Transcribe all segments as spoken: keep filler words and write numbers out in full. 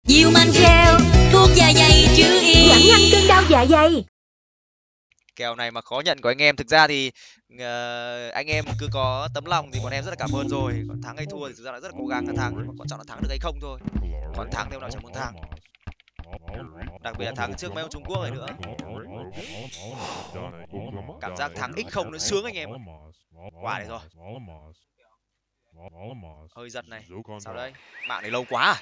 Diêu Man Gel, thuốc dạ dày chữ Y. Giảm nhanh cơn đau dạ dày. Kèo này mà khó nhận của anh em. Thực ra thì uh, anh em cứ có tấm lòng thì bọn em rất là cảm ơn rồi. Còn thắng hay thua thì thực ra là rất là cố gắng là thắng, mà quan trọng là thắng được hay không thôi. Còn thắng thì em nào chẳng muốn thắng. Đặc biệt là thắng trước mấy ông Trung Quốc này nữa. Cảm giác thắng x không nó sướng anh em. Quả đấy rồi. Hơi giật này. Sao đây? Mạng này lâu quá à?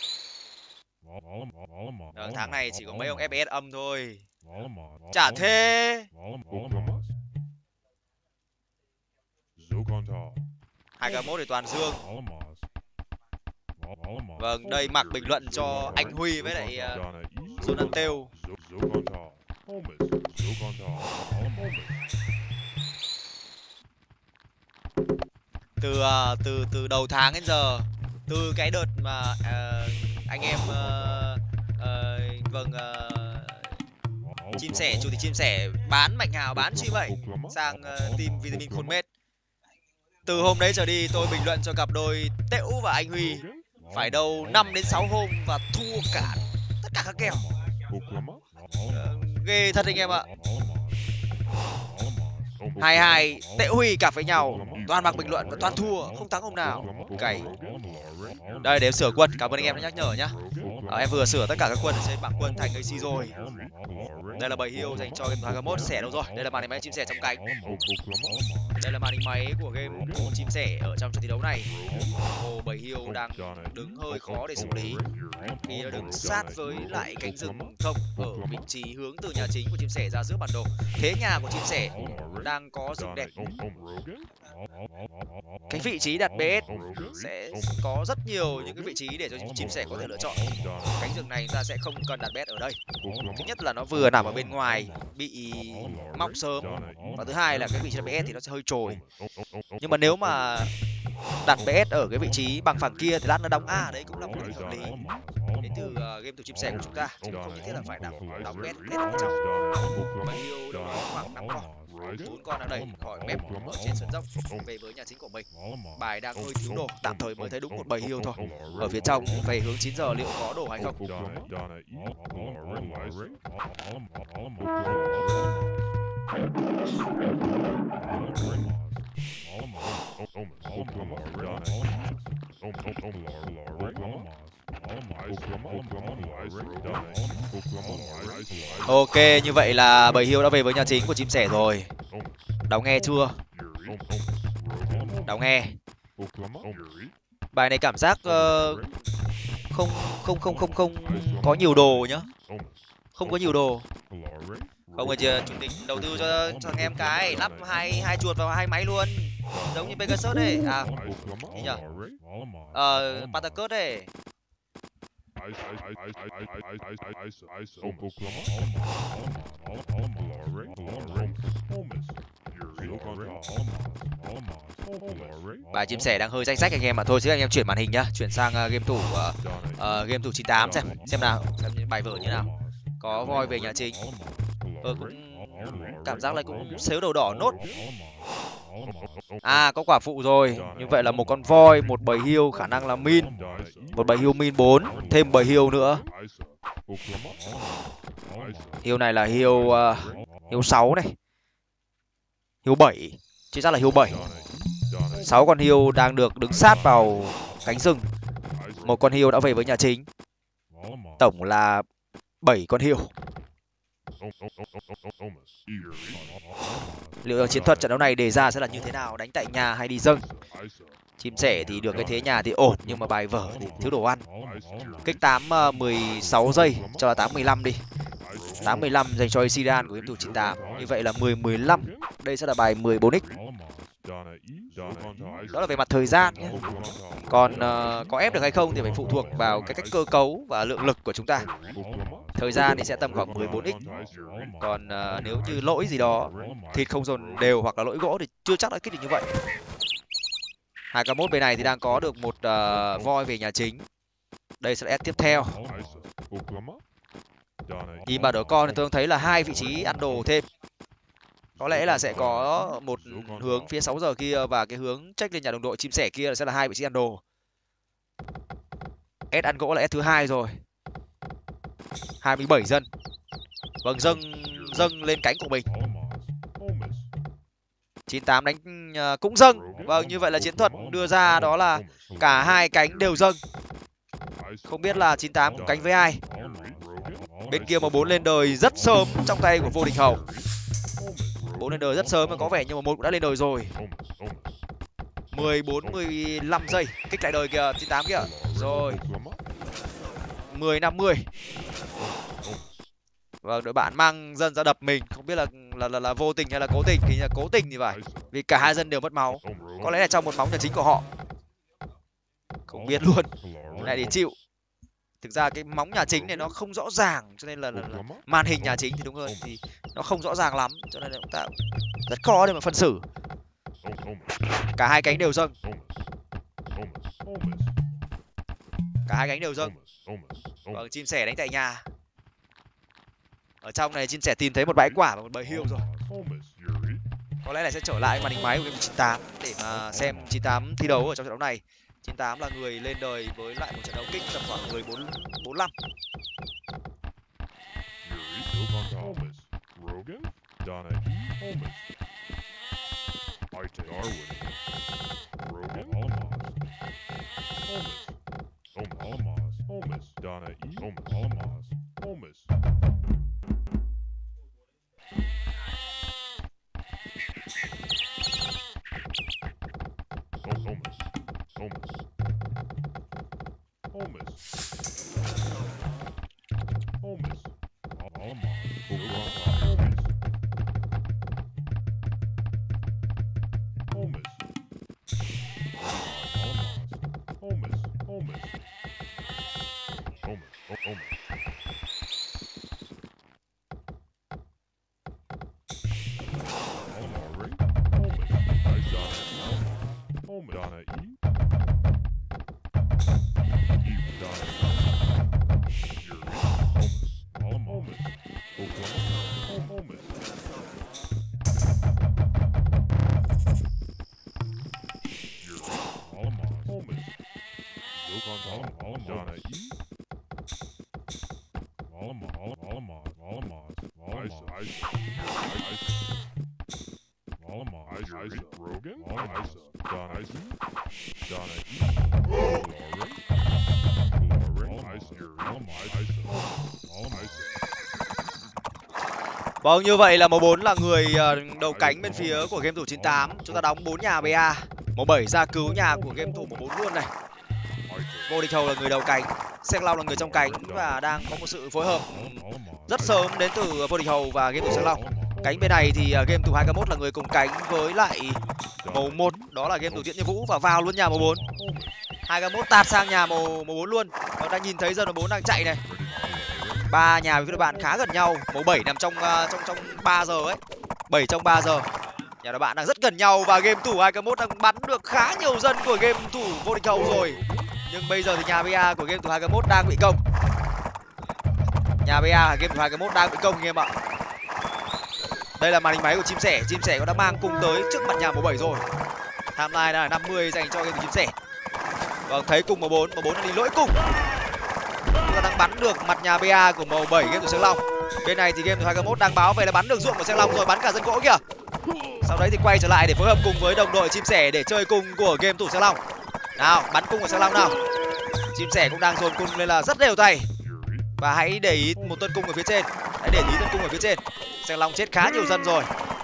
Ờ, tháng này chỉ có mấy ông ép pê ét âm thôi. Chả thế. hai k mốt thì toàn dương. Vâng, đây mặc bình luận cho anh Huy với lại uh, Jonathan Têu. Từ uh, từ từ đầu tháng đến giờ, từ cái đợt mà uh, anh em uh, uh, vâng uh, chim sẻ, chủ tịch chim sẻ bán Mạnh Hào, bán chi vậy sang uh, team Vitamin Khôn Mết. Từ hôm đấy trở đi tôi bình luận cho cặp đôi Tễu và anh Huy phải đâu năm đến sáu hôm và thua cả tất cả các kèo. Uh, ghê thật anh em ạ. Hai hai Tễu Huy cặp với nhau, toàn mặc bình luận và toàn thua, không thắng hôm nào. Cày. Đây để em sửa quân, cảm ơn anh em đã nhắc nhở nhá. À, em vừa sửa tất cả các quân ở trên bảng quân thành a xê rồi. Đây là bầy hiêu dành cho game hai k mốt. Sẻ đâu rồi? Đây là màn hình máy chim sẻ trong cánh. Đây là màn hình máy của game của chim sẻ ở trong trận thi đấu này. Ồ, bầy hiêu đang đứng hơi khó để xử lý khi đứng sát với lại cánh rừng thông ở vị trí hướng từ nhà chính của chim sẻ ra giữa bản đồ. Thế nhà của chim sẻ đang có rừng đẹp. Cái vị trí đặt bê ét sẽ có rất nhiều những cái vị trí để cho chim sẻ có thể lựa chọn. Cánh rừng này ta sẽ không cần đặt bê ét ở đây. Thứ nhất là nó vừa nằm ở bên ngoài bị móc sớm, và thứ hai là cái vị trí đặt bê ét thì nó sẽ hơi trồi. Nhưng mà nếu mà đặt bê ét ở cái vị trí bằng phẳng kia thì lát nó đóng A, đấy cũng là một cái hợp lý đến từ uh, game thủ chim sẻ của chúng ta, chứ không nhất thiết là phải đóng đóng bê ét hết ở trong. Bầy hiêu đâu đó khoảng năm con, bốn con đang đẩy khỏi mép ở trên sân dốc về với nhà chính của mình. Bài đang hơi thiếu đồ, tạm thời mới thấy đúng một bầy hiêu thôi. Ở phía trong về hướng chín giờ liệu có đồ hay không? Ok, như vậy là bầy hiêu đã về với nhà chính của chim sẻ rồi. Đóng nghe chưa? Đóng nghe. Bài này cảm giác uh, không không không không không có nhiều đồ nhá. Không có nhiều đồ. Không, chưa chủ tịch đầu tư cho cho anh em cái lắp hai hai chuột vào hai máy luôn, giống như Pegasus đấy. À, gì nhở? Ờ, Patacus đấy. Bài chim sẻ đang hơi rách rách anh em mà thôi, chứ anh em chuyển màn hình nhá, chuyển sang uh, game thủ uh, uh, game thủ chín tám xem xem nào, xem bài vở như nào. Có voi về nhà chính. Ờ, cũng cảm giác là cũng xếu đầu đỏ nốt. À, có quả phụ rồi. Như vậy là một con voi, một bầy hiêu, khả năng là min. Một bầy hiêu min bốn, thêm bầy hiêu nữa. Hiêu này là hiêu uh, hiêu sáu này. Hiêu bảy, chính xác là hiêu bảy. sáu con hiêu đang được đứng sát vào cánh rừng. Một con hiêu đã về với nhà chính. Tổng là bảy con hiêu. Liệu chiến thuật trận đấu này đề ra sẽ là như thế nào? Đánh tại nhà hay đi dâng? Chim sẻ thì được cái thế nhà thì ổn, nhưng mà bài vở thì thiếu đồ ăn. Kích tám mười sáu giây, cho là tám mười lăm đi. tám mười lăm dành cho Asian của game thủ chín tám. Như vậy là mười mười lăm. Đây sẽ là bài mười bốn x. Đó là về mặt thời gian nhé. Còn uh, có ép được hay không thì phải phụ thuộc vào cái cách cơ cấu và lượng lực của chúng ta. Thời gian thì sẽ tầm khoảng mười bốn x. Còn uh, nếu như lỗi gì đó, thịt không dồn đều hoặc là lỗi gỗ thì chưa chắc đã kích được như vậy. hai k mốt bên này thì đang có được một uh, voi về nhà chính. Đây sẽ là S tiếp theo. Nhìn vào đỡ con thì tôi thấy là hai vị trí ăn đồ thêm. Có lẽ là sẽ có một hướng phía sáu giờ kia và cái hướng check lên nhà đồng đội chim sẻ kia là sẽ là hai vị trí ăn đồ. S ăn gỗ là S thứ hai rồi. hai mươi bảy dân. Vâng, dâng dâng lên cánh của mình. chín tám đánh uh, cũng dâng. Vâng, như vậy là chiến thuật đưa ra đó là cả hai cánh đều dâng. Không biết là chín tám cùng cánh với ai. Bên kia mà bốn lên đời rất sớm trong tay của vô địch hầu. bốn lên đời rất sớm mà có vẻ như mà một cũng đã lên đời rồi. mười bốn mười lăm giây. Kích lại đời kìa, chín tám kìa. Rồi. mười năm mươi. Vâng, đội bạn mang dân ra đập mình, không biết là là là, là vô tình hay là cố tình, thì là cố tình thì phải. Vì cả hai dân đều mất máu. Có lẽ là trong một móng nhà chính của họ. Không biết luôn. Cái này để chịu. Thực ra cái móng nhà chính này nó không rõ ràng, cho nên là, là, là màn hình nhà chính thì đúng hơn thì nó không rõ ràng lắm, cho nên là chúng ta rất khó để mà phân xử. Cả hai cánh đều dâng. Cả hai cánh đều dâng. Vâng, chim sẻ đánh tại nhà. Ở trong này chim sẻ tìm thấy một bãi quả và một bầy hiêu rồi. Có lẽ là sẽ trở lại màn hình máy của game chín tám để mà xem chín tám thi đấu ở trong trận đấu này. chín tám là người lên đời với lại một trận đấu kích tầm khoảng mười bốn bốn lăm. Vâng, như vậy là màu bốn là người đầu cánh bên phía của game thủ chín tám. Chúng ta đóng bốn nhà bê a. Màu bảy ra cứu nhà của game thủ màu bốn luôn này. Vô địch hầu là người đầu cánh, Seng Long là người trong cánh và đang có một sự phối hợp rất sớm đến từ vô địch hầu và game thủ Seng Long. Cánh bên này thì game thủ hai k một là người cùng cánh với lại màu một, đó là game thủ Tiễn Như Vũ và vào luôn nhà màu bốn. hai k một tạt sang nhà màu màu bốn luôn. Và đang nhìn thấy giờ màu bốn đang chạy này. Ba nhà với đội bạn khá gần nhau, màu bảy nằm trong uh, trong trong ba giờ ấy. bảy trong ba giờ. Nhà đội bạn đang rất gần nhau và game thủ hai k một đang bắn được khá nhiều dân của game thủ vô địch hầu rồi. Nhưng bây giờ thì nhà bê a của game thủ hai k một đang bị công. Nhà bê a game thủ hai k một đang bị công anh em ạ. Đây là màn hình máy của chim sẻ, chim sẻ cũng đã mang cung tới trước mặt nhà màu bảy rồi. Timeline là năm mươi dành cho game thủ chim sẻ. Vâng, thấy cùng màu bốn, màu bốn đang đi lỗi cùng. Chúng ta đang bắn được mặt nhà bê a của màu bảy game thủ Seng Long. Bên này thì game thủ hai k một đang báo về là bắn được ruộng của Seng Long rồi, bắn cả dân gỗ kìa. Sau đấy thì quay trở lại để phối hợp cùng với đồng đội chim sẻ để chơi cung của game thủ Seng Long. Nào, bắn cung của Seng Long nào. Chim sẻ cũng đang dồn cung lên là rất đều tay. Và hãy để ý một tuần cung ở phía trên. Hãy để ý tuần cung ở phía trên. Seng Long chết khá nhiều dân rồi.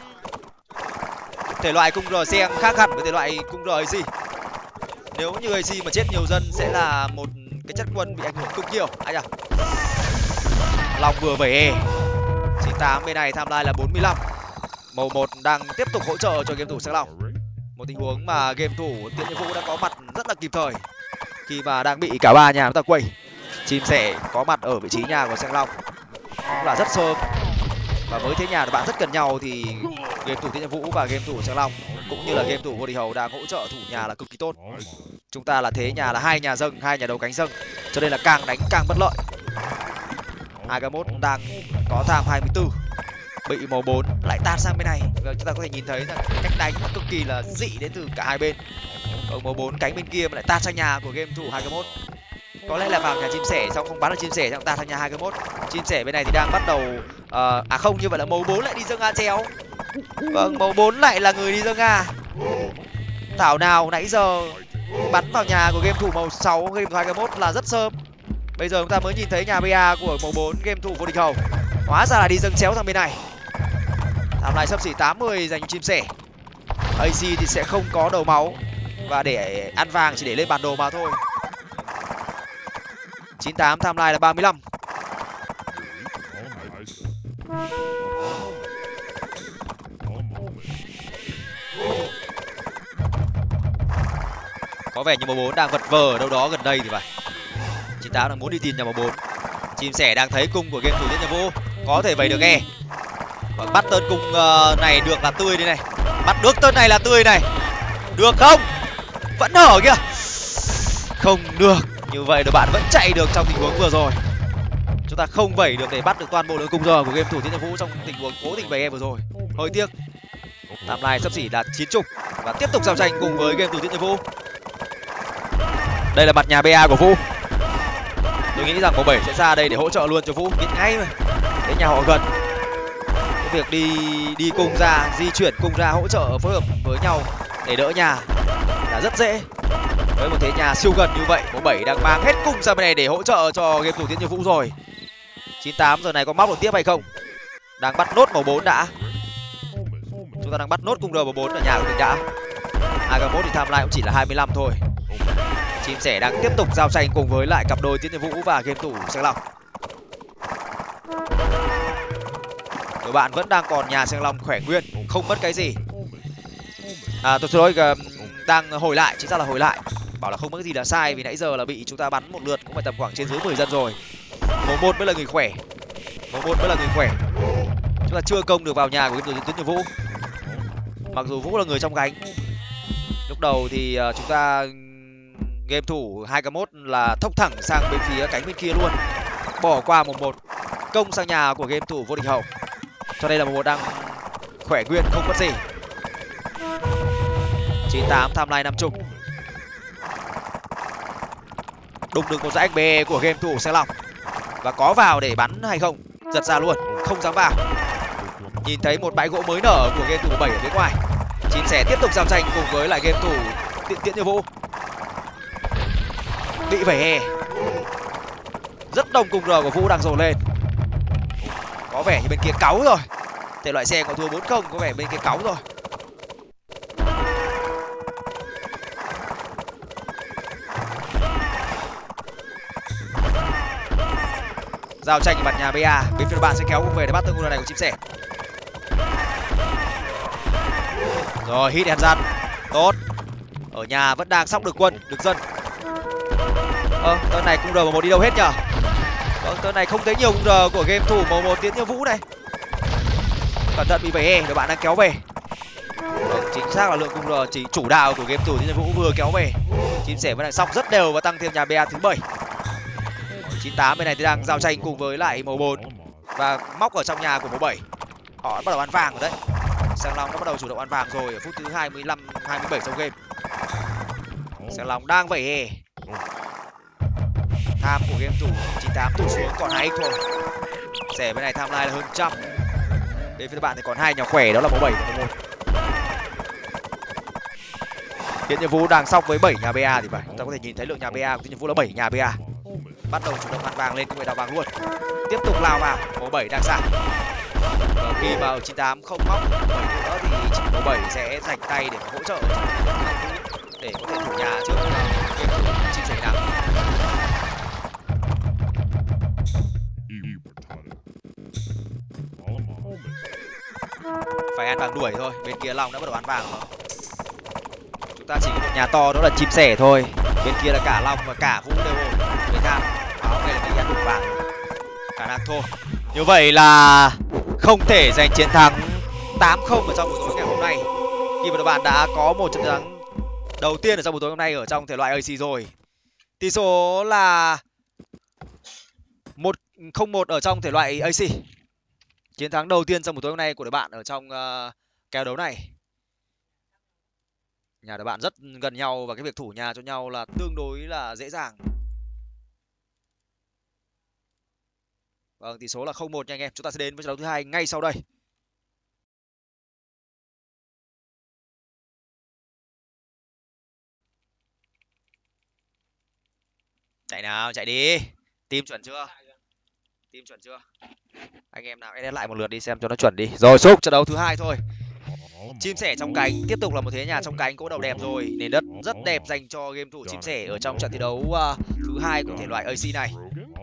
Thể loại cung R Seng khác hẳn với thể loại cung R a xê. Nếu như a xê mà chết nhiều dân sẽ là một cái chất quân bị ảnh hưởng cực nhiều. Ai à? Long vừa vẩy e. chín tám bên này timeline là bốn mươi lăm. Màu một đang tiếp tục hỗ trợ cho game thủ Seng Long. Một tình huống mà game thủ Tiễn Như Vũ đã có mặt rất là kịp thời khi mà đang bị cả ba nhà chúng ta quay. Chim sẻ có mặt ở vị trí nhà của Seng Long cũng là rất sớm. Và với thế nhà bạn rất gần nhau thì game thủ Tiễn Như Vũ và game thủ Seng Long cũng như là game thủ vô địch hầu đang hỗ trợ thủ nhà là cực kỳ tốt. Chúng ta là thế nhà là hai nhà dâng, hai nhà đầu cánh dâng, cho nên là càng đánh càng bất lợi. hai k một đang có tham hai mươi tư, bị màu bốn lại tạt sang bên này. Và chúng ta có thể nhìn thấy là cách đánh nó cực kỳ là dị đến từ cả hai bên. Ở màu bốn cánh bên kia mà lại tạt sang nhà của game thủ hai k một. có lẽ là vào nhà chim sẻ xong không bắn được chim sẻ xong ta sang nhà hai cái mốt. Chim sẻ bên này thì đang bắt đầu uh, à không, như vậy là màu bốn lại đi dâng A chéo. Vâng, màu bốn lại là người đi dâng A. Thảo nào nãy giờ bắn vào nhà của game thủ màu sáu, game thủ hai cái mốt là rất sớm. Bây giờ chúng ta mới nhìn thấy nhà bê a của màu bốn, game thủ vô địch hầu. Hóa ra là đi dâng chéo sang bên này. Làm lại sấp xỉ tám mươi dành cho chim sẻ. a xê thì sẽ không có đầu máu và để ăn vàng chỉ để lên bản đồ mà thôi. chín tám tham lai là ba mươi lăm. Có vẻ như màu bốn đang vật vờ ở đâu đó gần đây thì phải. chín tám đang muốn đi tìm nhà màu bốn. Chim sẻ đang thấy cung của game thủ Tiết Nhiệm Vũ, có thể vẩy được e. Và bắt tên cung uh, này được là tươi đây này. Bắt được tên này là tươi này. Được không? Vẫn hở kìa. Không được. Như vậy đội bạn vẫn chạy được trong tình huống vừa rồi. Chúng ta không vẩy được để bắt được toàn bộ lượng cung giờ của game thủ Tiết Nhiệm Vũ trong tình huống cố tình vẩy e vừa rồi. Hơi tiếc. Tạm lai sấp xỉ đạt chín chục và tiếp tục giao tranh cùng với game thủ Tiết Nhiệm Vũ. Đây là mặt nhà bê a của Vũ. Tôi nghĩ rằng màu bảy sẽ ra đây để hỗ trợ luôn cho Vũ, biết ngay mà. Đến nhà họ gần. Cái việc đi đi cung ra, di chuyển cung ra hỗ trợ phối hợp với nhau để đỡ nhà là rất dễ. Với một thế nhà siêu gần như vậy, màu bảy đang mang hết cung ra bên này để hỗ trợ cho game thủ Tiến Như Vũ rồi. chín tám giờ này có móc được tiếp hay không? Đang bắt nốt màu bốn đã. Chúng ta đang bắt nốt cung R màu bốn ở nhà của mình đã. hai k một thì tham lai cũng chỉ là hai mươi lăm thôi. Chim sẻ đang tiếp tục giao tranh cùng với lại cặp đôi Tiến Như Vũ và game thủ Sang Long. Đội bạn vẫn đang còn nhà Sang Long khỏe nguyên, không mất cái gì. À tôi xin lỗi, đang hồi lại, chính xác là hồi lại. Bảo là không mất cái gì là sai vì nãy giờ là bị chúng ta bắn một lượt cũng phải tầm khoảng trên dưới mười dân rồi. Màu một mới là người khỏe. Màu một mới là người khỏe. Chúng ta chưa công được vào nhà của game thủ Tiến Như Vũ. Mặc dù Vũ là người trong gánh. Lúc đầu thì chúng ta game thủ hai k một là thốc thẳng sang bên phía cánh bên kia luôn, bỏ qua một một công sang nhà của game thủ vô địch hậu, cho đây là một một đang khỏe nguyên không mất gì. chín tám tham lai năm chục, đụng được một dãy bê của game thủ Sang Long và có vào để bắn hay không, giật ra luôn, không dám vào. Nhìn thấy một bãi gỗ mới nở của game thủ bảy ở phía ngoài. Chín sẽ tiếp tục giao tranh cùng với lại game thủ Tiễn Tiễn Như Vũ. Bị vẩy hè. Rất đông cung R của Vũ đang dồn lên. Có vẻ như bên kia cáu rồi. Thể loại xe có thua bốn không, có vẻ bên kia cáu rồi. Giao tranh mặt nhà bê a, bên phía bạn sẽ kéo cùng về để bắt tương cung này của chim sẻ. Rồi hit and run. Tốt. Ở nhà vẫn đang sóc được quân, được dân. Ờ, tên này cung R màu một đi đâu hết nhở? Vâng, tên này không thấy nhiều cung R của game thủ màu một Tiến Như Vũ này. Cẩn thận bị vẩy e, các bạn đang kéo về. Vâng, chính xác là lượng cung R chỉ chủ đạo của game thủ Tiến Như Vũ vừa kéo về. Chim sẻ vẫn đang sóc rất đều và tăng thêm nhà bê a thứ bảy. chín tám bên này thì đang giao tranh cùng với lại màu bốn và móc ở trong nhà của màu bảy. Họ bắt đầu ăn vàng rồi đấy. Sang Long đã bắt đầu chủ động ăn vàng rồi ở phút thứ hai mươi lăm hai mươi bảy trong game. Sang Long đang vẩy e. Tham của game thủ chín tám tụt xuống còn hai x thôi. Rẻ bên này tham lai là hơn trăm. Bên phía bạn thì còn hai nhà khỏe, đó là màu bảy và màu một. Tiến Như Vũ đang sóc với bảy nhà bê a thì phải. Chúng ta có thể nhìn thấy lượng nhà bê a của Tiến Như Vũ là bảy nhà bê a. Bắt đầu chủ động ăn vàng lên công nghệ đào vàng luôn. Tiếp tục lao vào, màu bảy đang sạc. Và khi mà ở chín tám không móc bảy nữa thì chỉ màu bảy sẽ rảnh tay để hỗ trợ để có thể thủ nhà trước game thủ chim sẻ nắng. Phải ăn vàng đuổi thôi, bên kia Long đã bắt đầu ăn vàng rồi. Chúng ta chỉ có một nhà to đó là chim sẻ thôi, bên kia là cả Long và cả Vũ đều ổn với tham. Áo này là bị ăn đủ vàng, cả năng thua. Như vậy là không thể giành chiến thắng tám không ở trong buổi tối ngày hôm nay, khi mà đội bạn đã có một trận thắng đầu tiên ở trong buổi tối hôm nay ở trong thể loại a xê rồi. Tỷ số là một không một ở trong thể loại a xê. Chiến thắng đầu tiên trong buổi tối hôm nay của đội bạn ở trong uh, kèo đấu này. Nhà đội bạn rất gần nhau và cái việc thủ nhà cho nhau là tương đối là dễ dàng. Vâng, tỷ số là không một nha anh em. Chúng ta sẽ đến với trận đấu thứ hai ngay sau đây. Chạy nào, chạy đi. Team chuẩn chưa? Team chuẩn chưa? Anh em nào edit lại một lượt đi xem cho nó chuẩn đi. Rồi, xúc trận đấu thứ hai thôi. Chim sẻ trong cánh tiếp tục là một thế nhà trong cánh cỗ đầu đẹp rồi, nền đất rất đẹp dành cho game thủ chim sẻ ở trong trận thi đấu uh, thứ hai của thể loại a xê này.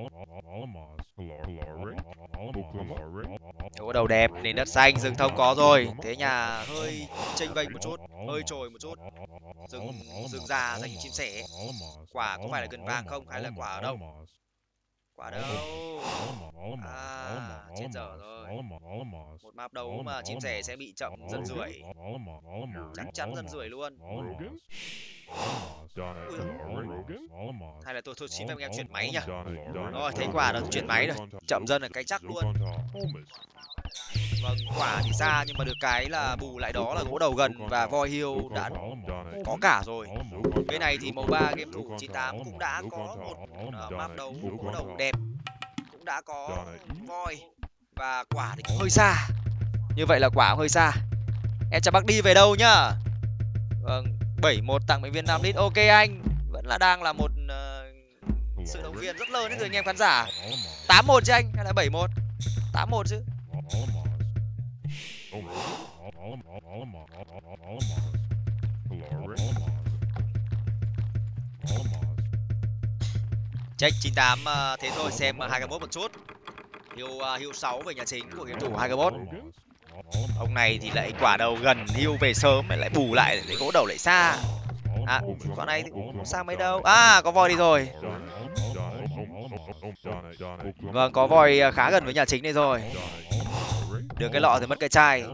Cỗ đầu đẹp, nền đất xanh, rừng thông có rồi, thế nhà hơi chênh vênh một chút, hơi trồi một chút. Rừng rừng già dành cho chim sẻ. Quả có phải là gần vàng không hay là quả ở đâu? Quả đâu? À, chết dở rồi. Một map đấu mà chim sẻ sẽ bị chậm dân rưỡi. Chắc chắn dân rưỡi luôn. Hay là tôi thôi xin phép anh em chuyển máy nhá. Rồi, thấy quả rồi, chuyển máy rồi. Chậm dân là cái chắc luôn. Vâng, quả thì xa nhưng mà được cái là bù lại đó là gỗ đầu gần và voi hiêu đã có cả rồi. Bên này thì màu ba game thủ chín tám cũng đã có một uh, map đấu gỗ đầu đẹp, cũng đã có voi và quả thì cũng hơi xa. Như vậy là quả hơi xa. Em chào bác đi về đâu nhá. Vâng, bảy một tặng bệnh viên năm lít. Ok anh, vẫn là đang là một uh, sự động viên rất lớn đến từ anh em khán giả. Tám một chứ anh hay là bảy một? Tám một chứ. Check chín tám uh, thế thôi, xem uh, hai k mốt một chút. Hiêu uh, hiêu sáu về nhà chính của game thủ hai k mốt. Ông này thì lại quả đầu gần, hiêu về sớm lại bù lại để gỗ đầu lại xa. À, con này thì cũng xa mấy đâu. À, có voi đi rồi. Vâng, có voi khá gần với nhà chính đây rồi. Được cái lọ thì mất cái chai.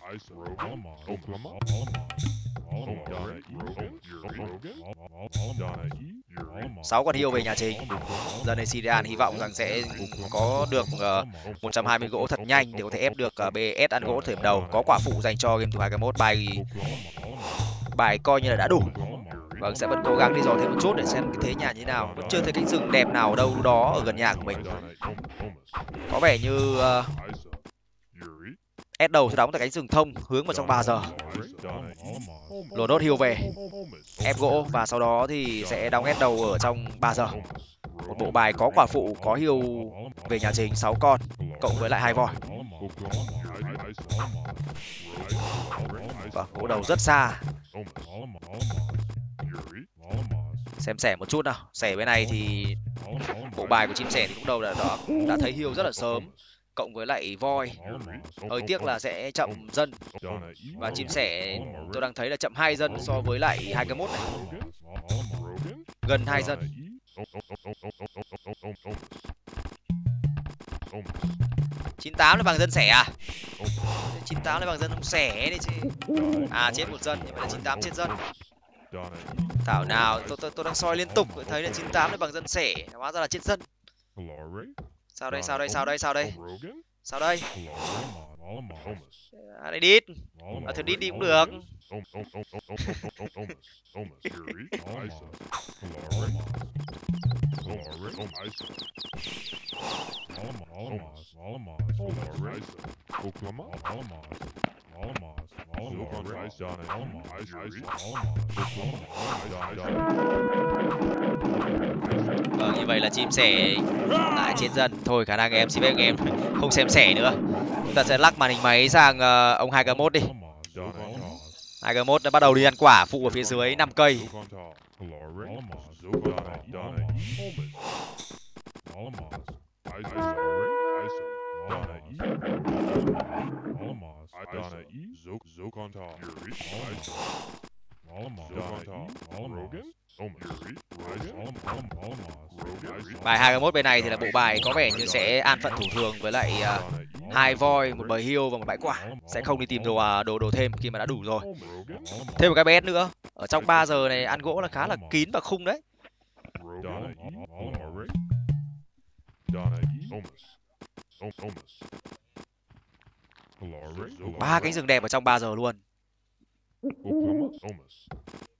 Sáu con hiêu về nhà chính. Giờ này Sidian hy vọng rằng sẽ có được uh, một trăm hai mươi gỗ thật nhanh để có thể ép được uh, bê ét ăn gỗ thời điểm đầu. Có quả phụ dành cho game thủ hai k mốt, bài bài coi như là đã đủ. Vâng, sẽ vẫn cố gắng đi dò thêm một chút để xem cái thế nhà như thế nào. Vẫn chưa thấy cánh rừng đẹp nào đâu đó ở gần nhà của mình. Có vẻ như uh, ép đầu sẽ đóng tại cánh rừng thông hướng vào trong ba giờ. Lồ đốt hiêu về ép gỗ và sau đó thì sẽ đóng ép đầu ở trong ba giờ. Một bộ bài có quả phụ, có hiêu về nhà chính sáu con cộng với lại hai voi. Vâng, gỗ đầu rất xa. Xem sẻ một chút nào. Sẻ bên này thì bộ bài của chim sẻ thì cũng đầu đã, đã, đã thấy hiêu rất là sớm cộng với lại voi. Hơi tiếc là sẽ chậm dân. Và chim sẻ tôi đang thấy là chậm hai dân so với lại hai k mốt này. Gần hai dân. chín tám là bằng dân sẻ à? chín tám là bằng dân không sẻ đi chứ. À, chết một dân, nhưng mà là chín tám chết dân. Thảo nào, tôi tôi tôi đang soi liên tục, tôi thấy là chín tám là bằng dân sẻ, hóa ra là chết dân. Sao đây, sao đây, sao đây, sao đây? Sao đây? À, đây đít. À, thử đít đi cũng được. Vâng, như vậy là chim sẻ lại chết dân. Thôi khả năng em xin phép anh em không xem sẻ nữa. Chúng ta sẽ lắc màn hình máy sang uh, ông hai k mốt đi. hai k mốt đã bắt đầu đi ăn quả phụ ở phía dưới năm cây. Bài hai k mốt bên này thì là bộ bài có vẻ như sẽ an phận thủ thường với lại uh, hai voi, một bầy hiêu và một bãi quả, sẽ không đi tìm đồ uh, đồ đồ thêm khi mà đã đủ rồi. Thêm một cái bê ét nữa. Ở trong ba giờ này ăn gỗ là khá là kín và khung đấy. Ba cánh rừng đẹp ở trong ba giờ luôn.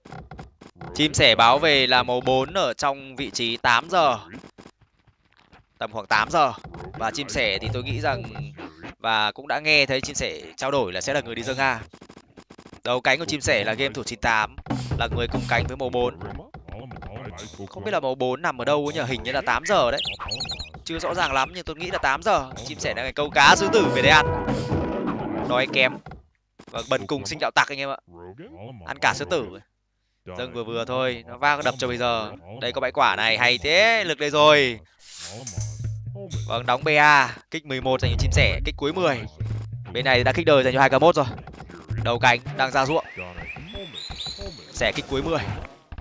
Chim sẻ báo về là màu bốn ở trong vị trí tám giờ. tầm khoảng tám giờ. Và chim sẻ thì tôi nghĩ rằng và cũng đã nghe thấy chim sẻ trao đổi là sẽ là người đi dâng A. Đầu cánh của chim sẻ là game thủ chín tám, là người cùng cánh với màu bốn. Không biết là màu bốn nằm ở đâu nhỉ, hình như là tám giờ đấy. Chưa rõ ràng lắm nhưng tôi nghĩ là tám giờ. Chim sẻ đang ngày câu cá sư tử về để ăn. Đói kém. Và bần cùng sinh đạo tặc anh em ạ. Ăn cả sư tử. Dâng vừa vừa thôi, nó vang đập cho bây giờ. Đây có bãi quả này, hay thế, lực đây rồi. Vâng, đóng bê a, kích mười một dành cho chim sẻ, kích cuối mười. Bên này đã kích đời dành cho hai k một rồi. Đầu cánh đang ra ruộng. Sẻ kích cuối mười.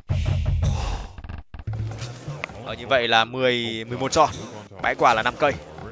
Ờ, như vậy là mười, mười một tròn. Bãi quả là năm cây.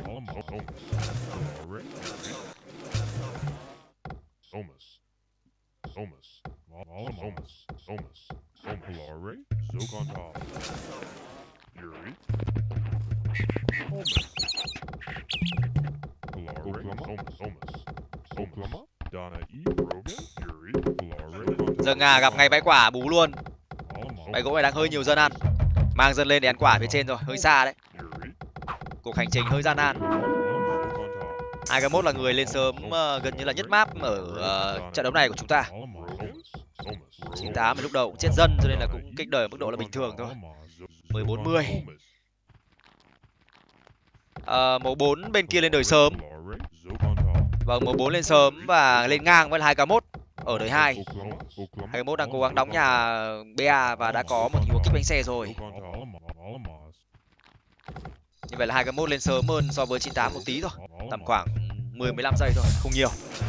Dâng à gặp ngay bãi quả bú luôn. Bãi gỗ này đang hơi nhiều dân ăn. Mang dân lên để ăn quả phía trên rồi, hơi xa đấy. Cuộc hành trình hơi gian nan. hai k một là người lên sớm uh, gần như là nhất map ở uh, trận đấu này của chúng ta. chín tám lúc đầu cũng chết dân cho nên là cũng kích đời ở mức độ là bình thường thôi. mười bốn mươi. Uh, màu bốn bên kia lên đời sớm. Vâng, màu bốn lên sớm và lên ngang với hai k một ở đời hai. hai k một đang cố gắng đóng nhà bê a và đã có một tình huống kích bánh xe rồi. Như vậy là hai k một lên sớm hơn so với chín tám một tí rồi. Tầm khoảng mười mười lăm giây thôi, không nhiều.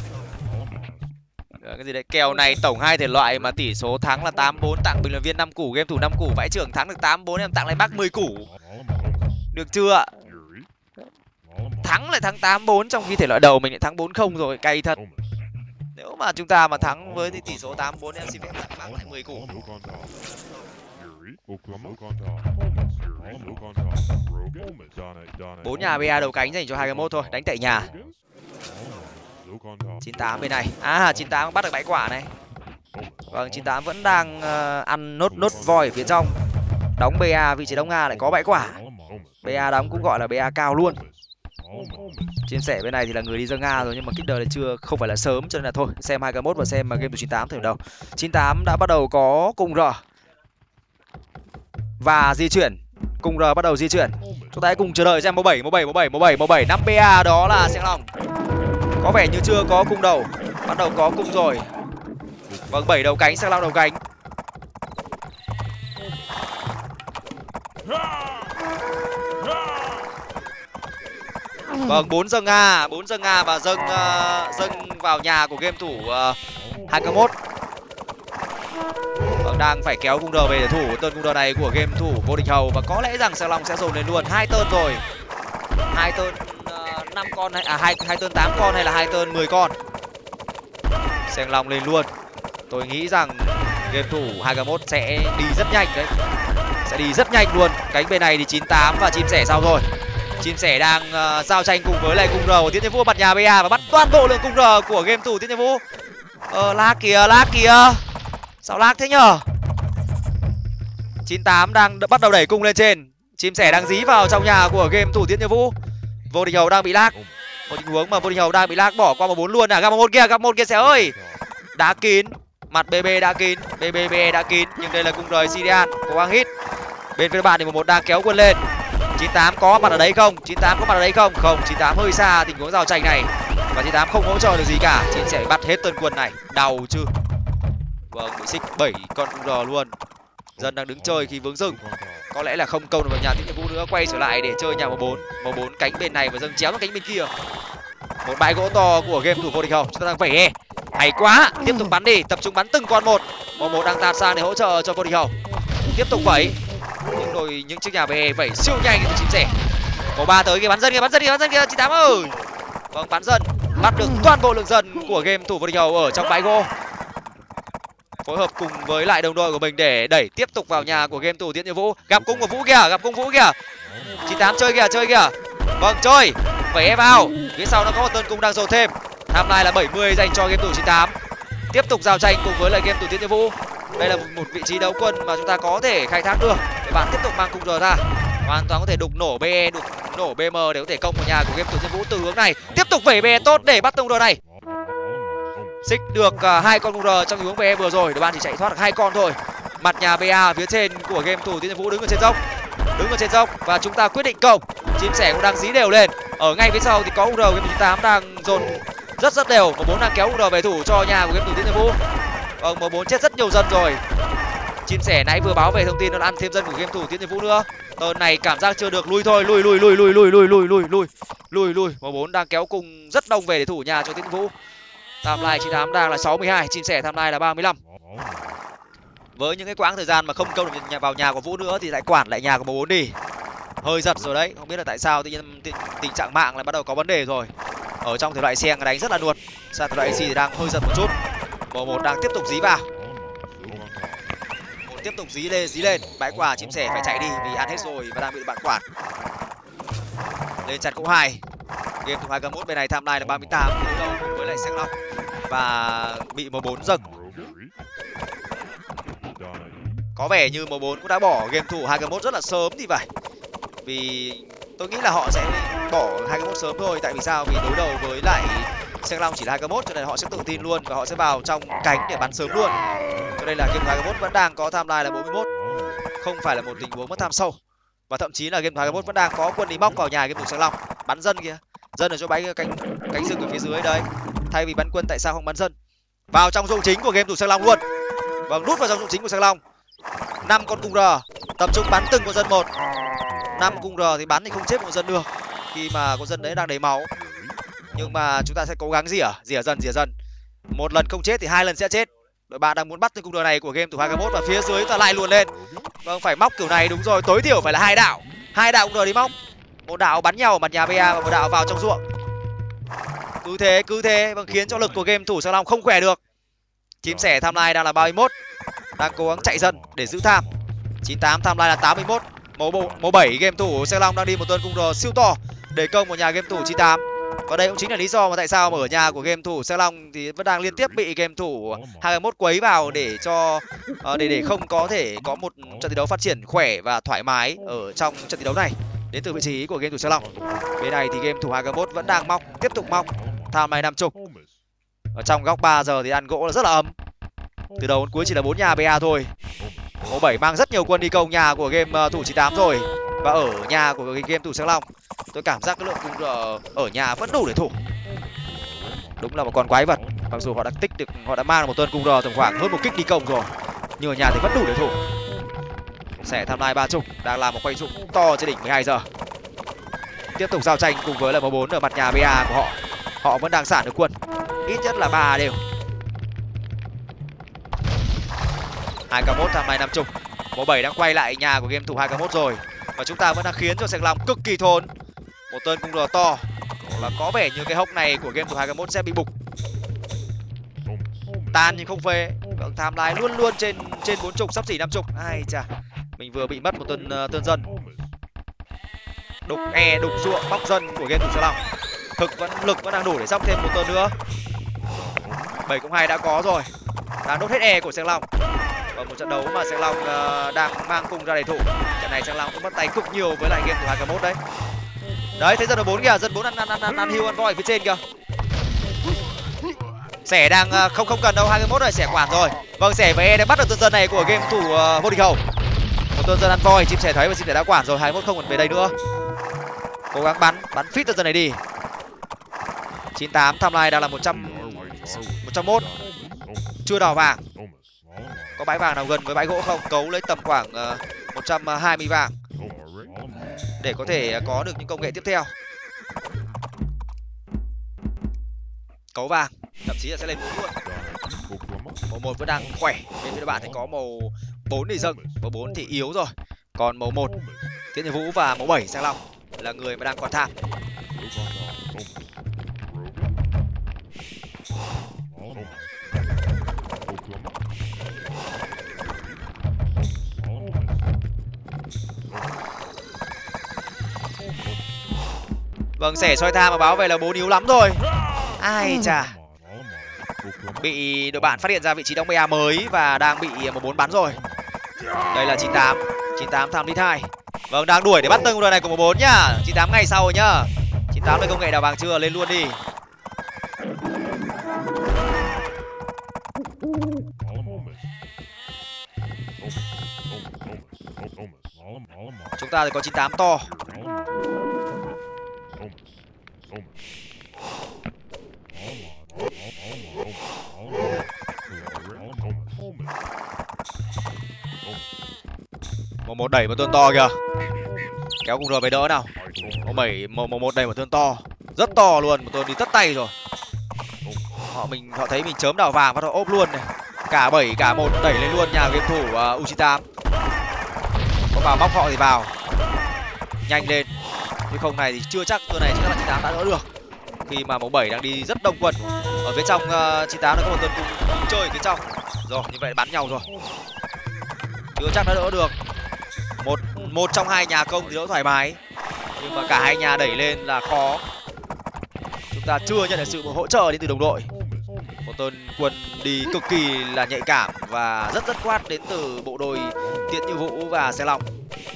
Cái gì đấy, kèo này tổng hai thể loại mà tỷ số thắng là tám bốn, tặng bình luận viên năm củ, game thủ năm củ, vãi trưởng thắng được tám bốn, em tặng lại bác mười củ. Được chưa ạ? Thắng lại thắng tám bốn trong khi thể loại đầu mình lại thắng bốn không rồi, cay thật. Nếu mà chúng ta mà thắng với tỷ số tám bốn em xin phép tặng bác lại mười củ. Bốn nhà bê a đầu cánh dành cho hai k một thôi, đánh tại nhà. chín tám bên này. À, chín tám bắt được bãi quả này. Vâng, chín tám vẫn đang uh, ăn nốt nốt voi ở phía trong. Đóng bê a, vị trí đóng A lại có bãi quả. bê a đóng cũng gọi là bê a cao luôn. Chia sẻ bên này thì là người đi dâng A rồi, nhưng mà kích đời là chưa, không phải là sớm, cho nên là thôi xem hai k một và xem game của chín tám từ đầu. chín tám đã bắt đầu có cung R và di chuyển. Cung R bắt đầu di chuyển. Chúng ta hãy cùng chờ đợi xem màu bảy, màu bảy, màu bảy, màu bảy, màu bảy, năm bê a đó là Seng Long. Có vẻ như chưa có cung đầu, bắt đầu có cung rồi. Vâng, bảy đầu cánh, Seng Long đầu cánh. Vâng, bốn dâng A, bốn dâng A và dâng uh, dâng vào nhà của game thủ uh, hai k một. Vâng, đang phải kéo cung đờ về để thủ tên cung đờ này của game thủ vô địch hầu, và có lẽ rằng Seng Long sẽ dồn lên luôn hai tên rồi. Hai tên uh, năm con hay à hai hai tên tám con hay là hai tên mười con. Seng Long lên luôn. Tôi nghĩ rằng game thủ hai k một sẽ đi rất nhanh đấy. Sẽ đi rất nhanh luôn. Cánh bên này thì chín tám và chim sẻ sao rồi. Chim sẻ đang uh, giao tranh cùng với lại cung R của Tiết Nhân Vũ mặt nhà bê a và bắt toàn bộ lượng cung R của game thủ Tiết Nhân Vũ. Ờ, lag kìa, lag kìa. Sao lag thế nhở? chín tám đang bắt đầu đẩy cung lên trên. Chim sẻ đang dí vào trong nhà của game thủ Tiết Nhân Vũ. Vô địch hầu đang bị lag. Một tình huống mà vô địch hầu đang bị lag, bỏ qua một bốn luôn à. Gặp một kia, gặp một kia sẻ ơi. Đá kín, mặt bê bê đã kín, bê bê bê đã kín, nhưng đây là cung R Sidian, cố gắng hit. Bên phía bạn thì một một đang kéo quân lên. chín tám có mặt ở đấy không? chín tám có mặt ở đấy không? Không, chín tám hơi xa tình huống giao tranh này. Và chín tám không hỗ trợ được gì cả. Chín sẽ bắt hết tên quân này. Đau chứ. Vâng, bị xích bảy con cung R luôn. Dân đang đứng chơi khi vướng rừng. Có lẽ là không câu được vào nhà Tiết Nhân Vũ nữa, quay trở lại để chơi nhà màu bốn. Màu bốn cánh bên này và dâng chéo sang cánh bên kia. Một bãi gỗ to của game thủ vô địch hầu. Chúng ta đang vẩy e. Hay quá, tiếp tục bắn đi, tập trung bắn từng con một. Màu một đang tạt sang để hỗ trợ cho vô địch hầu. Tiếp tục vẩy. Những đôi những chiếc nhà bê vẩy siêu nhanh của chim sẻ. Có ba tới kìa, bắn dân kìa, bắn dân kìa, bắn dân kìa, chín tám ơi. Vâng, bắn dân, bắt được toàn bộ lượng dân của game thủ vô địch hầu ở trong bãi gỗ. Phối hợp cùng với lại đồng đội của mình để đẩy tiếp tục vào nhà của game thủ Tiết Nhân Vũ. Gặp cung của Vũ kìa, gặp cung Vũ kìa. chín tám chơi kìa, chơi kìa. Vâng, chơi. Vẩy e vào. Phía sau nó có một tên cung đang dồn thêm. Tham lai là bảy mươi dành cho game thủ chín tám. Tiếp tục giao tranh cùng với lại game thủ Tiết Nhân Vũ. Đây là một vị trí đấu quân mà chúng ta có thể khai thác được để bạn tiếp tục mang cung R ra. hoàn toàn có thể đục nổ bê e, đục nổ bê em để có thể công vào nhà của game thủ Thiên Vũ từ hướng này. Tiếp tục vẩy bê e tốt để bắt tung r này. Xích được uh, hai con r trong tình huống bê e vừa rồi, đội bạn chỉ chạy thoát được hai con thôi. Mặt nhà bê a phía trên của game thủ Thiên Vũ đứng ở trên dốc, đứng ở trên dốc và chúng ta quyết định công. Chim sẻ cũng đang dí đều lên. Ở ngay phía sau thì có u rờ game chín tám đang dồn rất rất đều. M bốn đang kéo u rờ về thủ cho nhà của game thủ Thiên Vũ. Vâng, M bốn chết rất nhiều dân rồi. Chim sẻ nãy vừa báo về thông tin nó ăn thêm dân của game thủ Thiên Vũ nữa. Tơn này cảm giác chưa được, lui thôi, lui lui lui lui lui lui lui lui lui lui lui. M bốn đang kéo cùng rất đông về để thủ nhà cho Thiên Vũ. Timeline chín tám đang là sáu mươi hai, chim sẻ timeline là ba mươi lăm. Với những cái quãng thời gian mà không câu được nhà vào nhà của Vũ nữa thì lại quản lại nhà của M bốn đi. Hơi giật rồi đấy, không biết là tại sao tự nhiên tình, tình trạng mạng lại bắt đầu có vấn đề rồi. Ở trong thể loại xe đánh rất là nuột. Sang thể loại a xê thì đang hơi giật một chút. M một đang tiếp tục dí vào. Một tiếp tục dí lên, dí lên. Bãi quả chim sẻ phải chạy đi vì ăn hết rồi và đang bị bạn quản. Lên chặt cỗ hai. Game thủ hai k một bên này timeline là ba mươi tám, đối đầu với lại Sang Long và bị M bốn dâng. Có vẻ như M bốn cũng đã bỏ game thủ hai k một rất là sớm thì phải. Vì tôi nghĩ là họ sẽ bỏ hai k một sớm thôi. Tại vì sao? Vì đối đầu với lại Sang Long chỉ là hai k một cho nên họ sẽ tự tin luôn và họ sẽ vào trong cánh để bắn sớm luôn. Cho nên là game thủ hai k một vẫn đang có timeline là bốn mươi mốt, không phải là một tình huống mất tham sâu. Và thậm chí là game thủ hai k một vẫn đang có quân đi móc vào nhà game thủ Sang Long, bắn dân kìa. Dân ở chỗ bãi cánh cánh rừng ở phía dưới đấy. Thay vì bắn quân tại sao không bắn dân? Vào trong dụng chính của game thủ Sang Long luôn. Vâng, đút vào trong dụng chính của Sang Long. năm con cung r, tập trung bắn từng con dân một. năm cung r thì bắn thì không chết một dân được khi mà con dân đấy đang đầy máu. Nhưng mà chúng ta sẽ cố gắng rỉa, rỉa dần rỉa dần. Một lần không chết thì hai lần sẽ chết. Đội bạn đang muốn bắt từng cung r này của game thủ hai k một và phía dưới ta lại luồn lên. Vâng, phải móc kiểu này đúng rồi, tối thiểu phải là hai đạo. Hai đạo cung r đi móc. Một đạo bắn nhau ở mặt nhà bê a và một đạo vào trong ruộng. Cứ thế, cứ thế, vâng, khiến cho lực của game thủ Sang Long không khỏe được. Chim sẻ timeline đang là ba mươi mốt, đang cố gắng chạy dần để giữ tham. chín tám timeline là tám mươi mốt. Màu bảy game thủ Sang Long đang đi một tuần cung r siêu to để công một nhà game thủ chín tám. Và đây cũng chính là lý do mà tại sao mà ở nhà của game thủ Sang Long thì vẫn đang liên tiếp bị game thủ hai k một quấy vào để cho uh, để để không có thể có một trận thi đấu phát triển khỏe và thoải mái ở trong trận thi đấu này. Đến từ vị trí của game thủ Sang Long. Bên này thì game thủ hai k một vẫn đang móc, tiếp tục móc. Tham này năm chục. Ở trong góc ba giờ thì ăn gỗ là rất là ấm. Từ đầu đến cuối chỉ là bốn nhà bê a thôi. Màu bảy mang rất nhiều quân đi công nhà của game thủ chín tám rồi. Và ở nhà của game thủ Sang Long, tôi cảm giác cái lượng cung r ở nhà vẫn đủ để thủ. Đúng là một con quái vật. Mặc dù họ đã tích được, họ đã mang được một tuần cung r tầm khoảng hơn một kích đi công rồi, nhưng ở nhà thì vẫn đủ để thủ. Sẽ tham lai ba chục đang làm một quay dụng to trên đỉnh mười hai giờ. Tiếp tục giao tranh cùng với là M bốn ở mặt nhà bê a của họ. Họ vẫn đang xả được quân, ít nhất là ba đều. hai k một tham lai năm chục. M bảy đang quay lại nhà của game thủ hai k một rồi. Và chúng ta vẫn đang khiến cho Sang Long cực kỳ thốn. Một tên cung r to. Và có vẻ như cái hốc này của game thủ hai k một sẽ bị bục. Tan nhưng không phê. Tham lai luôn luôn trên trên bốn chục, sắp xỉ năm chục. Ai chà, mình vừa bị mất một tên uh, tên dân. Đục e, đục ruộng, bóc dân của game thủ Sang Long. Thực vẫn lực vẫn đang đủ để sóc thêm một tên nữa. bảy cộng hai đã có rồi. Đang đốt hết e của Sang Long. Ở một trận đấu mà Sang Long uh, đang mang cung ra để thủ. Trận này Sang Long cũng mất tay cực nhiều với lại game thủ hai k một đấy. Đấy, thấy dân ở bốn kìa, dân bốn ăn ăn ăn ăn, ăn hưu ăn voi phía trên kìa. Sẻ đang uh, không không cần đâu, hai k một rồi, Sẻ quản rồi. Vâng, Sẻ và e đã bắt được tên dân này của game thủ uh, vô địch hầu. Một tên dân ăn voi, chim sẻ thấy và chim sẻ đã quản rồi, hai k một không còn về đây nữa. Cố gắng bắn, bắn phít tên dân này đi. chín tám timeline đang là một trăm một trăm mốt. Chưa đào vàng. Có bãi vàng nào gần với bãi gỗ không? Cấu lấy tầm khoảng uh, một trăm hai mươi vàng để có thể có được những công nghệ tiếp theo. Cấu vàng, thậm chí là sẽ lên bốn luôn. Màu một vẫn đang khỏe. Bên phía bạn thì có màu bốn thì dâng, màu bốn thì yếu rồi. Còn màu một, Tiến Nhật Vũ và màu bảy Sang Long là người mà đang còn tham. Vâng, Sẻ soi tham mà báo về là bốn yếu lắm rồi. Ai chà, bị đội bạn phát hiện ra vị trí đóng bê a mới và đang bị một bốn bắn rồi. Đây là chín tám, chín tám tham lít hai. Vâng, đang đuổi để bắt từng đội này của một bốn nhá. chín tám ngày sau rồi nhá. chín tám đây công nghệ đào vàng chưa, lên luôn đi. Chúng ta thì có chín tám to. Một một đẩy một tuần to kìa. Kéo cùng rồi về đỡ nào. Một bảy một một đẩy một tuần to. Rất to luôn, một tuần đi tất tay rồi. Họ mình họ thấy mình chớm đào vàng bắt đầu ốp luôn này. Cả bảy cả một đẩy lên luôn nhà game thủ uh, u chín tám. Có vào móc họ thì vào. Nhanh lên. Chứ không này thì chưa chắc tuần này chắc là chín tám đã đỡ được. Khi mà mẫu bảy đang đi rất đông quân. Ở phía trong uh, chín tám nó có một tuần cùng, cùng chơi ở phía trong. Rồi, như vậy bắn nhau rồi. Chưa chắc đã đỡ được. Một một trong hai nhà công thì đỡ thoải mái. Nhưng mà cả hai nhà đẩy lên là khó. Chúng ta chưa nhận được sự hỗ trợ đến từ đồng đội. Một tuần quân đi cực kỳ là nhạy cảm và rất rất quát đến từ bộ đôi Tiễn Như Vũ và Xe Long.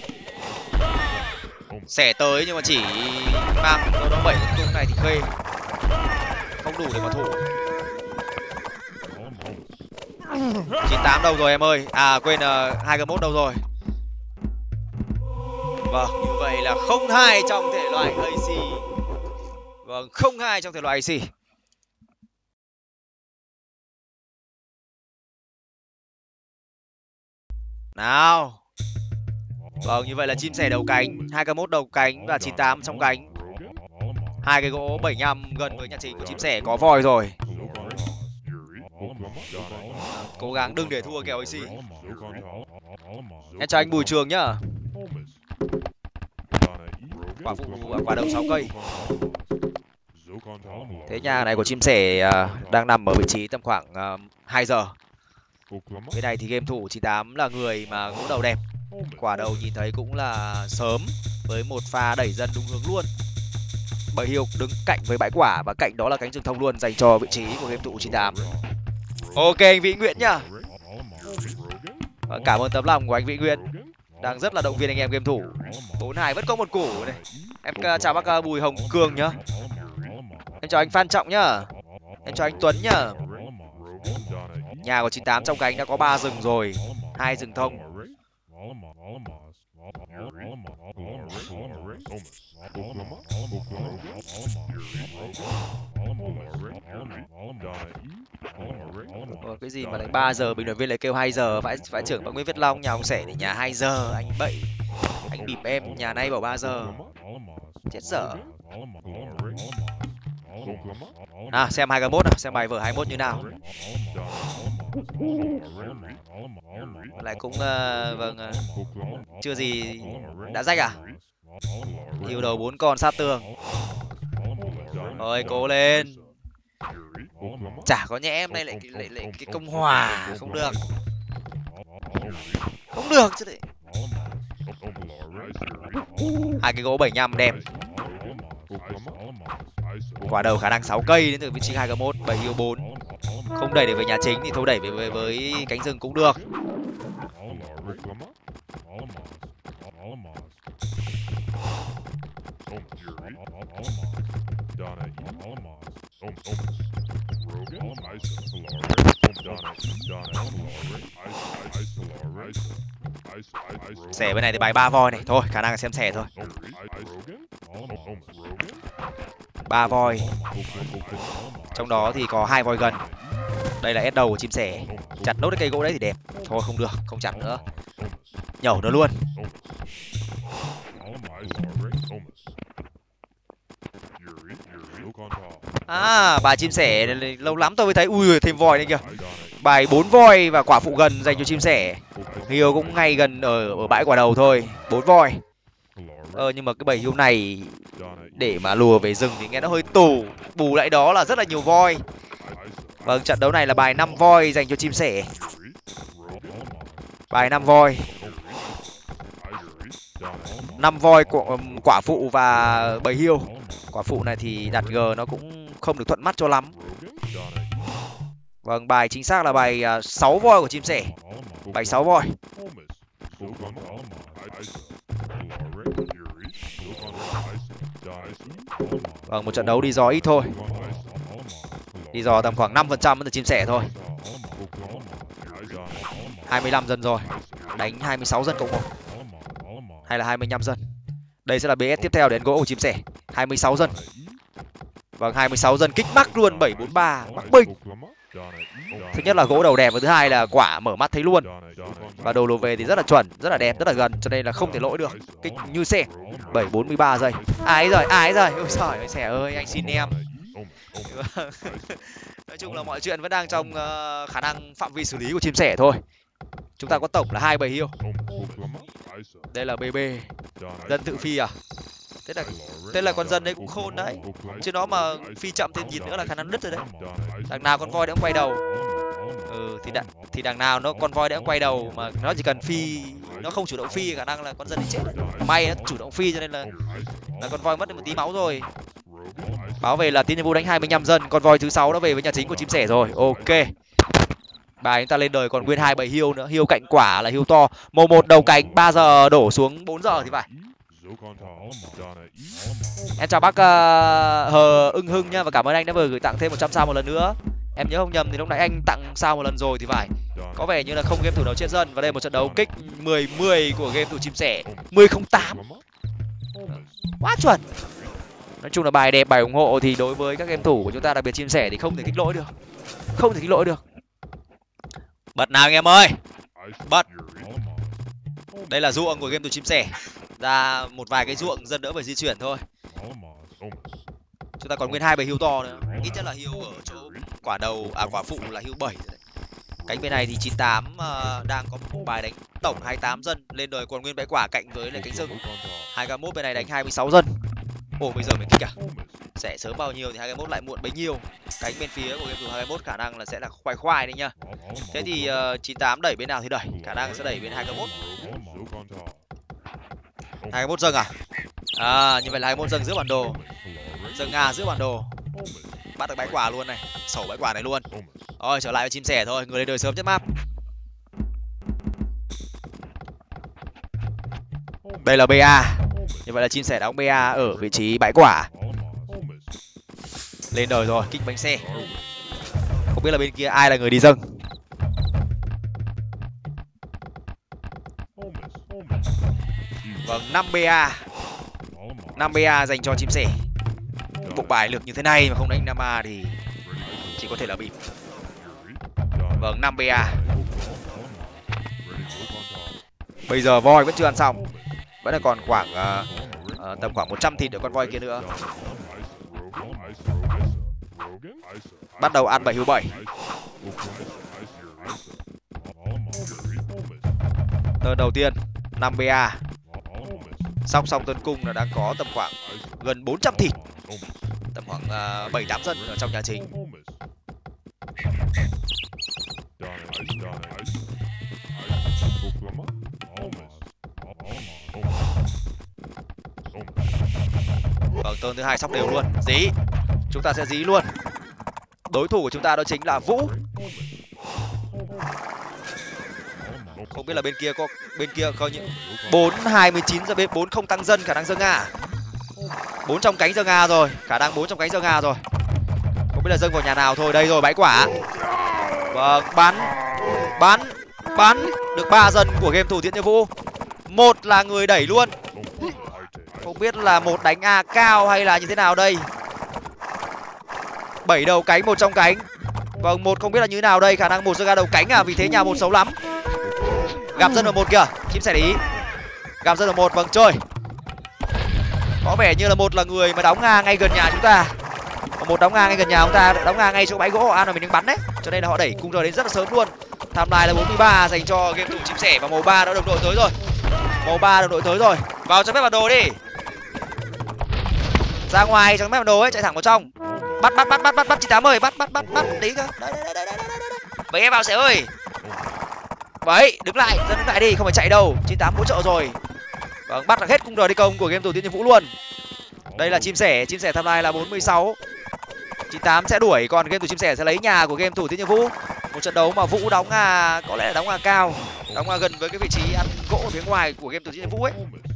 Xẻ tới nhưng mà chỉ mang đâu đó bảy cung này thì khê. Không đủ để mà thủ. chín tám đâu rồi em ơi? À quên, uh, hai k một đâu rồi? Vâng, như vậy là không hai trong thể loại a xê. Vâng, không hai trong thể loại a xê. Nào. Vâng, như vậy là chim sẻ đầu cánh, hai k một đầu cánh và chín tám trong cánh. Hai cái gỗ bảy nhăm gần với nhà chính của chim sẻ có voi rồi. Cố gắng đừng để thua kèo a xê. Em chào anh Bùi Trường nhá. Quả phụ quả đầu sáu cây. Thế nhà này của chim sẻ uh, đang nằm ở vị trí tầm khoảng uh, hai giờ. Cái này thì game thủ chín tám là người mà gỗ đầu đẹp. Quả đầu nhìn thấy cũng là sớm với một pha đẩy dân đúng hướng luôn. Bởi Hiêu đứng cạnh với bãi quả và cạnh đó là cánh rừng thông luôn dành cho vị trí của game thủ chín tám. Ok anh Vĩ Nguyễn nhá. Và cảm ơn tấm lòng của anh Vĩ Nguyễn đang rất là động viên anh em game thủ. Bốn hai vẫn có một củ này. Em chào bác Bùi Hồng Cường nhá. Em chào anh Phan Trọng nhá. Em chào anh Tuấn nhá. Nhà của chín tám trong cánh đã có ba rừng rồi, hai rừng thông. Ủa, cái gì mà đánh ba giờ bình luận viên lại kêu hai giờ. Vãi vãi trưởng và Nguyễn Viết Long nhà ông Sẻ để nhà hai giờ. Anh bậy. Anh bịp em nhà nay bảo ba giờ. Chết dở. À xem hai k một nào, xem bài vở hai mốt như nào. Lại cũng uh, vâng uh, chưa gì đã rách à. Hiu đầu bốn con sát tường. Ơi cố lên. Chả có nhẽ em này lại lại, lại cái công hòa không được. Không được chứ đấy. Hai cái gỗ bảy nhăm đẹp. Quả đầu khả năng sáu cây đến từ vị trí hai k một, bảy hiu bốn. Không đẩy để về nhà chính thì thôi đẩy về với, với cánh rừng cũng được. Xẻ bên này thì bài ba voi này, thôi khả năng là xem xẻ thôi. Ba voi. Trong đó thì có hai voi gần. Đây là S đầu của chim sẻ. Chặt nốt cái cây gỗ đấy thì đẹp. Thôi không được, không chặt nữa. Nhẩu nó luôn. À, bà chim sẻ lâu lắm tôi mới thấy. Ui, thêm voi đây kìa. Bài bốn voi và quả phụ gần dành cho chim sẻ. Hiêu cũng ngay gần ở ở bãi quả đầu thôi. Bốn voi. Ờ nhưng mà cái bầy hiêu này để mà lùa về rừng thì nghe nó hơi tù. Bù lại đó là rất là nhiều voi. Vâng, trận đấu này là bài năm voi dành cho chim sẻ. Bài năm voi. năm voi của quả phụ và bầy hiêu. Quả phụ này thì đặt G nó cũng không được thuận mắt cho lắm. Vâng, bài chính xác là bài sáu voi của chim sẻ. Bài sáu voi. Vâng, một trận đấu đi giò ít thôi. Đi giò tầm khoảng năm phần trăm từ chim sẻ thôi. hai mươi lăm dân rồi. Đánh hai mươi sáu dân cộng một. Hay là hai mươi lăm dân. Đây sẽ là bê ét tiếp theo đến gỗ của chim sẻ. hai mươi sáu dân. Vâng, hai mươi sáu dân kích mắc luôn bảy bốn ba. Mắc binh. Thứ nhất là gỗ đầu đẹp và thứ hai là quả mở mắt thấy luôn. Và đồ lùa về thì rất là chuẩn, rất là đẹp, rất là gần, cho nên là không thể lỗi được. Kích như xe. bảy bốn mươi ba giây. Ai rồi, ai rồi. Ôi trời ơi, sẻ ơi, anh xin em. Nói chung là mọi chuyện vẫn đang trong uh, khả năng phạm vi xử lý của chim sẻ thôi. Chúng ta có tổng là hai bầy hiêu. Đây là bê bê. Dân tự phi à? Thế là thế là con dân đấy cũng khôn đấy. Chứ nó mà phi chậm thêm nhịp nữa là khả năng đứt rồi đấy. Đằng nào con voi đã quay đầu. Ừ thì đằng thì đằng nào nó con voi đã quay đầu mà nó chỉ cần phi, nó không chủ động phi khả năng là con dân đấy chết. May nó chủ động phi cho nên là là con voi mất được một tí máu rồi. Báo về là Tín Nhiệm Vũ đánh hai mươi lăm dân, con voi thứ sáu đã về với nhà chính của chim sẻ rồi. Ok. Bài chúng ta lên đời còn nguyên hai bầy hiêu nữa, hiêu cạnh quả là hiêu to. Màu một đầu cánh ba giờ đổ xuống bốn giờ thì phải. Em chào bác uh, Hờ Ưng Hưng nha, và cảm ơn anh đã vừa gửi tặng thêm một trăm sao một lần nữa. Em nhớ không nhầm thì lúc nãy anh tặng sao một lần rồi thì phải. Có vẻ như là không game thủ nào chết dân. Và đây một trận đấu kích mười mười của game thủ chim sẻ. mười không tám. Quá chuẩn. Nói chung là bài đẹp, bài ủng hộ thì đối với các game thủ của chúng ta, đặc biệt chim sẻ thì không thể kích lỗi được. Không thể kích lỗi được. Bật nào anh em ơi. Bật. Đây là ruộng của game thủ chim sẻ. Ra một vài cái ruộng dân đỡ phải di chuyển thôi. Chúng ta còn nguyên hai bầy hiêu to nữa. Ít nhất là hiêu ở chỗ quả đầu, à quả phụ là hiêu bảy rồi đấy. Cánh bên này thì chín tám uh, đang có một bài đánh tổng hai mươi tám dân. Lên đời còn nguyên bãi quả cạnh với lại cánh rừng. hai k mốt bên này đánh hai mươi sáu dân. Ồ bây giờ mình kích à? Sẽ sớm bao nhiêu thì hai k mốt lại muộn bấy nhiêu. Cánh bên phía của game thủ hai k mốt khả năng là sẽ là khoai khoai đấy nhá. Thế thì uh, chín tám đẩy bên nào thì đẩy, khả năng sẽ đẩy bên hai k mốt. hai k mốt dâng à? À như vậy là hai k mốt dâng giữa bản đồ. Dâng Nga giữa bản đồ. Bắt được bãi quả luôn này, sổ bãi quả này luôn. Rồi trở lại với chim sẻ thôi, người lên đời sớm nhất map. Đây là bê a. Như vậy là chim sẻ đóng bê a ở vị trí bãi quả. Lên đời rồi, kích bánh xe. Không biết là bên kia ai là người đi dâng. Vâng, năm bê a. năm bê a dành cho chim sẻ. Bộ bài lược như thế này mà không đánh năm a thì chỉ có thể là bịp. Vâng, năm bê a. Bây giờ voi vẫn chưa ăn xong. Vẫn là còn khoảng uh, uh, tầm khoảng một trăm thịt ở con voi kia nữa. Bắt đầu ăn bảy hiếu bảy. Tơn đầu tiên năm bê a. Song song tấn cung là đang có tầm khoảng gần bốn trăm thịt. Tầm khoảng uh, bảy tám dân ở trong nhà chính. Vâng, tơn thứ hai sóc đều luôn. Dí. Chúng ta sẽ dí luôn. Đối thủ của chúng ta đó chính là Vũ. Không biết là bên kia có bên kia có những bốn hai mươi chín giờ bên bốn không tăng dân, khả năng dâng Nga. bốn trong cánh dâng Nga rồi, khả năng bốn trong cánh dâng Nga rồi. Không biết là dâng vào nhà nào thôi. Đây rồi, bãi quả. Vâng, bắn bắn bắn được ba dân của game thủ Thiện Như Vũ. Một là người đẩy luôn. Không biết là một đánh A cao hay là như thế nào đây. Bảy đầu cánh, một trong cánh. Vâng, một không biết là như thế nào đây, khả năng một dâng ra đầu cánh à, vì thế nhà một xấu lắm. Gặp dân ở một kìa, chim sẻ để ý. Gặp dân ở một, vâng chơi. Có vẻ như là một là người mà đóng Nga ngay gần nhà chúng ta. Một đóng Nga ngay gần nhà chúng ta, đóng Nga ngay chỗ bãi gỗ An mà mình đang bắn đấy. Cho nên là họ đẩy cung rời đến rất là sớm luôn. Tham lai là bốn mươi ba dành cho game thủ chim sẻ và màu ba đã đồng đội tới rồi. Màu ba đồng đội tới rồi. Vào cho phép bản đồ đi. Ra ngoài cho phép bản đồ ấy, chạy thẳng vào trong. Bắt bắt bắt bắt bắt bắt chín tám ơi, bắt bắt bắt bắt đấy cơ. Đấy đấy đấy đấy đấy. Vậy em vào sẻ ơi. Vậy, đứng lại, dân đứng lại đi, không phải chạy đâu. chín tám hỗ trợ rồi. Vâng, bắt được hết cung rời đi công của game thủ Thiện Như Vũ luôn. Đây là chim sẻ, chim sẻ tham lai là bốn mươi sáu. chín tám sẽ đuổi, còn game thủ chim sẻ sẽ lấy nhà của game thủ Thiện Như Vũ. Một trận đấu mà Vũ đóng à, có lẽ là đóng à cao, đóng à gần với cái vị trí ăn gỗ ở phía ngoài của game thủ Thiện Như Vũ ấy.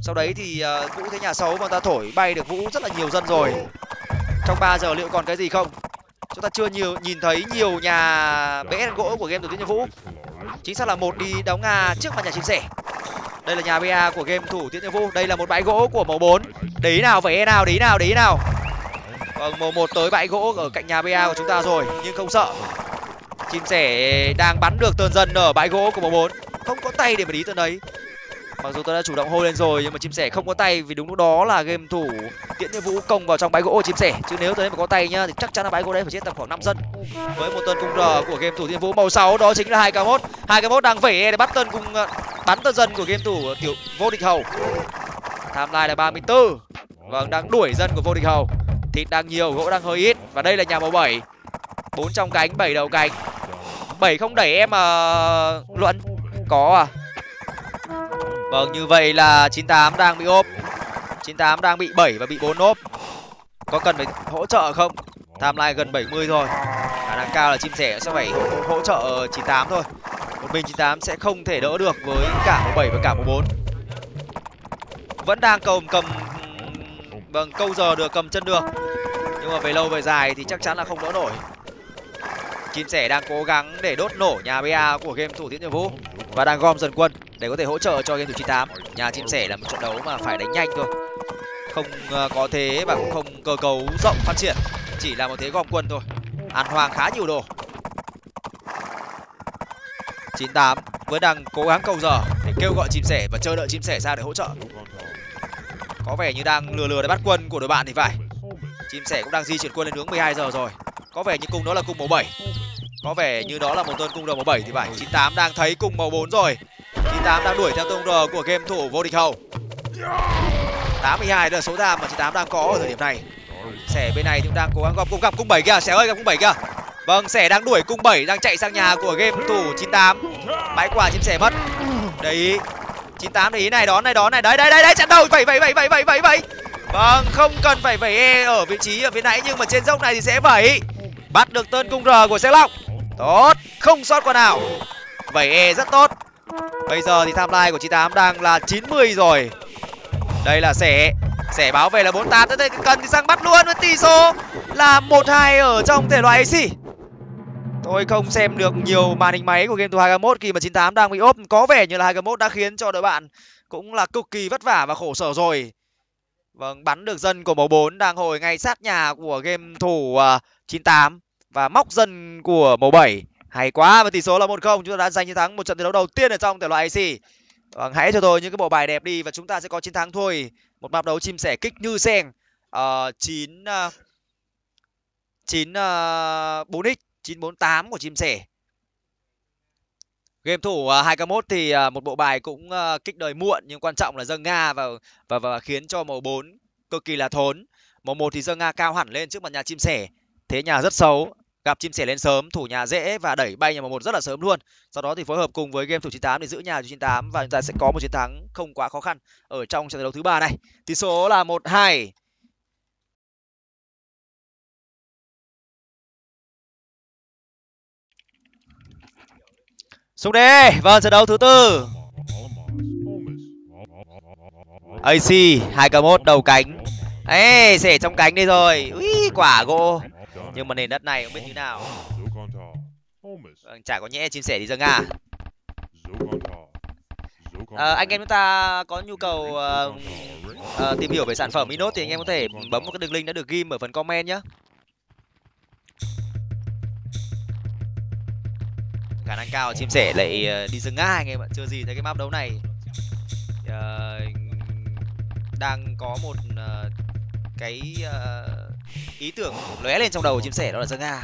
Sau đấy thì uh, Vũ thấy nhà xấu mà ta thổi bay được Vũ rất là nhiều dân rồi. Trong ba giờ liệu còn cái gì không? Chúng ta chưa nhiều nhìn thấy nhiều nhà bê ét gỗ của game thủ Tiễn Nhân Vũ. Chính xác là một đi đóng Nga trước mặt nhà chim sẻ. Đây là nhà bê a của game thủ Tiễn Nhân Vũ. Đây là một bãi gỗ của màu bốn. Đấy nào vậy nào, đấy nào, đấy nào. Vâng, màu một tới bãi gỗ ở cạnh nhà bê a của chúng ta rồi, nhưng không sợ. Chim sẻ đang bắn được tơn dần ở bãi gỗ của màu bốn. Không có tay để mà đi tơn đấy. Mặc dù tôi đã chủ động hô lên rồi nhưng mà chim sẻ không có tay, vì đúng lúc đó là game thủ Tiễn Nhân Vũ công vào trong bãi gỗ của chim sẻ. Chứ nếu tới mà có tay nhá thì chắc chắn là bãi gỗ đấy phải chết tầm khoảng năm dân. Với một tơn cung R của game thủ Tiễn Nhân Vũ màu sáu, đó chính là hai k một. hai k một đang vẩy để bắt tơn cung bắn tơn dân của game thủ tiểu vô địch hầu. Timeline là ba mươi tư. Vâng, đang đuổi dân của vô địch hầu. Thịt đang nhiều, gỗ đang hơi ít. Và đây là nhà màu bảy. bốn trong cánh, bảy đầu cánh. bảy không đẩy em mà Luận. Có à? Vâng, như vậy là chín tám đang bị ốp. chín tám đang bị bảy và bị bốn ốp. Có cần phải hỗ trợ không? Timeline gần bảy mươi rồi. Khả năng cao là chim sẻ sẽ phải hỗ trợ chín tám thôi. Một mình chín tám sẽ không thể đỡ được với cả màu bảy và cả màu bốn. Vẫn đang cầm cầm vâng, câu giờ được, cầm chân được. Nhưng mà về lâu về dài thì chắc chắn là không đỡ nổi. Chim sẻ đang cố gắng để đốt nổ nhà bê a của game thủ Tiễn Nhân Vũ và đang gom dần quân để có thể hỗ trợ cho game thủ chín tám. Nhà chim sẻ là một trận đấu mà phải đánh nhanh thôi, không uh, có thế và cũng không cơ cấu rộng phát triển, chỉ là một thế gom quân thôi. Ăn hoang khá nhiều đồ. chín tám vẫn đang cố gắng câu giờ để kêu gọi chim sẻ và chờ đợi chim sẻ ra để hỗ trợ. Có vẻ như đang lừa lừa để bắt quân của đội bạn thì phải. Chim sẻ cũng đang di chuyển quân lên hướng mười hai giờ rồi. Có vẻ như cung đó là cung màu bảy. Có vẻ như đó là một tơn cung R màu bảy thì phải. chín tám đang thấy cung màu bốn rồi. chín tám đang đuổi theo tông R của game thủ vô địch hầu. tám mươi hai là số đam mà chín tám đang có ở thời điểm này. Sẻ bên này cũng đang cố gắng gom cung, gặp cung bảy kìa, Sẻ ơi, gặp cung bảy kìa. Vâng, Sẻ đang đuổi cung bảy, đang chạy sang nhà của game thủ chín tám. Bãi quả chim sẻ mất. Đấy, chín tám để ý này, đón này, đón này, đấy đấy đấy đấy, chặn đầu, vậy vậy vậy vậy vậy vậy vậy. Vâng, không cần phải vẩy E ở vị trí ở phía nãy nhưng mà trên dốc này thì sẽ vẩy. Bắt được tơn cung R của Xe Long. Tốt, không sót con nào. Vẩy E rất tốt. Bây giờ thì timeline của chín tám đang là chín mươi rồi. Đây là Sẻ. Sẻ báo về là bốn tám, tới đây cần thì sang bắt luôn với tỷ số là một hai ở trong thể loại a xê. Tôi không xem được nhiều màn hình máy của game thủ hai k một khi mà chín tám đang bị ốp. Có vẻ như là hai k một đã khiến cho đội bạn cũng là cực kỳ vất vả và khổ sở rồi. Vâng, bắn được dân của màu bốn đang hồi ngay sát nhà của game thủ uh, chín tám và móc dân của màu bảy. Hay quá, và tỷ số là một không. Chúng ta đã giành chiến thắng một trận thi đấu đầu tiên ở trong thể loại a xê. Vâng, hãy cho tôi những cái bộ bài đẹp đi và chúng ta sẽ có chiến thắng thôi. Một map đấu chim sẻ kích như sen. Uh, chín uh, chín uh, bốn x chín bốn tám của chim sẻ. Game thủ uh, hai k một thì uh, một bộ bài cũng uh, kích đời muộn nhưng quan trọng là dâng Nga và, và và khiến cho màu bốn cực kỳ là thốn. Màu một thì dâng Nga cao hẳn lên trước mặt nhà chim sẻ. Thế nhà rất xấu, gặp chim sẻ lên sớm, thủ nhà dễ và đẩy bay nhà màu một rất là sớm luôn. Sau đó thì phối hợp cùng với game thủ chín tám để giữ nhà cho chín tám và chúng ta sẽ có một chiến thắng không quá khó khăn ở trong trận đấu thứ ba này. Tỷ số là một hai. Xuống đi. Vâng, trận đấu thứ tư. a xê hai k một đầu cánh. Ê, sẻ trong cánh đi rồi. Ui, quả gỗ. Nhưng mà nền đất này không biết như nào. Vâng, chả có nhẽ chim sẻ đi dâng Nga. À, anh em chúng ta có nhu cầu uh, uh, tìm hiểu về sản phẩm Minot thì anh em có thể bấm một cái đường link đã được ghim ở phần comment nhé. Khả năng cao chim sẻ lại uh, đi dâng Nga anh em ạ. Chưa gì thấy cái map đấu này uh, đang có một uh, cái uh, ý tưởng lóe lên trong đầu của chim sẻ, đó là dâng Nga.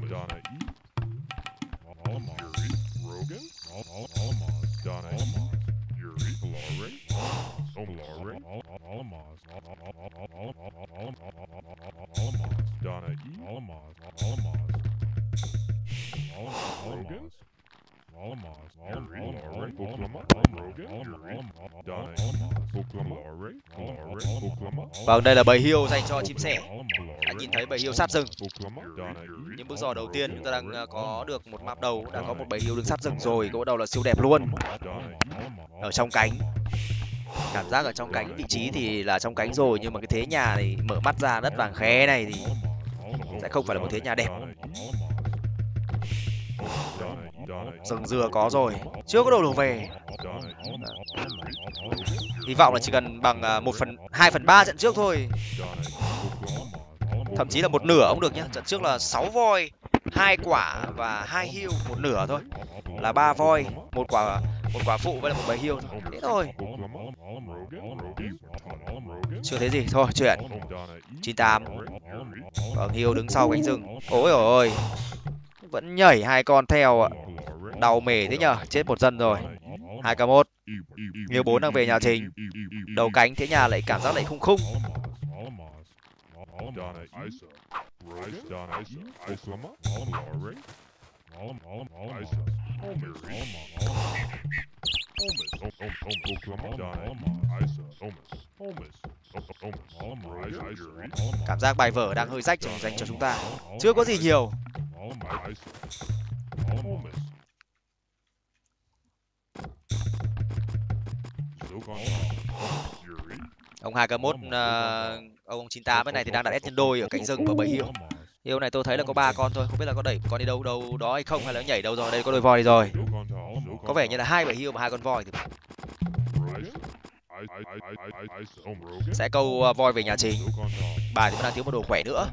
Vâng, đây là bầy hiêu dành cho chim sẻ. Đã nhìn thấy bầy hiêu sát rừng. Những bước dò đầu tiên chúng ta đang có được một map đầu, đã có một bầy hiêu đứng sát rừng rồi. Gỗ đầu là siêu đẹp luôn. Ở trong cánh. Cảm giác ở trong cánh vị trí thì là trong cánh rồi, nhưng mà cái thế nhà thì mở mắt ra đất vàng khé này thì sẽ không phải là một thế nhà đẹp. Rừng dừa có rồi, chưa có đồ đổ về. Hy vọng là chỉ cần bằng một phần hai phần ba trận trước thôi, thậm chí là một nửa cũng được nhá. Trận trước là sáu voi, hai quả và hai hiêu, một nửa thôi là ba voi, một quả một quả phụ với là một bầy hiêu thôi. Thế thôi, chưa thấy gì. Thôi chuyển chín tám. Vâng, hiêu đứng sau cánh rừng. Ôi ôi, vẫn nhảy hai con theo ạ. Đau mề thế nhờ, chết một dân rồi. Hai k một. Hiêu bốn đang về nhà Trình. Đầu cánh thế nhà lại cảm giác lại khung khung. Cảm giác bài vở đang hơi rách cho dành cho chúng ta. Chưa có gì nhiều. Ông hai k một, uh, ông chín tám bên này thì đang đặt S nhân đôi ở cánh rừng và bầy hiêu. Hiêu này tôi thấy là có ba con thôi, không biết là có đẩy con đi đâu đâu đó hay không, hay là nhảy đâu rồi. Đây có đôi voi rồi. Có vẻ như là hai bầy hiêu và hai con voi thì sẽ câu uh, voi về nhà Trình. Bài thì vẫn đang thiếu một đồ khỏe nữa.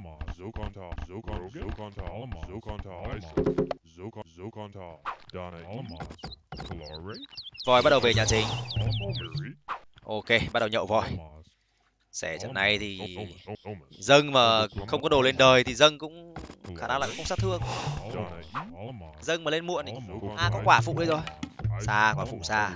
Voi bắt đầu về nhà Trình. Ok, bắt đầu nhậu voi. Xẻ trận này thì dâng mà không có đồ lên đời thì dâng cũng khả năng là cũng không sát thương. Dâng mà lên muộn thì à, có quả phụ đây rồi. Xa, quả phụ xa.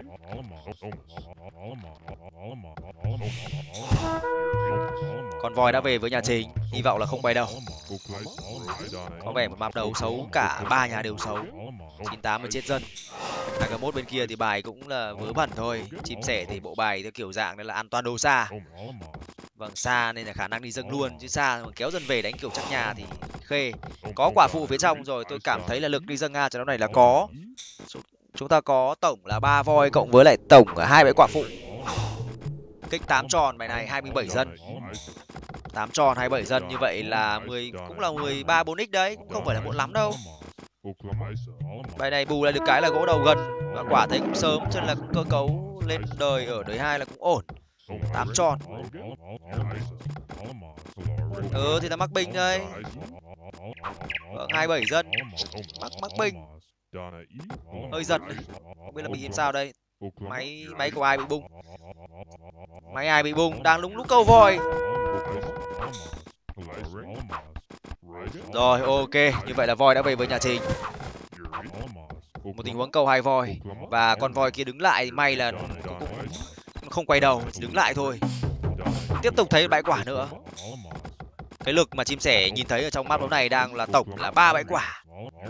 Con voi đã về với nhà Trình, hy vọng là không bay đâu. Có vẻ một map đấu xấu, cả ba nhà đều xấu. chín tám mới chết dân. hai k một bên kia thì bài cũng là vớ vẩn thôi. Chim sẻ thì bộ bài theo kiểu dạng đấy là an toàn đồ xa. Vâng, xa nên là khả năng đi dâng luôn, chứ xa mà kéo dân về đánh kiểu chắc nhà thì khê. Có quả phụ phía trong rồi, tôi cảm thấy là lực đi dâng Nga trận đấu này là có. Chúng ta có tổng là ba voi cộng với lại tổng hai bãi quả phụ. Kích tám tròn bài này hai mươi bảy dân. tám tròn hai mươi bảy dân như vậy là mười cũng là mười ba bốn x đấy, cũng không phải là muộn lắm đâu. Bài này bù lại được cái là gỗ đầu gần và quả thấy cũng sớm, cho nên là cũng cơ cấu lên đời ở đời hai là cũng ổn. tám tròn. Ừ thì là mắc binh đây. Vâng, hai mươi bảy dân. Mắc mắc binh. Hơi giật. Không biết là bị làm sao đây. Máy máy của ai bị bung? Máy ai bị bung? Đang lúng lúc câu voi. Rồi ok, như vậy là voi đã về với nhà Trình. Một tình huống câu hai voi và con voi kia đứng lại, may là cũng, cũng không quay đầu, chỉ đứng lại thôi. Tiếp tục thấy bãi quả nữa. Cái lực mà chim sẻ nhìn thấy ở trong map đấu này đang là tổng là ba bãi quả.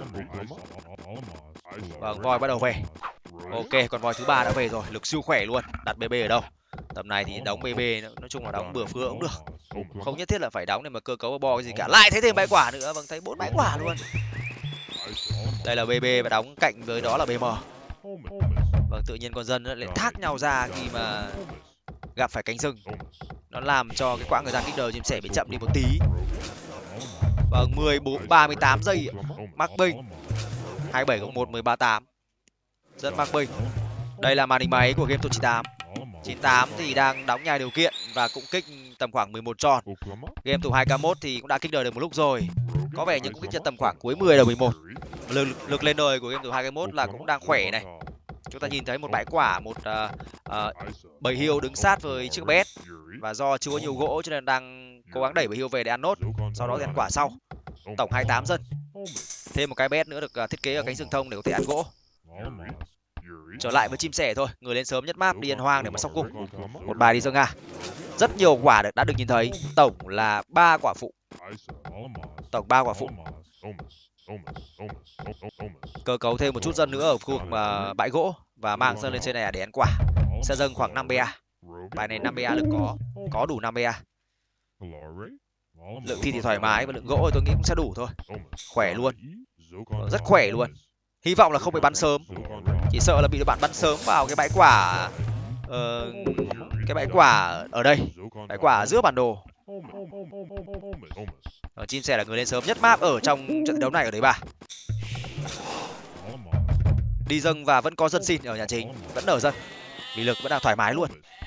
Vâng, voi bắt đầu về. Ok, con voi thứ ba đã về rồi, lực siêu khỏe luôn. Đặt bê bê ở đâu? Tầm này thì đóng bê bê, nói chung là đóng bừa phưa cũng được. Không nhất thiết là phải đóng để mà cơ cấu bo cái gì cả. Lại thấy thêm bãi quả nữa, vâng, thấy bốn bãi quả luôn. Đây là bê bê và đóng cạnh với đó là bê em. Vâng, tự nhiên con dân lại thác nhau ra khi mà gặp phải cánh rừng. Nó làm cho cái quãng thời gian kích đời chim sẻ bị chậm đi một tí. Vâng, mười bốn ba mươi tám giây mắc binh. hai mươi bảy cộng một mười ba tám. Rất mắc binh. Đây là màn hình máy của game thủ chín tám. chín tám thì đang đóng nhai điều kiện và cũng kích tầm khoảng mười một tròn. Game thủ hai k một thì cũng đã kích đời được một lúc rồi. Có vẻ như cũng kích tầm khoảng cuối mười đầu mười một. Lực, lực lên đời của game thủ hai k một là cũng đang khỏe này. Chúng ta nhìn thấy một bãi quả, một uh, uh, bầy hiêu đứng sát với chiếc bé. Và do chưa có nhiều gỗ cho nên đang cố gắng đẩy bầy hiêu về để ăn nốt. Sau đó thì ăn quả sau. Tổng hai mươi tám dân. Thêm một cái bé nữa được uh, thiết kế ở cánh rừng thông để có thể ăn gỗ. Trở lại với chim sẻ thôi, người lên sớm nhất map đi ăn hoang để mà sóc cung. Một bài đi dâng Nga. Rất nhiều quả được, đã được nhìn thấy. Tổng là ba quả phụ. Tổng ba quả phụ. Cơ cấu thêm một chút dân nữa ở khu vực uh, bãi gỗ và mang dân lên trên này để ăn quả. Sẽ dâng khoảng năm ba. Bài này năm ba lực có, có đủ năm ba. Lượng thi thì thoải mái và lượng gỗ thì tôi nghĩ cũng sẽ đủ thôi. Khỏe luôn. Rất khỏe luôn. Hy vọng là không bị bắn sớm. Chỉ sợ là bị bạn bắn sớm vào cái bãi quả ờ, cái bãi quả ở đây, bãi quả ở giữa bản đồ. Ờ, chim sẻ là người lên sớm nhất map ở trong trận đấu này ở đấy bà. Đi dâng và vẫn có dân xin ở nhà chính, vẫn nở dân, vì lực vẫn đang thoải mái luôn.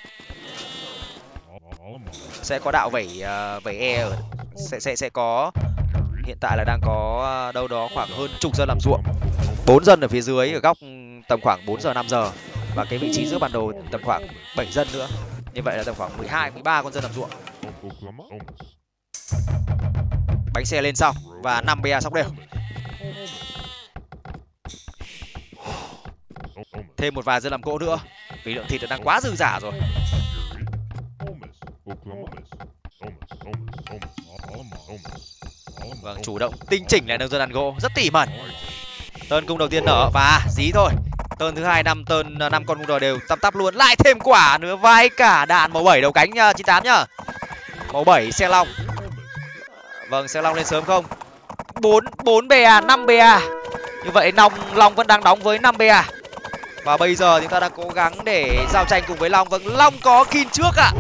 Sẽ có đạo vẩy uh, vẩy e ở sẽ sẽ sẽ có, hiện tại là đang có đâu đó khoảng hơn chục dân làm ruộng, bốn dân ở phía dưới ở góc tầm khoảng bốn giờ năm giờ, và cái vị trí giữa bản đồ tầm khoảng bảy dân nữa, như vậy là tầm khoảng mười hai mười ba con dân làm ruộng. Bánh xe lên xong và năm bê a sóc đều. Thêm một vài dân làm gỗ nữa vì lượng thịt đang quá dư dả rồi. Vâng, chủ động tinh chỉnh lại nông dân ăn gỗ rất tỉ mẩn. Tơn cung đầu tiên nở và dí thôi. Tơn thứ hai năm tơn năm con cung đờ đều tăm tắp luôn, lại thêm quả nữa, vai cả đạn màu bảy đầu cánh chín tám nhá. Màu bảy xe long. Vâng, xe long lên sớm không? bốn bốn bê a, năm bê a. Như vậy Long Long vẫn đang đóng với năm bê a. Và bây giờ chúng ta đang cố gắng để giao tranh cùng với Long. Vâng, Long có kill trước ạ.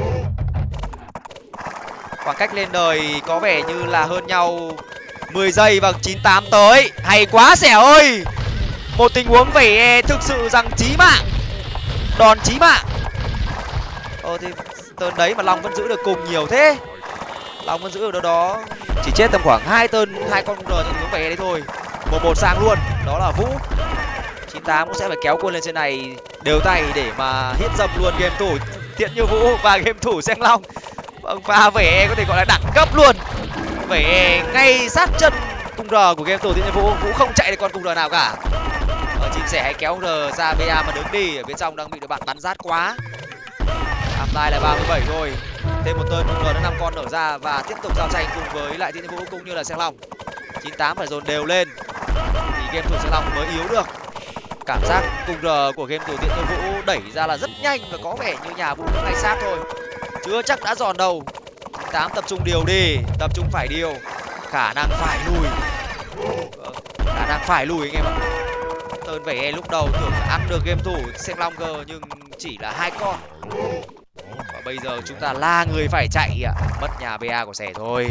Khoảng cách lên đời có vẻ như là hơn nhau mười giây. Vâng, chín tám tới. Hay quá Sẻ ơi. Một tình huống vẻ thực sự rằng chí mạng. Đòn chí mạng. Ờ thì tơn đấy mà Long vẫn giữ được cùng nhiều thế. Long vẫn giữ được đâu đó chỉ chết tầm khoảng hai tơn, hai con cung đờ trong tình huống vẻ đấy thôi. Một một sang luôn, đó là Vũ. chín tám cũng sẽ phải kéo quân lên trên này đều tay để mà hit dâm luôn game thủ Tiễn Như Vũ và game thủ Xen Long. Vâng, pha vẻ có thể gọi là đẳng cấp luôn. Vẻ ngay sát chân cung đờ của game thủ Tiễn Như Vũ, Vũ không chạy được con cung đờ nào cả. Ở chim sẻ hãy kéo cung đờ ra bê a mà đứng đi, ở bên trong đang bị đội bạn bắn rát quá. Timeline là ba mươi bảy thôi. Thêm một tơn cung đờ đã năm con nở ra và tiếp tục giao tranh cùng với lại Tiễn Như Vũ cũng như là Xen Long. chín tám phải dồn đều lên thì game thủ Xen Long mới yếu được. Cảm giác cung rờ của game thủ Tiễn Như Vũ đẩy ra là rất nhanh và có vẻ như nhà Vũ cũng ngay sát thôi, chưa chắc đã giòn đâu. chín tám tập trung điều đi, tập trung phải điều, khả năng phải lùi, khả năng phải lùi anh em ạ. Tơn vẻ lúc đầu tưởng là ăn được game thủ Xen Long cơ nhưng chỉ là hai con. Và bây giờ chúng ta là người phải chạy ạ, mất nhà bê a của Sẻ thôi.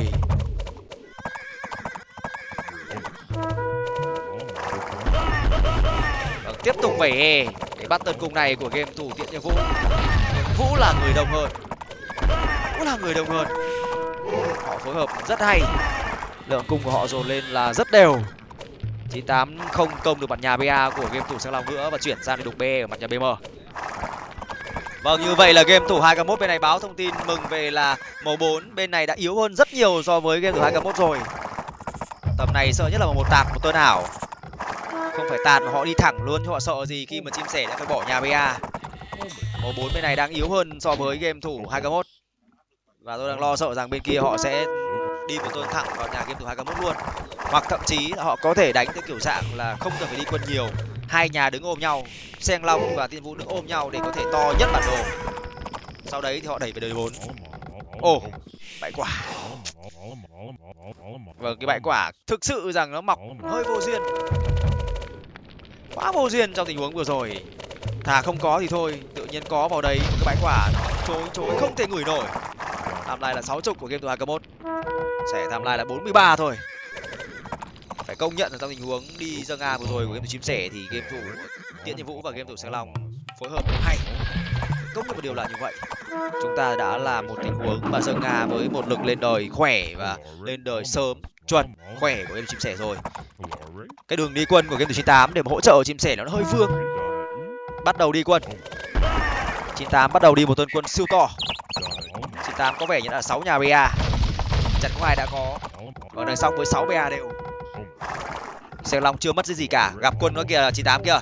Tiếp tục vẩy e để bắt tấn cung này của game thủ Tiễn Như Vũ. Vũ là người đông hơn, Vũ là người đông hơn. Họ phối hợp rất hay, lượng cung của họ dồn lên là rất đều. chín tám không công được mặt nhà bê a của game thủ Xen Long nữa và chuyển sang đục B ở mặt nhà bê em. Vâng, như vậy là game thủ hai k mốt bên này báo thông tin mừng về là màu bốn bên này đã yếu hơn rất nhiều so với game thủ hai k mốt rồi. Tầm này sợ nhất là một tạt một tơn ảo, không phải tạt mà họ đi thẳng luôn, họ sợ gì khi mà chim sẻ đã phải bỏ nhà bê a. Màu bốn bên này đang yếu hơn so với game thủ hai k mốt và tôi đang lo sợ rằng bên kia họ sẽ đi một tơn thẳng vào nhà game thủ hai k mốt luôn, hoặc thậm chí là họ có thể đánh theo kiểu dạng là không cần phải đi quân nhiều, hai nhà đứng ôm nhau, Xen Long và Tiễn Vũ đứng ôm nhau để có thể to nhất bản đồ, sau đấy thì họ đẩy về đời bốn. Ồ, bãi quả. Vâng, cái bãi quả thực sự rằng nó mọc hơi vô duyên, quá vô duyên trong tình huống vừa rồi. Thà không có thì thôi, tự nhiên có vào đấy một cái bãi quả nó chối chối không thể ngửi nổi. Timeline là sáu chục của game thủ hai k mốt, Sẻ timeline là bốn mươi ba thôi. Phải công nhận là trong tình huống đi dâng A vừa rồi của game thủ chim sẻ thì game thủ Tiễn Như Vũ và game thủ Xen Long phối hợp hay. Công nhận một điều là như vậy, chúng ta đã làm một tình huống mà dâng A với một lực lên đời khỏe và lên đời sớm chuẩn khỏe của game thủ chim sẻ rồi. Cái đường đi quân của game thủ chín tám để mà hỗ trợ chim sẻ nó hơi vương. Bắt đầu đi quân, chín tám bắt đầu đi một tuần quân siêu to. chín tám có vẻ như là sáu nhà bê a, trận có ai đã có ở đằng sau với sáu bê a đều. Xen Long chưa mất gì cả, gặp quân nó kìa là chín tám kia.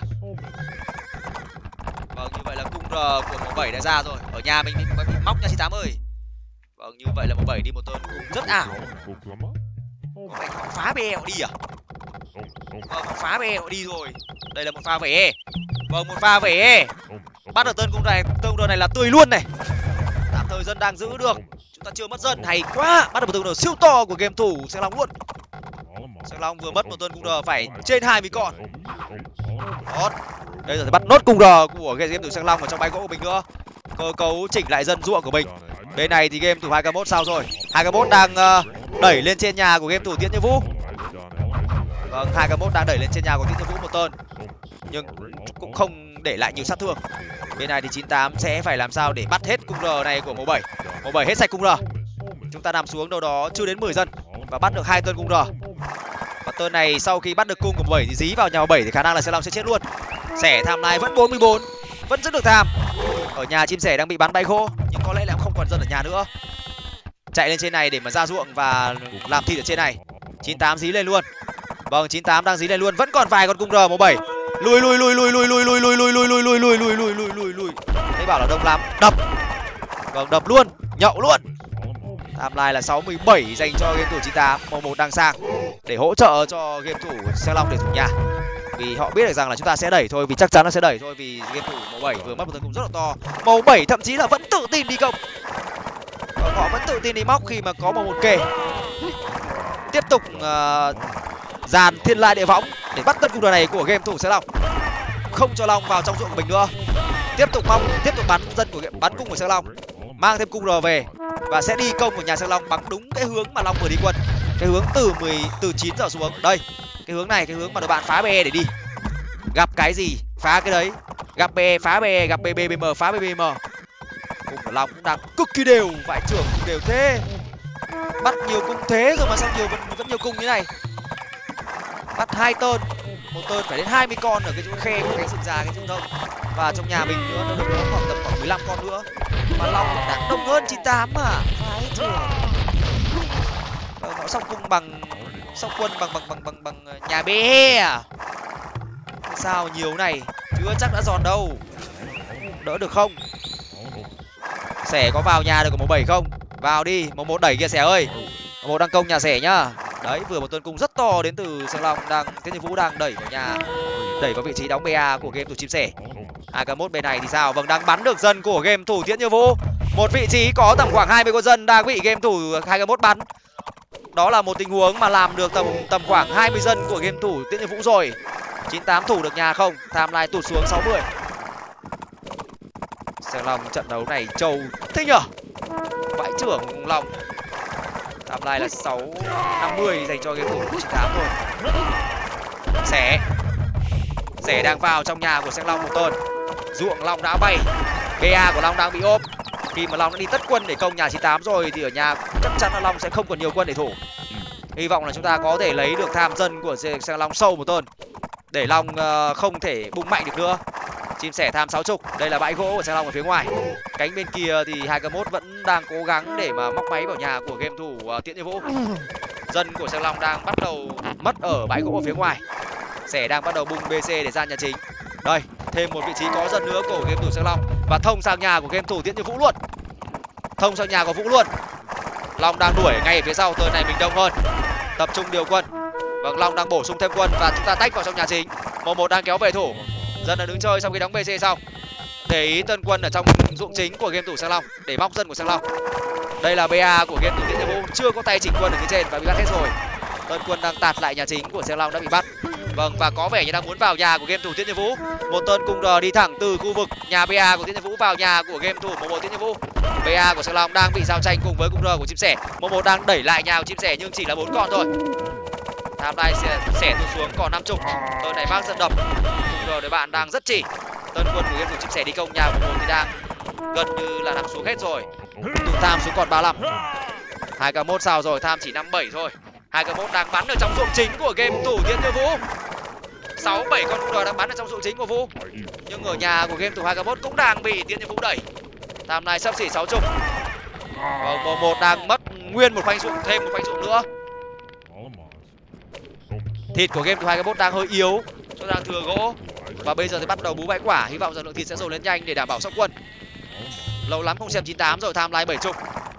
Vâng, như vậy là cung R của màu bảy đã ra rồi. Ở nhà mình bị, bị móc nha chín tám ơi. Vâng, như vậy là màu bảy đi một tuần cung rất ảo. Có phải họ phá bê e họ đi à? Vâng, họ phá bê e họ đi rồi. Đây là một pha vẩy e. Vâng, một pha vẩy e. Bắt được tên cung này, tên cung này là tươi luôn này. Tạm thời dân đang giữ được, chúng ta chưa mất dân, hay quá. Bắt được một tên siêu to của game thủ Xen Long luôn. Xen Long vừa mất một tên cung R phải trên hai mươi con. Đó. Đây giờ thì bắt nốt cung R của game thủ Xen Long ở trong bãi gỗ của mình nữa. cơ cấu chỉnh lại dân ruộng của mình. Bên này thì game thủ hai k một sao rồi. hai k một đang uh, đẩy lên trên nhà của game thủ Tiễn Như Vũ. Vâng, hai k một đang đẩy lên trên nhà của Tiễn Như Vũ một tơn, nhưng cũng không để lại nhiều sát thương. Bên này thì chín tám sẽ phải làm sao để bắt hết cung R này của màu bảy. Màu bảy hết sạch cung R. Chúng ta nằm xuống đâu đó chưa đến mười dân và bắt được hai tơn cung R. Và tơn này sau khi bắt được cung của màu bảy thì dí vào nhà màu bảy thì khả năng là Xe Long sẽ chết luôn. Sẻ tham lai vẫn bốn mươi bốn, vẫn giữ được tham. Ở nhà chim sẻ đang bị bắn bay khô, nhưng có lẽ là không còn dân ở nhà nữa. Chạy lên trên này để mà ra ruộng và làm thịt ở trên này. chín tám dí lên luôn. Vâng, chín tám đang dí lên luôn, vẫn còn vài con cung R màu bảy. Lùi lùi lùi lùi lùi lùi lùi lùi lùi lùi lùi lùi lùi lùi lùi lùi lùi lùi. Thấy bảo là đông lắm, đập. Vâng, đập luôn, nhậu luôn. Tham lai là sáu mươi bảy dành cho game thủ chín tám. Màu một đang sang để hỗ trợ cho game thủ Xe Long để thủ nhà. Vì họ biết được rằng là chúng ta sẽ đẩy thôi, vì chắc chắn nó sẽ đẩy thôi, vì game thủ màu bảy vừa mất một tấn công rất là to. Màu bảy thậm chí là vẫn tự tin đi công. Và họ vẫn tự tin đi móc khi mà có màu một kề. Tiếp tục uh, dàn thiên lai địa võng để bắt tân cung này của game thủ Xe Long. Không cho Long vào trong ruộng của mình nữa. Tiếp tục mong, tiếp tục bắn dân của bắn cung của Xe Long. Mang thêm cung R về và sẽ đi công của nhà Xe Long bằng đúng cái hướng mà Long vừa đi quân. Cái hướng từ mười từ chín giờ xuống. Đây, cái hướng này, cái hướng mà đội bạn phá bê để đi. Gặp cái gì phá cái đấy. Gặp bê phá bê, gặp bê bê bê em phá bê bê em. Cung của Long cũng đang cực kỳ đều, vải trưởng đều thế. Bắt nhiều cung thế rồi mà sao nhiều vẫn, vẫn nhiều cung như này. Bắt hai tơn, một tơn phải đến hai mươi con ở cái chỗ khe của cái sừng già, cái trung thông. Và trong nhà mình nữa nó được khoảng tầm khoảng mười lăm con nữa. Mà Long đang đông hơn chín tám mà. Vãi trưởng. Họ song cung bằng song quân bằng bằng bằng bằng bằng nhà bê à? Sao nhiều này? Chưa chắc đã giòn đâu. Đỡ được không? Sẻ có vào nhà được của màu bảy không? Vào đi, màu một đẩy kìa Sẻ ơi. Màu một đang công nhà Sẻ nhá. Đấy, vừa một tơn cung rất to đến từ Xe Long đang Tiễn Như Vũ đang đẩy vào nhà, đẩy vào vị trí đóng bê a của game thủ chim sẻ. hai k một bên này thì sao? Vâng, đang bắn được dân của game thủ Tiễn Như Vũ. Một vị trí có tầm khoảng hai mươi con dân đang bị game thủ hai k một bắn. Đó là một tình huống mà làm được tầm tầm khoảng hai mươi dân của game thủ Tiễn Như Vũ rồi. chín tám thủ được nhà không? Tham lai tụt xuống sáu mươi. Xe Long trận đấu này trâu thích nhở? Vãi trưởng Long. Tham lai là sáu năm mươi dành cho game thủ chín tám thôi. Sẻ Sẻ đang vào trong nhà của Xe Long một tơn. Ruộng Long đã bay. bê a của Long đang bị ôm. Khi mà Long đã đi tất quân để công nhà chín tám rồi thì ở nhà chắc chắn là Long sẽ không còn nhiều quân để thủ. Hy vọng là chúng ta có thể lấy được tham dân của Xe Long sâu một tơn để Long uh, không thể bung mạnh được nữa. Chim sẻ tham sáu chục. Đây là bãi gỗ của Xe Long ở phía ngoài. Cánh bên kia thì hai k một vẫn đang cố gắng để mà móc máy vào nhà của game thủ uh, Tiễn Như Vũ. Dân của Xe Long đang bắt đầu mất ở bãi gỗ ở phía ngoài. Sẻ đang bắt đầu bung bê xê để ra nhà chính. Đây, thêm một vị trí có dân nữa của game thủ Xe Long và thông sang nhà của game thủ Tiễn Như Vũ luôn. Thông sang nhà của Vũ luôn. Long đang đuổi ngay ở phía sau, tơn này mình đông hơn. Tập trung điều quân. Vâng, Long đang bổ sung thêm quân và chúng ta tách vào trong nhà chính. Màu một đang kéo về thủ. Dân đang đứng chơi sau khi đóng bê xê xong. Để ý tân quân ở trong ruộng chính của game thủ Xe Long để móc dân của Xe Long. Đây là bê a của game thủ Tiễn Như Vũ, chưa có tay chỉnh quân ở phía trên và bị bắt hết rồi. Tân quân đang tạt lại nhà chính của Xe Long đã bị bắt. Vâng, và có vẻ như đang muốn vào nhà của game thủ Tiễn Như Vũ. Một tơn cung R đi thẳng từ khu vực nhà bê a của Tiễn Như Vũ vào nhà của game thủ màu một Tiễn Như Vũ. bê a của Xe Long đang bị giao tranh cùng với cung R của chim sẻ. màu một đang đẩy lại nhà của chim sẻ nhưng chỉ là bốn con thôi. Tham lai sẽ sẻ tụt xuống còn năm mươi. Tơn này vác dân đập. Cung R đội bạn đang rất chỉ. Tân quân của game thủ chim sẻ đi công nhà của màu một thì đang gần như là nằm xuống hết rồi. Tụt tham xuống còn ba mươi lăm. hai k một sao rồi, tham chỉ năm mươi bảy thôi. hai k một đang bắn ở trong ruộng chính của game thủ Tiễn Như Vũ. sáu bảy con cung R đang bắn ở trong ruộng chính của Vũ. Nhưng ở nhà của game thủ hai k một cũng đang bị Tiễn Như Vũ đẩy. Tham này sắp xỉ sáu mươi. Vâng, màu một đang mất nguyên một khoanh ruộng, thêm một khoanh ruộng nữa. Thịt của game thủ hai k một đang hơi yếu, cho đang thừa gỗ. Và bây giờ thì bắt đầu bú bãi quả, hy vọng rằng lượng thịt sẽ dồn lên nhanh để đảm bảo sốc quân. Lâu lắm không xem chín tám rồi, tham lai bảy mươi.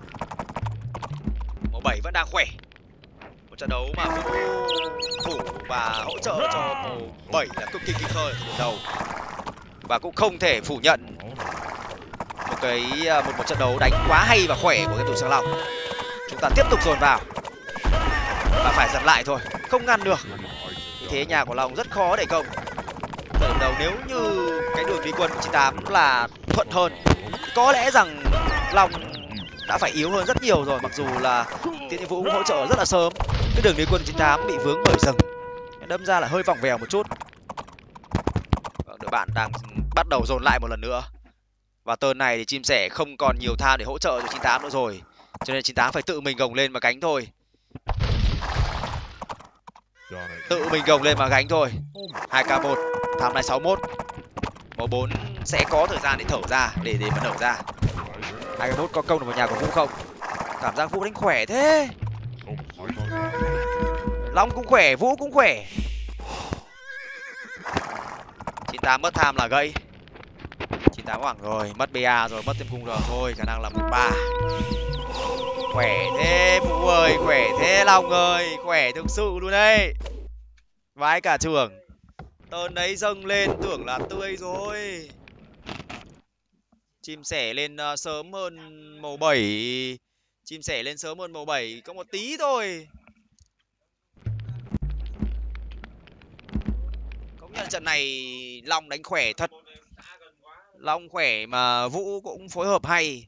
Màu bảy vẫn đang khỏe. Một trận đấu mà Vũ thủ và hỗ trợ cho màu bảy là cực kỳ kịp thời ở trận đầu. Và cũng không thể phủ nhận một cái một một trận đấu đánh quá hay và khỏe của game thủ Xe Long. Chúng ta tiếp tục dồn vào và phải giật lại thôi, không ngăn được. Vì thế nhà của Long rất khó để công. Trận đầu nếu như cái đường đi quân của chín tám là thuận hơn có lẽ rằng Long đã phải yếu hơn rất nhiều rồi, mặc dù là Tiến Như Vũ cũng hỗ trợ rất là sớm. Cái đường đi quân chín tám bị vướng bởi rừng, đâm ra là hơi vòng vèo một chút. Đội bạn đang bắt đầu dồn lại một lần nữa. Và turn này thì chim sẻ không còn nhiều tham để hỗ trợ cho chín tám nữa rồi, cho nên chín tám phải tự mình gồng lên mà gánh thôi. Tự mình gồng lên mà gánh thôi. Hai k một, tham này sáu mốt. Màu bốn sẽ có thời gian để thở ra, để để mà nở ra. Hai k một có công được vào nhà của Vũ không? Cảm giác Vũ đánh khỏe thế. Long cũng khỏe, Vũ cũng khỏe. chín tám mất tham là gãy. chín tám hoảng rồi, mất bê a rồi, mất thêm cung R thôi, khả năng là một ba. Khỏe thế Vũ ơi, khỏe thế Long ơi, khỏe thực sự luôn đấy. Vãi cả trường. Tơn đấy dâng lên tưởng là tươi rồi. Chim sẻ lên uh, sớm hơn màu bảy. Chim sẻ lên sớm hơn màu bảy có một tí thôi. Công nhận trận này Long đánh khỏe thật. Long khỏe mà Vũ cũng phối hợp hay.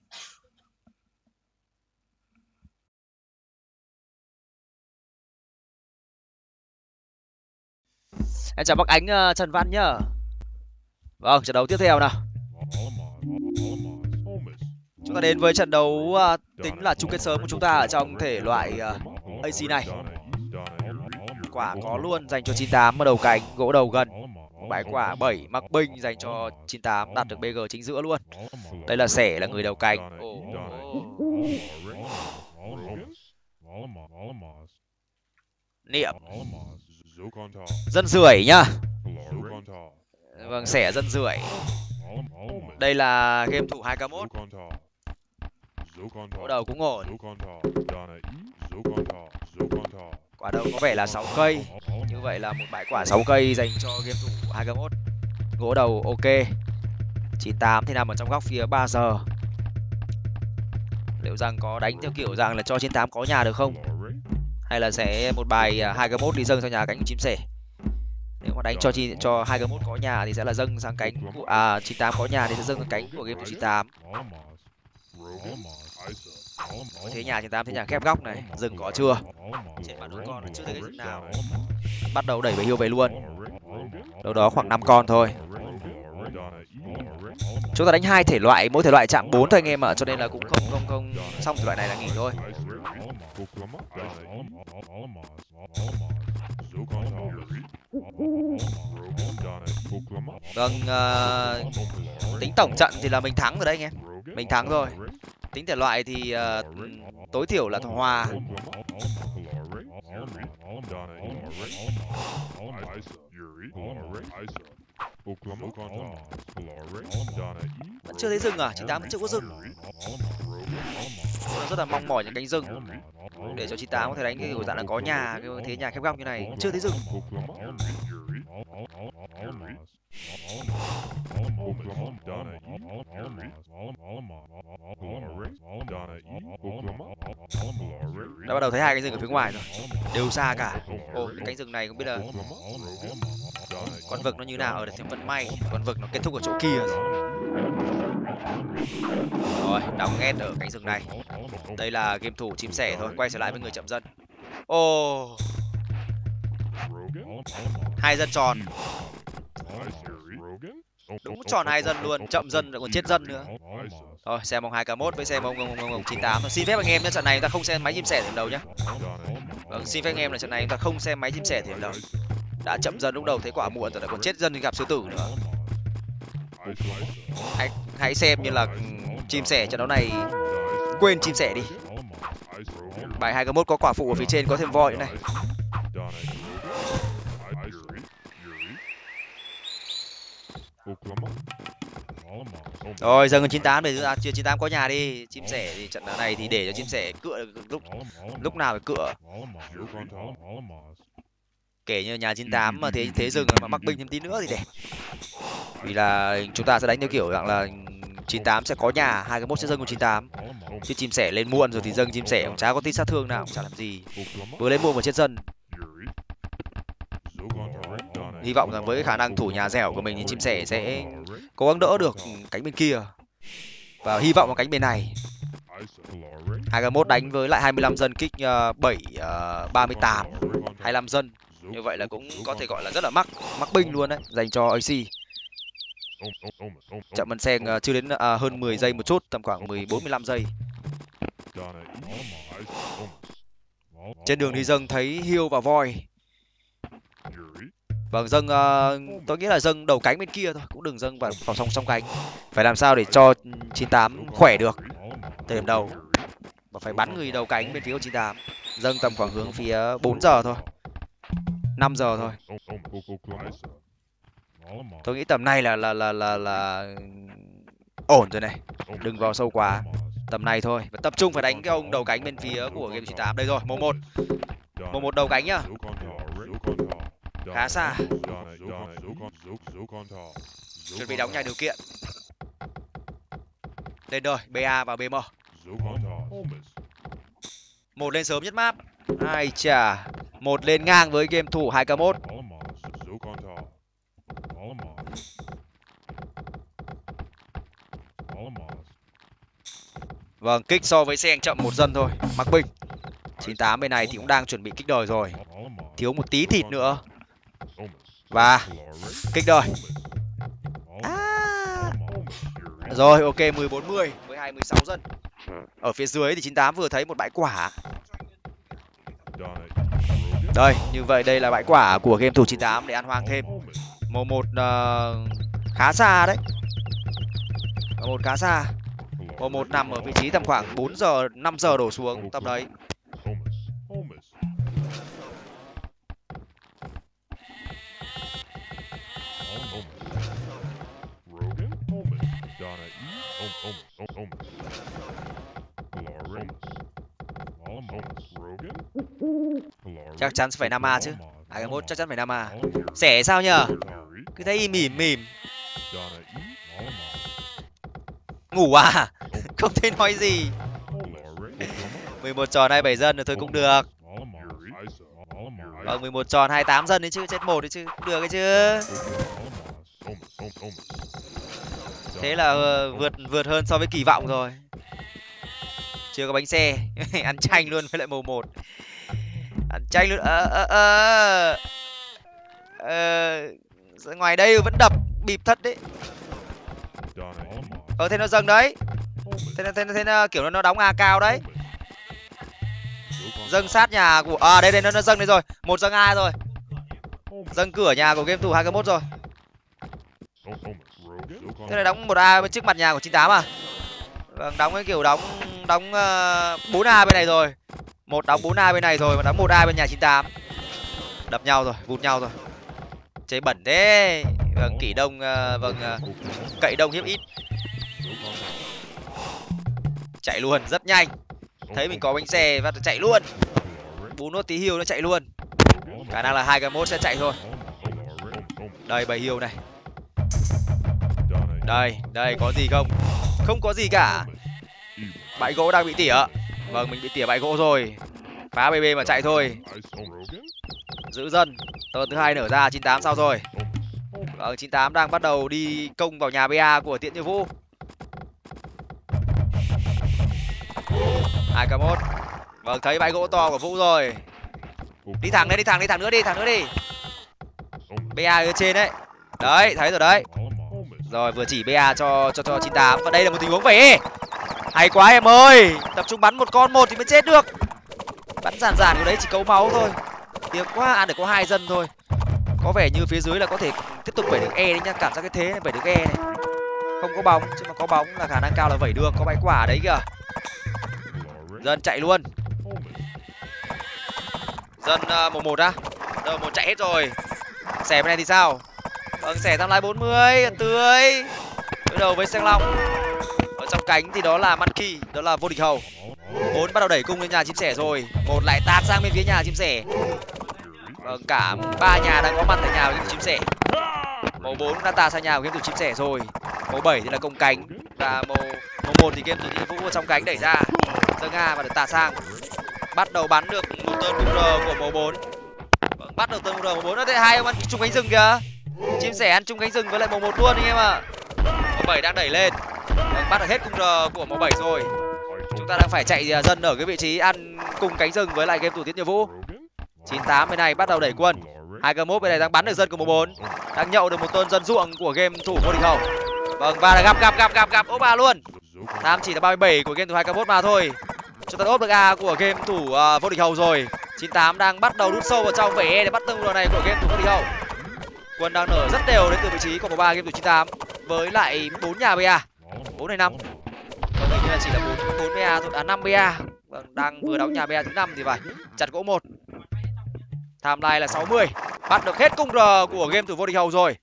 Em chào bác Ánh uh, Trần Văn nhá. Vâng, trận đấu tiếp theo nào. Chúng ta đến với trận đấu uh, tính là chung kết sớm của chúng ta ở trong thể loại uh, a xê này. Quả có luôn dành cho chín tám ở đầu cánh, gỗ đầu gần. Bãi quả bảy mắc binh dành cho chín tám, đạt được bê giê chính giữa luôn. Đây là sẻ là người đầu cánh. Oh. Niệm. Dân rưởi nhá. Vâng, sẻ dân rưởi. Đây là game thủ hai k một. Gỗ đầu cũng ổn. Quả đầu có vẻ là sáu cây. Như vậy là một bãi quả sáu cây dành cho game thủ hai k một. Gỗ đầu ok. chín tám thì nằm ở trong góc phía ba giờ. Liệu rằng có đánh theo kiểu rằng là cho chín tám có nhà được không? Hay là sẽ một bài hai k một đi dâng sang nhà cánh của chim sẻ? Nếu mà đánh cho chi, cho hai k một có nhà thì sẽ là dâng sang cánh của à chín tám có nhà thì sẽ dâng sang cánh của game thủ chín tám. Thế nhà chín tám, thế nhà khép góc này, rừng có chưa? Trên bản đồ con chưa thấy cái rừng nào. Bắt đầu đẩy về hiêu về luôn. Đâu đó khoảng năm con thôi. Chúng ta đánh hai thể loại, mỗi thể loại chạm bốn thôi anh em ạ, cho nên là cũng không không không xong thể loại này là nghỉ thôi. Vâng, uh, tính tổng trận thì là mình thắng rồi đấy anh em. Mình thắng rồi. Tính thể loại thì uh, tối thiểu là hòa. Vẫn chưa thấy rừng à? chín tám vẫn chưa có rừng. Tôi rất là mong mỏi những cánh rừng để cho chín tám có thể đánh cái kiểu dạng là có nhà, cái thế nhà khép góc như này. Chưa thấy rừng. Đã bắt đầu thấy hai cánh rừng ở phía ngoài rồi, đều xa cả. Ồ, cánh rừng này không biết là con vực nó như nào, ở đây vẫn may con vực nó kết thúc ở chỗ kia rồi. Rồi, đóng nghe ở cánh rừng này. Đây là game thủ chim sẻ thôi, quay trở lại với người chậm dân. Ồ, hai dân tròn. Đúng tròn hai dân luôn, chậm dân rồi còn chết dân nữa. Rồi, xem ông hai k một với xem ông ông, ông, ông chín tám. Xin phép anh em nhé, trận này chúng ta không xem máy chim sẻ từ đầu nhé. Vâng, xin phép anh em là trận này chúng ta không xem máy chim sẻ từ đầu. Đã chậm dân lúc đầu thấy quả muộn rồi lại còn chết dân thì gặp sư tử nữa. Hãy, hãy xem như là chim sẻ trận đấu này quên chim sẻ đi. Bài hai k một có quả phụ ở phía trên, có thêm voi nữa này. Rồi dâng chín tám để à, chưa chín tám có nhà đi. Chim sẻ thì trận đấu này thì để cho chim sẻ cựa lúc lúc nào phải cựa. Kể như nhà chín tám mà thế thế rừng mà mắc binh thêm tí nữa thì đẹp. Vì là chúng ta sẽ đánh theo kiểu rằng là chín tám sẽ có nhà, hai k một sẽ dâng con chín tám. Chứ chim sẻ lên muộn rồi thì dâng chim sẻ cũng chả có tí sát thương nào, cũng chả làm gì. Vừa lên muộn mà chết dân. Hy vọng rằng với khả năng thủ nhà dẻo của mình thì chim sẻ sẽ cố gắng đỡ được cánh bên kia. Và hy vọng vào cánh bên này. hai k một đánh với lại hai mươi lăm dân, kích uh, bảy uh, ba mươi tám, hai mươi lăm dân. Như vậy là cũng có thể gọi là rất là mắc mắc binh luôn đấy dành cho a xê. Chậm bắn xe uh, chưa đến uh, hơn mười giây một chút, tầm khoảng mười bốn mười lăm giây. Trên đường đi dâng thấy Hiêu và Voi. Vâng, dâng uh, tôi nghĩ là dâng đầu cánh bên kia thôi, cũng đừng dâng vào vào song song cánh. Phải làm sao để cho chín tám khỏe được thời điểm đầu. Và phải bắn người đầu cánh bên phía của chín tám. Dâng tầm khoảng hướng phía bốn giờ thôi, năm giờ thôi. Tôi nghĩ tầm này là là là là là ổn rồi này. Đừng vào sâu quá. Tầm này thôi. Và tập trung phải đánh cái ông đầu cánh bên phía của game chín tám. Đây rồi, màu một. Màu một đầu cánh nhá. Khá xa. Chuẩn bị đóng nhảy điều kiện. Lên rồi, bê a và bê em. Một lên sớm nhất map. Ai chà. Một lên ngang với game thủ hai k một. Vâng, kích so với xe chậm một dân thôi, mắc binh. chín tám bên này thì cũng đang chuẩn bị kích đời rồi. Thiếu một tí thịt nữa. Và kích đời. À. Rồi, ok, mười bốn mươi với hai mươi sáu dân. Ở phía dưới thì chín tám vừa thấy một bãi quả. Đây, như vậy đây là bãi quả của game thủ chín tám để ăn hoang thêm. Màu một uh, khá xa đấy. Màu một khá xa. Màu một nằm ở vị trí tầm khoảng bốn giờ, năm giờ đổ xuống tầm đấy. Chắc chắn phải năm a chứ. hai k một chắc chắn phải năm a. Xẻ sao nhờ? Cứ thấy mỉm mỉm. Ngủ à? Không thể nói gì. mười một tròn hai mươi bảy dân rồi thôi cũng được. Vâng, mười một tròn hai mươi tám dân đấy chứ, chết một đấy chứ, cũng được đấy chứ. Thế là vượt vượt hơn so với kỳ vọng rồi. Chưa có bánh xe. Ăn chanh luôn với lại màu một. Ăn chanh luôn. Ờ ờ ờ. Ờ, ngoài đây vẫn đập bịp thật đấy. Ờ thế nó dâng đấy. Thế thế, thế, thế kiểu nó đóng A cao đấy. Dâng sát nhà của à đây đây nó, nó dâng đây rồi. Một dâng hai rồi. Dâng cửa nhà của game thủ hai k một rồi. Thế này đóng một A bên trước mặt nhà của chín tám à? Vâng, đóng cái kiểu đóng đóng uh, bốn A bên này rồi. Một đóng bốn A bên này rồi, mà đóng một A bên nhà chín tám. Đập nhau rồi, vụt nhau rồi. Chế bẩn thế. Vâng, kỷ đông uh, vâng uh, cậy đông hiếp ít. Chạy luôn, rất nhanh. Thấy mình có bánh xe và chạy luôn. Bú nốt tí hiêu nó chạy luôn. Khả năng là hai k một sẽ chạy thôi. Đây bầy hiêu này. Đây, đây có gì không? Không có gì cả. Bãi gỗ đang bị tỉa. Vâng, mình bị tỉa bãi gỗ rồi. Phá bê bê mà chạy thôi. Giữ dân. Tơn thứ hai nở ra, chín tám sao rồi? Vâng, chín tám đang bắt đầu đi công vào nhà bê a của Tiễn Như Vũ. hai k một. Vâng, thấy bãi gỗ to của Vũ rồi. Đi thẳng đấy, đi thẳng, đi thẳng nữa đi, thẳng nữa đi. bê a ở trên đấy. Đấy, thấy rồi đấy. Rồi vừa chỉ bê a cho cho cho chín tám và đây là một tình huống về. Hay quá em ơi. Tập trung bắn một con một thì mới chết được. Bắn giản giản của đấy chỉ cấu máu thôi. Tiếc quá, ăn được có hai dân thôi. Có vẻ như phía dưới là có thể tiếp tục vẩy được E đấy nha, cảm giác cái thế này vẩy được E này. Không có bóng, chứ mà có bóng là khả năng cao là vẩy được, có bãi quả đấy kìa. Dân chạy luôn. Dân uh, một một á. Rồi một chạy hết rồi. Xẻ bên này thì sao? Vâng, xẻ tam lai bốn mươi, tươi. Đối đầu với Sang Long. Ở trong cánh thì đó là Monkey, đó là vô địch hầu. Bốn bắt đầu đẩy cung lên nhà chim sẻ rồi. Một lại tạt sang bên phía nhà chim sẻ. Vâng, cả ba nhà đang có mặt tại nhà của chim sẻ. Màu bốn đã tạt sang nhà của game thủ chim sẻ rồi. Màu bảy thì là công cánh. Và màu màu một thì game thủ Tiễn Như Vũ ở trong cánh đẩy ra. Dâng A và được tạt sang. Bắt đầu bắn được một tên cung R của màu bốn. Vâng, bắt được tên cung R màu bốn. Nó thấy hai ông ăn chung cánh rừng kìa. Chim sẻ ăn chung cánh rừng với lại màu một luôn anh em ạ. À. Màu bảy đang đẩy lên. Vâng, bắt được hết cung R của màu bảy rồi. Chúng ta đang phải chạy dần ở cái vị trí ăn cùng cánh rừng với lại game thủ Tiết Nhiệm Vũ. chín tám bên này bắt đầu đẩy quân. hai k một bên này đang bắn được dân của màu bốn, đang nhậu được một tên dân ruộng của game thủ Vô Địch Hậu. Vâng, và gặp gặp gặp gặp gặp ốp A luôn. Tham chỉ là ba mươi bảy của game thủ hai k một mà thôi. Chúng ta ốp được A của game thủ uh, Vô Địch Hậu rồi. chín tám đang bắt đầu đút sâu vào trong bảy E để bắt tương đồ này của game thủ Vô Địch Hậu. Quân đang nở rất đều đến từ vị trí của màu ba game thủ chín tám với lại bốn nhà bê a. bốn này năm. Vâng, hình như là chỉ là bốn bốn bê a thôi, à năm bê a. Vâng, đang vừa đóng nhà bê a thứ năm thì phải. Chặt gỗ một. Timeline là sáu mươi. Bắt được hết cung R của game thủ Vô Địch Hậu rồi.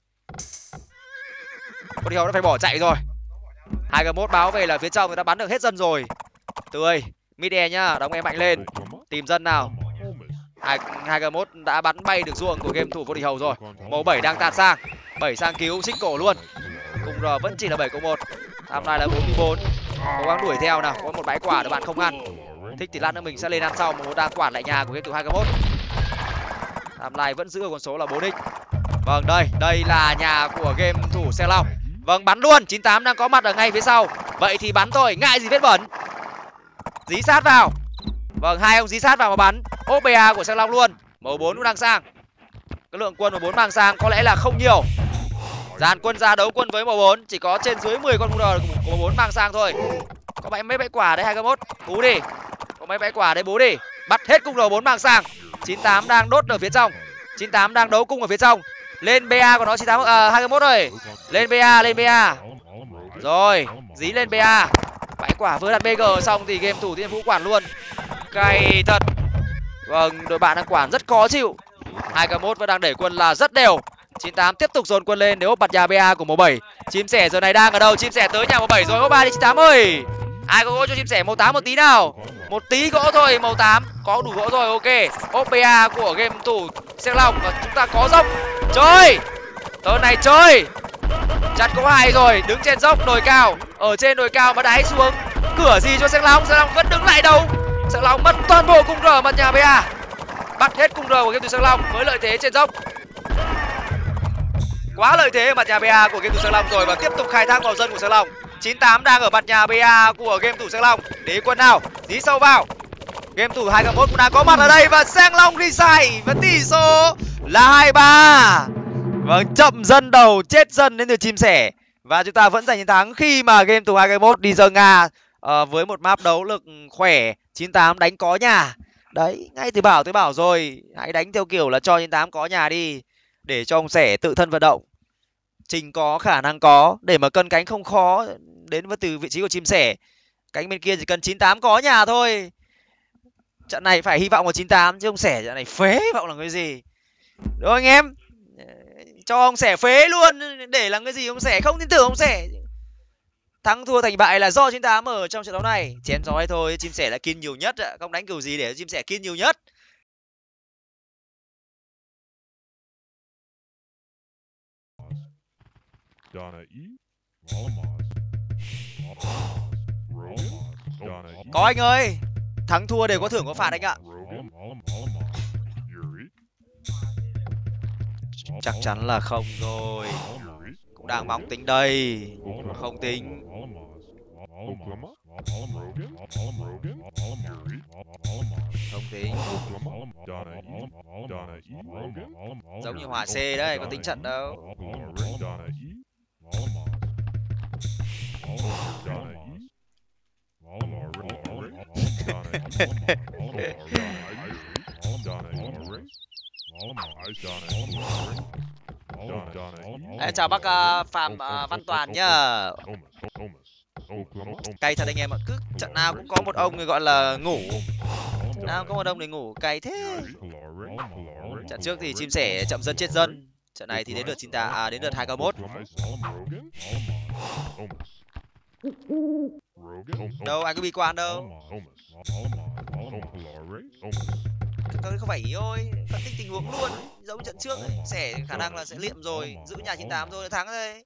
Vô Địch Hậu đã phải bỏ chạy rồi. hai k một báo về là phía trong người ta bắn được hết dân rồi. Tươi, mid air nhá, đóng em mạnh lên. Tìm dân nào. hai k một đã bắn bay được ruộng của game thủ Vô Địch Hậu rồi. Màu bảy đang tạt sang. bảy sang cứu xích cổ luôn. Cung R vẫn chỉ là bảy cộng một. Timeline là bốn mươi bốn. Cố gắng đuổi theo nào, có một bãi quả để bạn không ăn. Thích thì lát nữa mình sẽ lên ăn sau, mà đang quản lại nhà của game thủ hai k một. Timeline vẫn giữ ở con số là bốn x. Vâng, đây, đây là nhà của game thủ Xe Long. Vâng, bắn luôn, chín tám đang có mặt ở ngay phía sau. Vậy thì bắn thôi, ngại gì vết bẩn. Dí sát vào. Vâng, hai ông dí sát vào mà bắn. Ốp bê a của Xe Long luôn. Màu bốn cũng đang sang. Cái lượng quân màu bốn mang sang có lẽ là không nhiều. Dàn quân ra đấu quân với màu bốn, chỉ có trên dưới mười con cung R của màu bốn mang sang thôi. Có mấy mấy bãi quả đấy hai k một. Bú đi. Có mấy bãi quả đấy bú đi. Bắt hết cung R bốn mang sang. chín tám đang đốt ở phía trong. chín tám đang đấu cung ở phía trong. Lên bê a của nó chín tám à, hai k một rồi. Lên bê a, lên bê a. Rồi, dí lên bê a. Bãi quả vừa đặt bê giê xong thì game thủ Tiên Vũ quản luôn. Cay thật. Vâng, đội bạn đang quản rất khó chịu. hai k một vẫn đang đẩy quân là rất đều. chín tám tiếp tục dồn quân lên để ốp bật nhà bê a của màu bảy. Chim sẻ giờ này đang ở đâu? Chim sẻ tới nhà màu bảy rồi. Ốp ba đi chín tám ơi. Ai có gỗ cho chim sẻ màu tám một tí nào? Một tí gỗ thôi, màu tám có đủ gỗ rồi, ok. Ốp bê a của game thủ Xe Long và chúng ta có dốc. Chơi. Tớ này chơi. Chặt có hai rồi, đứng trên dốc đồi cao. Ở trên đồi cao mà đáy xuống. Cửa gì cho Xe Long? Xe Long vẫn đứng lại đâu. Xe Long mất toàn bộ cung R mặt nhà bê a. Bắt hết cung R của game thủ Xe Long với lợi thế trên dốc. Quá lợi thế ở mặt nhà bê a của game thủ Xe Long rồi và tiếp tục khai thác vào dân của Xe Long. chín tám đang ở mặt nhà bê a của game thủ Xe Long. Để quân nào, dí sâu vào. Game thủ hai k một cũng đang có mặt ở đây và Xe Long đi sai và tỷ số là hai ba. Vâng, chậm dân đầu, chết dân đến từ chim sẻ. Và chúng ta vẫn giành chiến thắng khi mà game thủ hai k một đi dâng Nga uh, với một map đấu lực khỏe. chín tám đánh có nhà. Đấy, ngay từ bảo tôi bảo rồi, hãy đánh theo kiểu là cho chín tám có nhà đi, để cho ông sẻ tự thân vận động. Trình có khả năng có, để mà cân cánh không khó đến với từ vị trí của chim sẻ. Cánh bên kia chỉ cần chín tám có nhà thôi. Trận này phải hy vọng vào chín tám chứ ông sẻ trận này phế hy vọng là cái gì. Đúng anh em? Cho ông sẻ phế luôn, để làm cái gì ông sẻ, không tin tưởng ông sẻ. Thắng thua thành bại là do chín tám ở trong trận đấu này. Chém gió hay thôi, chim sẻ là kill nhiều nhất, không đánh kiểu gì để chim sẻ kill nhiều nhất. Có anh ơi, thắng thua đều có thưởng có phạt anh ạ. Chắc chắn là không rồi. Cũng đang mong tính đây, không tính. Không tính. Giống như Hòa C đấy, có tính trận đâu. Ê, chào bác uh, Phạm uh, Văn Toàn nhá. Cay thật anh em ạ, cứ trận nào cũng có một ông người gọi là ngủ. Trận nào có một ông để ngủ, cay thế. Trận trước thì chim sẻ chậm dân chết dân. Trận này thì đến lượt chín tám, à đến lượt hai k một. Đâu ai có bi quan đâu. Tôi không phải ý thôi, phân tích tình huống luôn. Giống trận trước ấy, sẻ khả năng là sẽ liệm rồi, giữ nhà chín tám thôi là thắng thôi.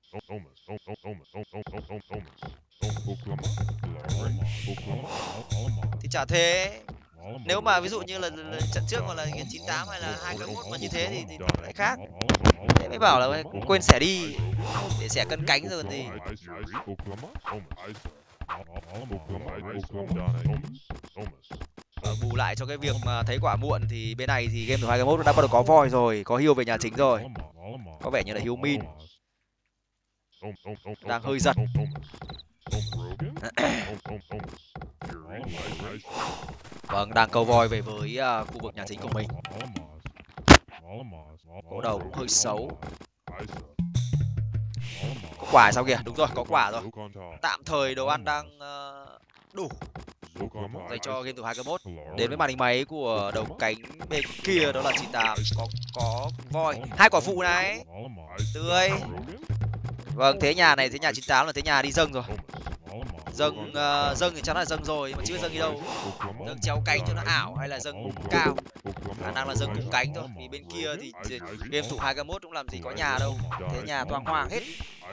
Thì chả thế. Nếu mà ví dụ như là, là trận trước hoặc là game chín tám hay là hai k một mà như thế thì, thì lại khác. Thế mới bảo là quên xẻ đi để xẻ cân cánh rồi còn gì. Ở bù lại cho cái việc mà thấy quả muộn thì bên này thì game thủ hai k một đã bắt đầu có voi rồi, có heal về nhà chính rồi. Có vẻ như là heal min đang hơi giật. Vâng, đang câu voi về với uh, khu vực nhà chính của mình. Gỗ đầu cũng hơi xấu. Có quả sao kìa? Đúng rồi, có quả rồi. Tạm thời đồ ăn đang uh, đủ dành cho game thủ hai k một. Đến với màn hình máy của đầu cánh bên kia đó là chín tám, có có voi, hai quả phụ này. Tươi. Vâng, thế nhà này, thế nhà chín tám là thế nhà đi dâng rồi. Dâng uh, dâng thì chắc là dâng rồi, nhưng mà chưa biết dâng đi đâu. Dâng chéo cánh cho nó ảo hay là dâng cung cao. Khả năng là dâng cung cánh thôi, vì bên kia thì game thủ hai k một cũng làm gì có nhà đâu. Thế nhà toang hoang hết.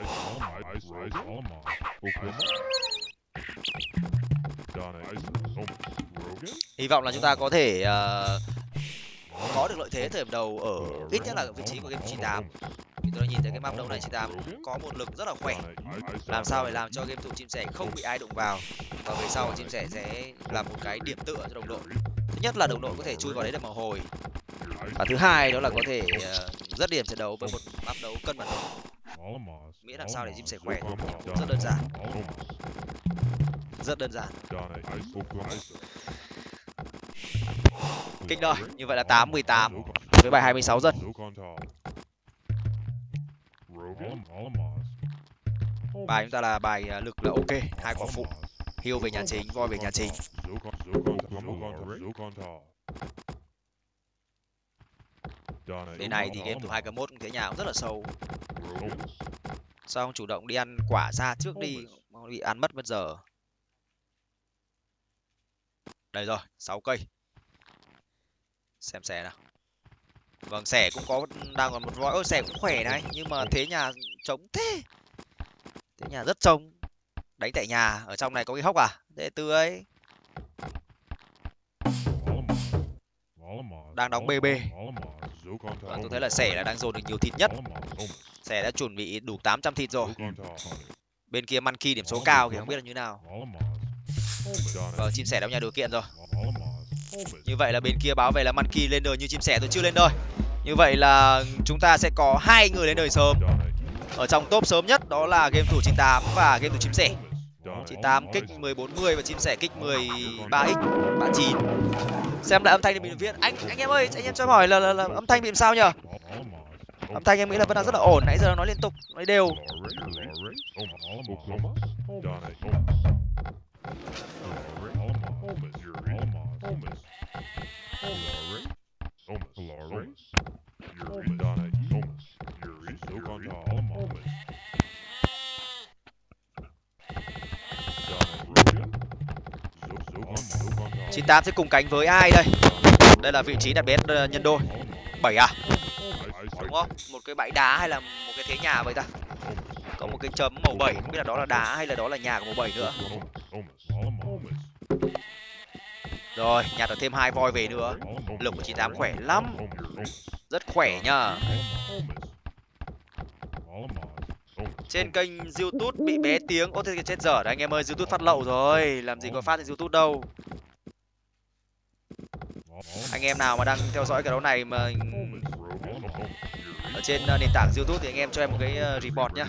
Hy vọng là chúng ta có thể uh, có được lợi thế thời điểm đầu ở ít nhất là ở vị trí của game chín tám. Vì tôi đã nhìn thấy cái map đấu này chín tám có một lực rất là khỏe. Làm sao để làm cho game thủ chim sẻ không bị ai đụng vào. Và về sau chim sẻ sẽ là một cái điểm tựa cho đồng đội. Thứ nhất là đồng đội có thể chui vào đấy để mà hồi. Và thứ hai đó là có thể uh, dứt điểm trận đấu với một map đấu cân bằng. Miễn làm sao để chim sẻ khỏe, rất đơn giản. Rất đơn giản. Kinh đời, như vậy là tám mười tám với bài hai mươi sáu dân. Bài chúng ta là bài lực là ok, hai quả phụ, heal về nhà chính, voi về nhà chính. Đến này thì game thủ hai k một cũng thế nhà cũng rất là sâu. Sao không chủ động đi ăn quả ra trước đi, bị ăn mất mất giờ. Đây rồi, sáu cây. Xem xẻ nào. Vâng, xẻ cũng có đang còn một voi. Ôi, xẻ cũng khỏe này, nhưng mà thế nhà trống thế. Thế nhà rất trống. Đánh tại nhà, ở trong này có cái hốc à? Để tươi. Đang đóng bê bê. Vâng, tôi thấy là xẻ là đang dồn được nhiều thịt nhất. Xẻ đã chuẩn bị đủ tám trăm thịt rồi. Bên kia Monkey điểm số cao thì không biết là như nào. Vâng, chim sẻ đã nhà điều kiện rồi. Như vậy là bên kia báo về là Monkey lên đời, như chim sẻ tôi chưa lên đời. Như vậy là chúng ta sẽ có hai người lên đời sớm. Ở trong top sớm nhất đó là game thủ chín tám và game thủ chim sẻ. chín tám kích mười bốn mươi và chim sẻ kích mười ba x ba chín. Xem lại âm thanh thì bình luận viên. Anh anh em ơi, anh em cho em hỏi là, là, là âm thanh bị làm sao nhỉ? Âm thanh em nghĩ là vẫn đang rất là ổn, nãy giờ nói liên tục, nói đều. chín tám sẽ cùng cánh với ai đây? Đây là vị trí đặt bét nhân đôi. bảy à? Đúng không? Một cái bãi đá hay là một cái thế nhà vậy ta? Có một cái chấm màu bảy, không biết là đó là đá hay là đó là nhà của màu bảy nữa. Rồi, nhặt được thêm hai voi về nữa. Lực của chín tám khỏe lắm. Rất khỏe nhá. Trên kênh YouTube bị bé tiếng. Ô thế chết dở đấy anh em ơi, YouTube phát lậu rồi. Làm gì có phát trên YouTube đâu. Anh em nào mà đang theo dõi cái đấu này mà ở trên nền tảng YouTube thì anh em cho em một cái report nhá.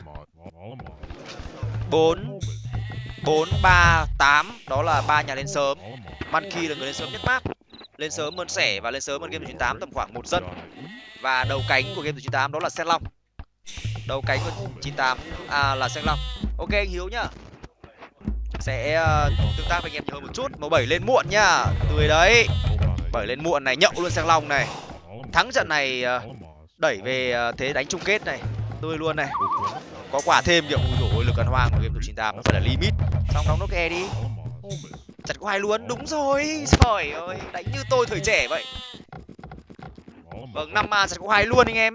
bốn bốn ba tám đó là ba nhà lên sớm. Monkey là người lên sớm nhất map. Lên sớm hơn xẻ và lên sớm hơn game chín tám tầm khoảng một dân. Và đầu cánh của game chín tám đó là Sen Long. Đầu cánh của chín tám à, là Sen Long. Ok anh Hiếu nhá. Sẽ uh, tương tác với anh em nhiều hơn một chút. Màu bảy lên muộn nhá. Tươi đấy. bảy lên muộn này, nhậu luôn Sen Long này. Thắng trận này uh, đẩy về uh, thế đánh chung kết này. Tươi luôn này. Có quả thêm kiểu ui dồi, lực ăn hoang của game thủ chín tám nó phải là limit. Xong đóng nốt e đi. Chặt có hai luôn, đúng rồi. Trời ơi, đánh như tôi thời trẻ vậy. Vâng, năm ma chặt có hai luôn anh em.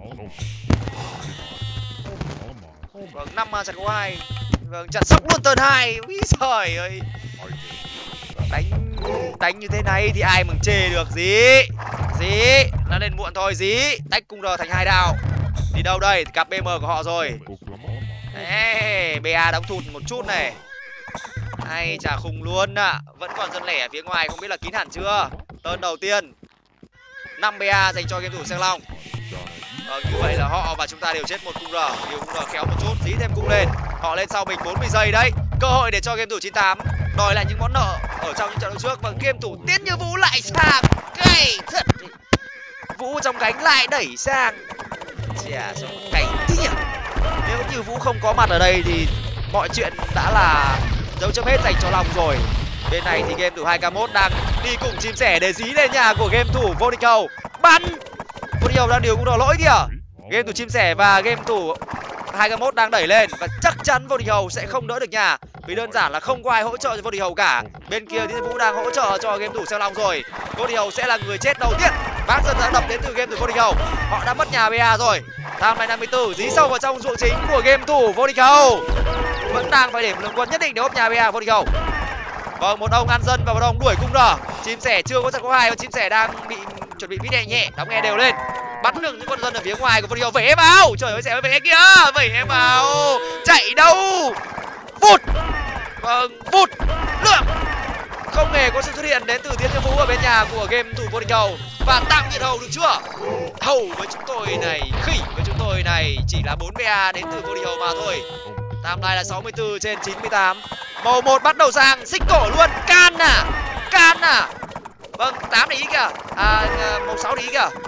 Vâng, năm ma chặt có hai. Vâng, chặt sốc luôn turn hai. Úi trời ơi. Đánh Đánh như thế này thì ai mừng chê được gì. Dí nó lên muộn thôi. Dí tách cung R thành hai đạo. Đi đâu đây? Cặp bê em của họ rồi. Ê, bê a đóng thụt một chút này. Ai chả khùng luôn ạ. À. Vẫn còn dân lẻ ở phía ngoài, không biết là kín hẳn chưa. Tơn đầu tiên năm bê a dành cho game thủ Sang Long. Ờ, như vậy là họ và chúng ta đều chết một cung R. Điều cung R khéo một chút, dí thêm cung lên. Họ lên sau mình bốn mươi giây đấy. Cơ hội để cho game thủ chín tám đòi lại những món nợ ở trong những trận đấu trước. Và game thủ Tiết Như Vũ lại sang. Cày thật. Vũ trong cánh lại đẩy sang. Chà, cày thiệt. Nếu như Vũ không có mặt ở đây thì mọi chuyện đã là dấu chấm hết dành cho Long rồi. Bên này thì game thủ hai k một đang đi cùng chim sẻ để dí lên nhà của game thủ vô địch cầu. Bắn. Vô địch cầu đang điều cũng đỏ lỗi kìa. Game thủ chim sẻ và game thủ hai k một đang đẩy lên và chắc chắn vô địch hầu sẽ không đỡ được nhà, vì đơn giản là không có ai hỗ trợ cho vô địch hầu cả. Bên kia thì Vũ đang hỗ trợ cho game thủ Sang Long rồi. Vô địch hầu sẽ là người chết đầu tiên. Bác dân đã đập đến từ game thủ vô địch hầu. Họ đã mất nhà bê a rồi. Tham này năm mươi tư dí sâu vào trong ruộng chính của game thủ vô địch hầu. Vẫn đang phải để một lượng quân nhất định để ốp nhà bê a vô địch hầu. Vâng, một ông ăn dân và một ông đuổi cung R. Chim sẻ chưa có trận có hai và chim sẻ đang bị chuẩn bị bị nhẹ nhẹ, đóng nghe đều lên. Bắn được những con dân ở phía ngoài của vô địch hầu. Vẩy em vào. Trời ơi, sẻ vẩy kìa. Vẩy em vào. Chạy đâu? Vụt. Vâng, vụt. Lượng. Không hề có sự xuất hiện đến từ Tiết Như Vũ ở bên nhà của game thủ vô địch hầu. Và tạm biệt hầu được chưa? Hầu với chúng tôi này, khỉ với chúng tôi này chỉ là bốn bê a đến từ vô địch hầu mà thôi. Timeline là sáu mươi tư trên chín mươi tám. Màu một bắt đầu sang, xích cổ luôn. Can à? Can à? Vâng, tám để ý kìa. À, màu sáu để ý kìa.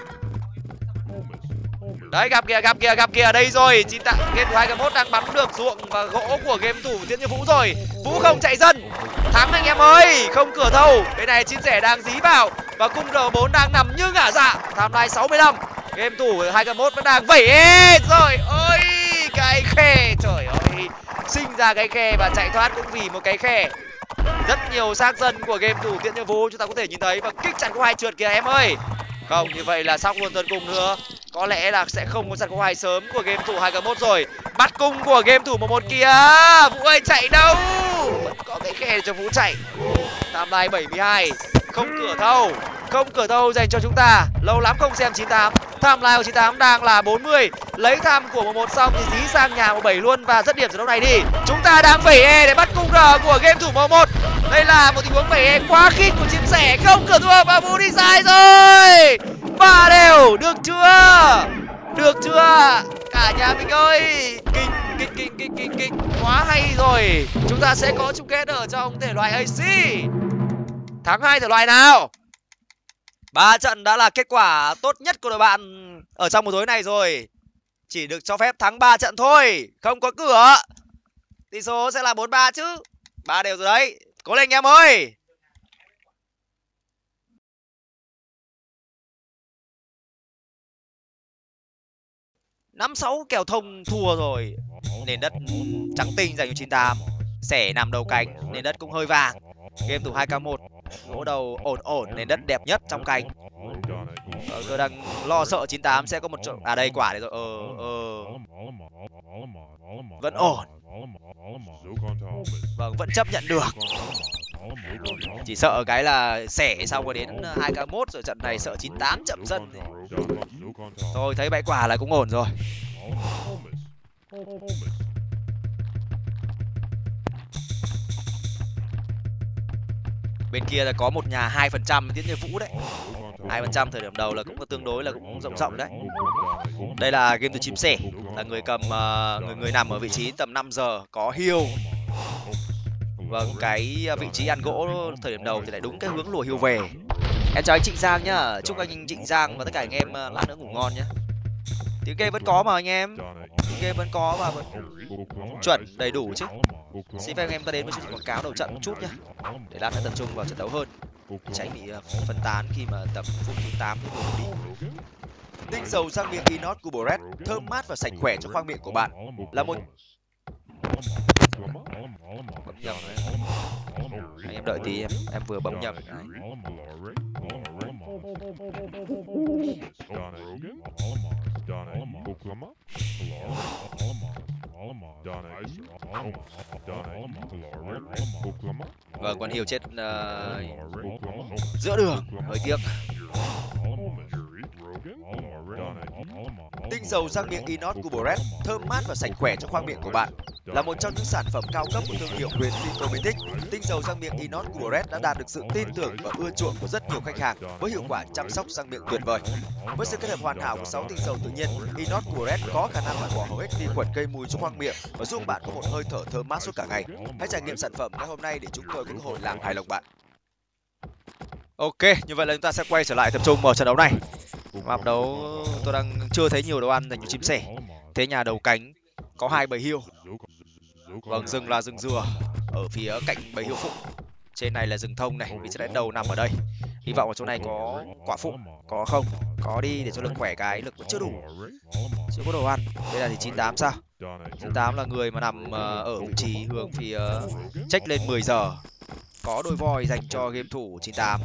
Đấy, gặp kìa, gặp kìa, gặp kìa. Đây rồi, chín tạ game thủ hai k một đang bắn được ruộng và gỗ của game thủ Tiết Như Vũ rồi. Vũ không chạy dân. Thắng anh em ơi, không cửa thầu. Bên này chim sẻ đang dí vào và cung R bốn đang nằm như ngả dạ. Timeline sáu mươi lăm. Game thủ hai k một vẫn đang vẩy ê rồi. Ôi, cái khe, trời ơi. Sinh ra cái khe và chạy thoát cũng vì một cái khe. Rất nhiều xác dân của game thủ Tiết Như Vũ chúng ta có thể nhìn thấy và kích chặn có hai trượt kìa em ơi. Không, như vậy là sóc luôn tấn công nữa. Có lẽ là sẽ không có trận có hai sớm của game thủ hai k một rồi. Bắt cung của game thủ một một kia. Vũ ơi chạy đâu? Vẫn có cái khe để cho Vũ chạy. Timeline bảy mươi hai. Không cửa thâu. Không cửa thâu dành cho chúng ta. Lâu lắm không xem chín tám. Timeline của chín tám đang là bốn mươi. Lấy tham của một một xong thì dí sang nhà một bảy luôn và dứt điểm trận đấu này đi. Chúng ta đang vẩy e để bắt cung R của game thủ một một. Đây là một tình huống vẩy e quá khít của chim sẻ. Không cửa thua và Vũ đi sai rồi. Ba đều, được chưa? Được chưa? Cả nhà mình ơi, kinh kinh kinh kinh kinh kinh quá hay rồi. Chúng ta sẽ có chung kết ở trong thể loại a xê. Thắng hai thể loại nào? Ba trận đã là kết quả tốt nhất của đội bạn ở trong một tối này rồi. Chỉ được cho phép thắng ba trận thôi, không có cửa. Tỷ số sẽ là bốn ba chứ. Ba đều rồi đấy. Cố lên anh em ơi. Năm sáu kèo thông thua rồi. Nền đất trắng tinh dành cho chín tám. Sẻ nằm đầu cánh, nền đất cũng hơi vàng. Game thủ hai k một gỗ đầu ổn ổn, nền đất đẹp nhất trong cánh. Ờ, tôi đang lo sợ chín tám sẽ có một chỗ. À đây quả đấy rồi. Ờ ờ vẫn ổn. Vâng, vẫn chấp nhận được. Chỉ sợ cái là sẻ xong rồi đến hai k một rồi trận này sợ chín tám chậm dân. Thôi thấy bãi quả là cũng ổn rồi. Bên kia là có một nhà hai phần trăm Tiết Như Vũ đấy. hai phần trăm thời điểm đầu là cũng tương đối là cũng rộng rộng đấy. Đây là game thủ chim sẻ, là người cầm uh, người người nằm ở vị trí tầm năm giờ có hiêu. Vâng, cái vị trí ăn gỗ thời điểm đầu thì lại đúng cái hướng lùa hiêu về. Em chào anh Trịnh Giang nhá, chúc anh Trịnh Giang và tất cả anh em lát nữa ngủ ngon nhá. Tiếng game vẫn có mà anh em, tiếng game vẫn có và vẫn chuẩn đầy đủ chứ. Xin phép anh em ta đến với chương trình quảng cáo đầu trận một chút nhá, để lát nữa tập trung vào trận đấu hơn, tránh bị phân tán khi mà tập phút thứ tám vừa đi. Tinh dầu răng miệng Inox Cubor Red thơm mát và sạch khỏe cho khoang miệng của bạn, là một bấm nhầm đấy. Anh em đợi tí em, em vừa bấm nhầm đấy. Done it. Done it. Vâng, con Hill chết uh, giữa đường, hơi tiếc. Tinh dầu răng miệng Inox của Bret thơm mát và sạch khỏe cho khoang miệng của bạn. Là một trong những sản phẩm cao cấp của thương hiệu Green Cosmetics, tinh dầu răng miệng Inox của Bret đã đạt được sự tin tưởng và ưa chuộng của rất nhiều khách hàng với hiệu quả chăm sóc răng miệng tuyệt vời. Với sự kết hợp hoàn hảo của sáu tinh dầu tự nhiên, Inox của Bret có khả năng loại bỏ hầu hết vi khuẩn gây mùi cho khoang miệng và giúp bạn có một hơi thở thơm mát suốt cả ngày. Hãy trải nghiệm sản phẩm ngay hôm nay để chúng tôi có cơ hội làm hài lòng bạn. Ok, như vậy là chúng ta sẽ quay trở lại tập trung vào trận đấu này. Map đấu tôi đang chưa thấy nhiều đồ ăn dành cho chim sẻ. Thế nhà đầu cánh có hai bầy hiêu. Vâng, rừng là rừng dừa ở phía cạnh bầy hiêu phụ. Trên này là rừng thông này, vị trí đánh đầu nằm ở đây. Hy vọng ở chỗ này có quả phụ, có không? Có đi để cho lực khỏe cái, lực vẫn chưa đủ. Chưa có đồ ăn. Đây là thì chín tám sao? chín tám là người mà nằm ở vị trí hướng phía check lên mười giờ. Có đôi voi dành cho game thủ chín tám.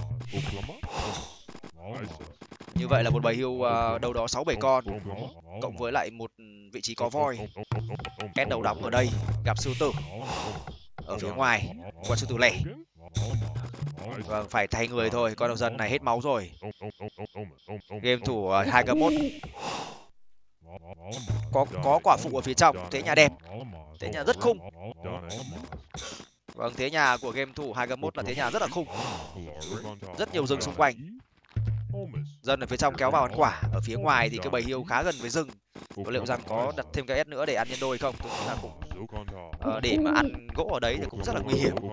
Như vậy là một bầy hiêu uh, đâu đó sáu bảy con cộng với lại một vị trí có voi. Két đầu đóng ở đây gặp sư tử ở phía ngoài, con sư tử lẻ. Vâng, phải thay người thôi, con đầu dân này hết máu rồi. Game thủ uh, hai k một có có quả phụ ở phía trong, thế nhà đẹp, thế nhà rất khung. Vâng, thế nhà của game thủ hai k một là thế nhà rất là khung, rất nhiều rừng xung quanh. Dân ở phía trong kéo vào ăn quả, ở phía ngoài thì cái bầy hiêu khá gần với rừng. Và liệu rằng có đặt thêm cái S nữa để ăn nhân đôi không? Tôi nghĩ là cũng uh, để mà ăn gỗ ở đấy thì cũng rất là nguy hiểm.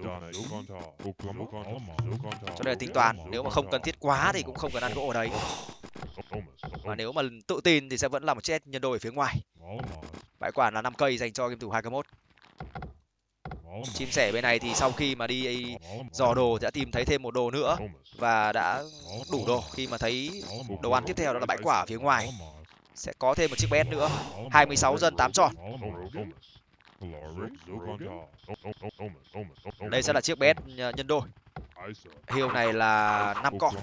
Cho nên là tính toán, nếu mà không cần thiết quá thì cũng không cần ăn gỗ ở đấy. Và nếu mà tự tin thì sẽ vẫn là một chiếc nhân đôi ở phía ngoài. Bãi quản là năm cây dành cho game thủ hai k một. Chim sẻ bên này thì sau khi mà đi dò đồ thì đã tìm thấy thêm một đồ nữa và đã đủ đồ khi mà thấy đồ ăn tiếp theo đó là bãi quả ở phía ngoài. Sẽ có thêm một chiếc bé nữa. hai mươi sáu dân tám tròn. Đây sẽ là chiếc bé nhân đôi. Hiêu này là năm con.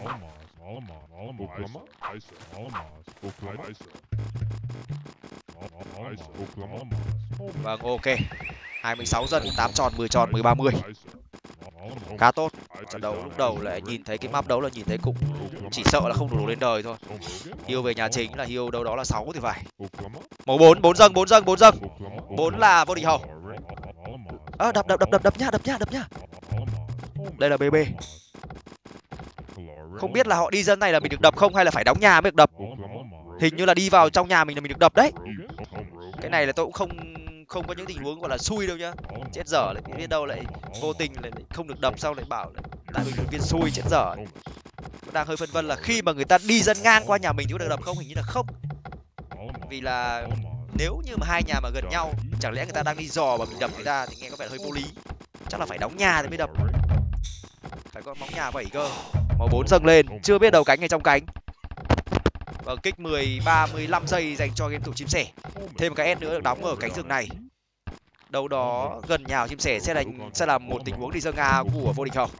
Vâng, ok. hai mươi sáu dân, tám tròn, mười tròn, mười ba mươi. Khá tốt. Trận đấu lúc đầu lại nhìn thấy cái map đấu là nhìn thấy cũng chỉ sợ là không đủ lên đời thôi. Hiêu về nhà chính là hiêu đâu đó là sáu thì phải. Màu bốn, bốn dâng, bốn dâng, bốn dâng. bốn là vô địch hầu. À, đập đập đập đập đập nhá, đập nhá, đập nhá. Đây là bê bê. Không biết là họ đi dân này là mình được đập không hay là phải đóng nhà mới được đập. Hình như là đi vào trong nhà mình là mình được đập đấy. Cái này là tôi cũng không không có những tình huống gọi là xui đâu nhá. Chết dở lại biết đâu lại vô tình lại không được đập, sau lại bảo lại tại mình viên xui, chết dở. Tôi đang hơi phân vân là khi mà người ta đi dân ngang qua nhà mình thì có được đập không, hình như là không. Vì là nếu như mà hai nhà mà gần nhau, chẳng lẽ người ta đang đi dò và mình đập người ta thì nghe có vẻ hơi vô lý. Chắc là phải đóng nhà thì mới đập. Phải có móng nhà vậy cơ. Màu bốn dâng lên, chưa biết đầu cánh hay trong cánh. Vâng, kích mười ba, mười lăm giây dành cho game thủ chim sẻ. Thêm một cái S nữa được đóng ở cánh rừng này. Đâu đó gần nhà chim sẻ sẽ là sẽ là một tình huống đi dâng A của vô địch hầu.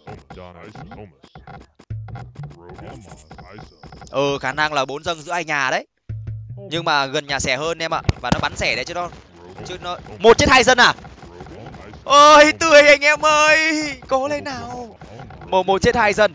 Ừ, khả năng là bốn dâng giữa hai nhà đấy. Nhưng mà gần nhà sẻ hơn em ạ, và nó bắn sẻ đấy chứ đâu. Chứ nó một chết hai dân à? Ơi tươi anh em ơi, cố lên nào. Một một chết hai dân.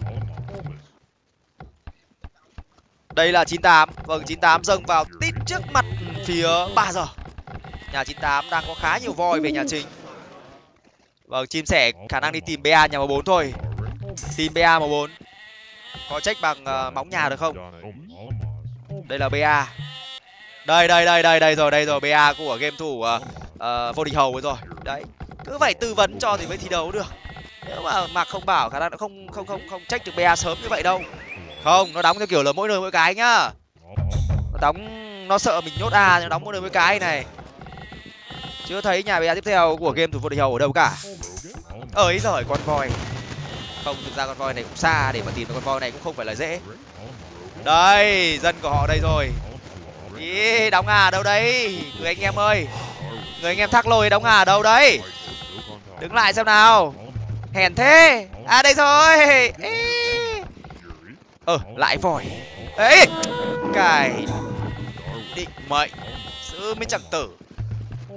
Đây là chín tám. Vâng, chín tám dâng vào tít trước mặt phía ba giờ. Nhà chín tám đang có khá nhiều voi về nhà chính. Vâng, chim sẻ khả năng đi tìm bê a nhà màu bốn thôi. Tìm bê a màu bốn. Có check bằng uh, móng nhà được không? Đây là bê a. Đây đây đây đây đây rồi, đây rồi, bê a của game thủ uh, uh, vô địch hầu rồi. Đấy, cứ phải tư vấn cho thì mới thi đấu được. Nếu mà Mạc không bảo khả năng nó không không không không check được bê a sớm như vậy đâu. Không, nó đóng theo kiểu là mỗi nơi mỗi cái nhá. Nó đóng, nó sợ mình nhốt A, nó đóng mỗi nơi mỗi cái này. Chưa thấy nhà bê a tiếp theo của game thủ vô địch hầu ở đâu cả. Ơi giời, con voi. Không, thực ra con voi này cũng xa, để mà tìm được con voi này cũng không phải là dễ. Đây, dân của họ đây rồi. Ý, đóng à đâu đấy? Người anh em ơi. Người anh em thắc lôi đóng à đâu đấy? Đứng lại xem nào. Hèn thế. À đây rồi. Ê. Ờ, lại voi. Ấy. Cái định mệnh giữ mới chẳng tử.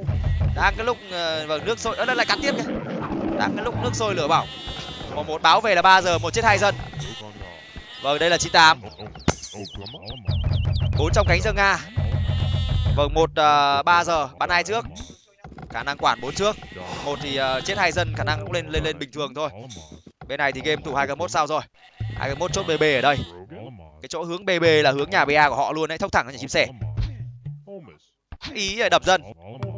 Đang cái lúc uh, vâng nước sôi, ơ lại cắt tiếp kìa. Đang cái lúc nước sôi lửa bỏng. Một một báo về là ba giờ, một chết hai dân. Vâng, đây là chín tám. Bốn trong cánh Dương Nga. Vâng, một uh, ba giờ bắn hai trước. Khả năng quản bốn trước. Một thì uh, chết hai dân, khả năng cũng lên lên lên bình thường thôi. Bên này thì game thủ hai k mốt sao rồi? hai k mốt chốt bê bê ở đây. Cái chỗ hướng bê bê là hướng nhà bê a của họ luôn đấy, thốc thẳng cho chim sẻ. Ý là đập dân.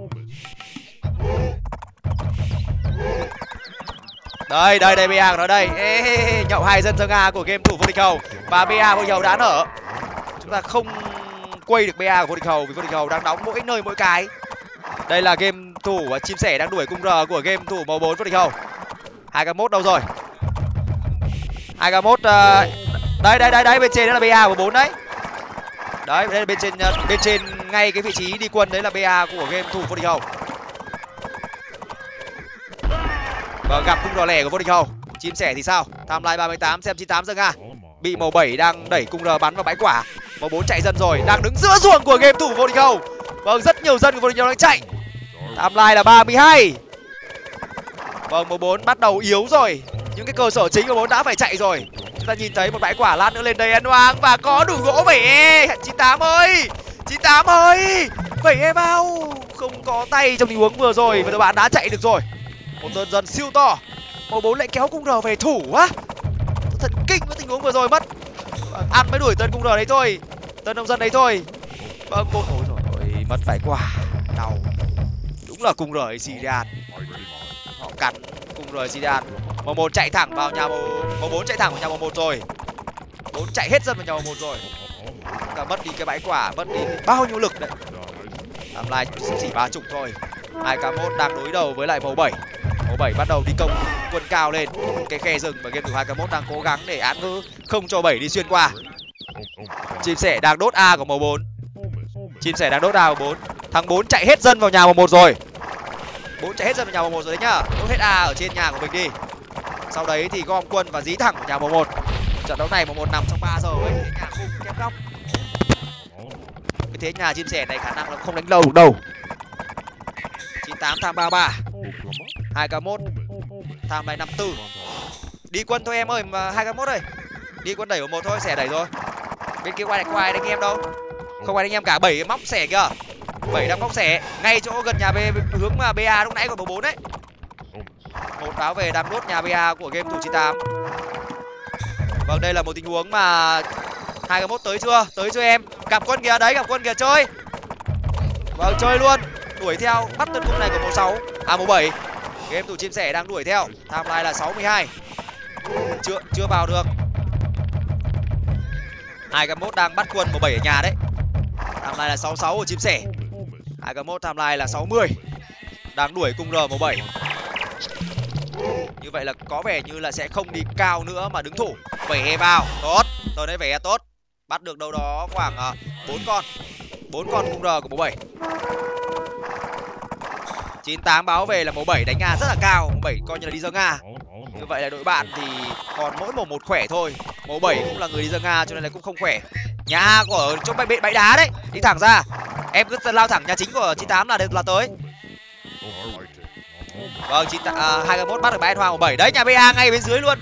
Đây, đây, đây bê a của nó đây. Ê, nhậu hai dân Dương Nga của game thủ vô địch hầu. Và bê a vô địch hầu đã nở. Chúng ta không quay được bê a của vô địch hầu vì vô địch hầu đang đóng mỗi nơi mỗi cái. Đây là game thủ và chim sẻ đang đuổi cung R của game thủ màu bốn vô địch hầu. hai k mốt đâu rồi? hai k mốt uh, đây đây đây đây bên trên đó là bê a của bốn đấy. Đấy, đây là bên trên uh, bên trên ngay cái vị trí đi quân đấy là bê a của game thủ vô địch hầu. Và gặp cung R lẻ của vô địch hầu. Chim sẻ thì sao? Timeline ba mươi tám xem chín tám Dương Nga. Bị màu bảy đang đẩy cung R bắn vào bãi quả. Màu bốn chạy dân rồi, đang đứng giữa ruộng của game thủ vô địch hầu. Vâng, rất nhiều dân của vô địch hầu đang chạy. Timeline là ba mươi hai. Vâng, màu bốn bắt đầu yếu rồi. Những cái cơ sở chính của bốn đã phải chạy rồi. Chúng ta nhìn thấy một bãi quả lát nữa lên đây ăn hoang và có đủ gỗ bảy e. chín tám ơi, chín tám ơi, bảy e bao. Không có tay trong tình huống vừa rồi và đội bạn đã chạy được rồi. Một dân dân siêu to. Màu bốn lại kéo cung R về thủ á. Thật kinh với tình huống vừa rồi mất. Ăn mới đuổi tân cung R đấy thôi. Tân nông dân đấy thôi. Vâng, một ôi rồi mất bãi quả. Đau. Đúng là cung R Zidane. Họ cắn cung R Zidane. Màu một chạy thẳng vào nhà màu màu bốn chạy thẳng vào nhà màu một rồi. Bốn chạy hết dân vào nhà màu một rồi. Ta mất đi cái bãi quả, mất đi bao nhiêu lực đấy. Làm lại chỉ ba chục thôi. hai k mốt đang đối đầu với lại màu bảy. Màu bảy bắt đầu đi công quân cao lên cái khe rừng và game thủ hai k mốt đang cố gắng để án ngữ không cho bảy đi xuyên qua. Chim sẻ đang đốt A của màu bốn. Chim sẻ đang đốt A của bốn. Thằng bốn chạy hết dân vào nhà màu một rồi. bốn chạy hết dân vào nhà màu một rồi đấy nhá. Đốt hết A ở trên nhà của mình đi. Sau đấy thì gom quân và dí thẳng vào nhà màu một. Trận đấu này màu một nằm trong ba giờ ấy, thế nhà khung kém góc. Cái thế nhà chim sẻ này khả năng là không đánh lâu được đâu. chín tám tham ba ba. hai k mốt tham này năm tư. Đi quân thôi em ơi, mà hai k mốt ơi. Đi quân đẩy vào một thôi, sẻ đẩy rồi. Bên kia quay lại quay đánh em đâu. Không ai đánh em cả, bảy móc sẻ kìa. bảy đang móc sẻ ngay chỗ gần nhà B, hướng mà bê a lúc nãy của màu bốn đấy. Một báo về đang đốt nhà bê a của game thủ chín tám. Vâng, đây là một tình huống mà hai k mốt tới chưa? Tới chưa em? Gặp quân kìa, đấy gặp quân kìa, chơi. Vâng, chơi luôn. Đuổi theo bắt tân cung này của màu sáu. À màu bảy. Game thủ chim sẻ đang đuổi theo. Timeline là sáu mươi hai. Chưa chưa vào được. hai k mốt đang bắt quân màu bảy ở nhà đấy. Timeline là sáu mươi sáu của chim sẻ. hai k mốt timeline là sáu mươi. Đang đuổi cung R màu bảy. Như vậy là có vẻ như là sẽ không đi cao nữa mà đứng thủ. bảy e vào, tốt. Tôi đấy bảy e tốt. Bắt được đâu đó khoảng uh, bốn con. bốn con cung R của màu bảy. chín tám báo về là màu bảy đánh Nga rất là cao. Màu bảy coi như là đi dơ Nga. Như vậy là đội bạn thì còn mỗi màu một khỏe thôi. Màu bảy cũng là người đi dơ Nga cho nên là cũng không khỏe. Nhà A của chỗ bãi bãi đá đấy, đi thẳng ra. Em cứ lao thẳng nhà chính của chín tám là là tới. Vâng, à, hai k mốt bắt được bãi hoang của bảy. Đấy, nhà bê a ngay bên dưới luôn.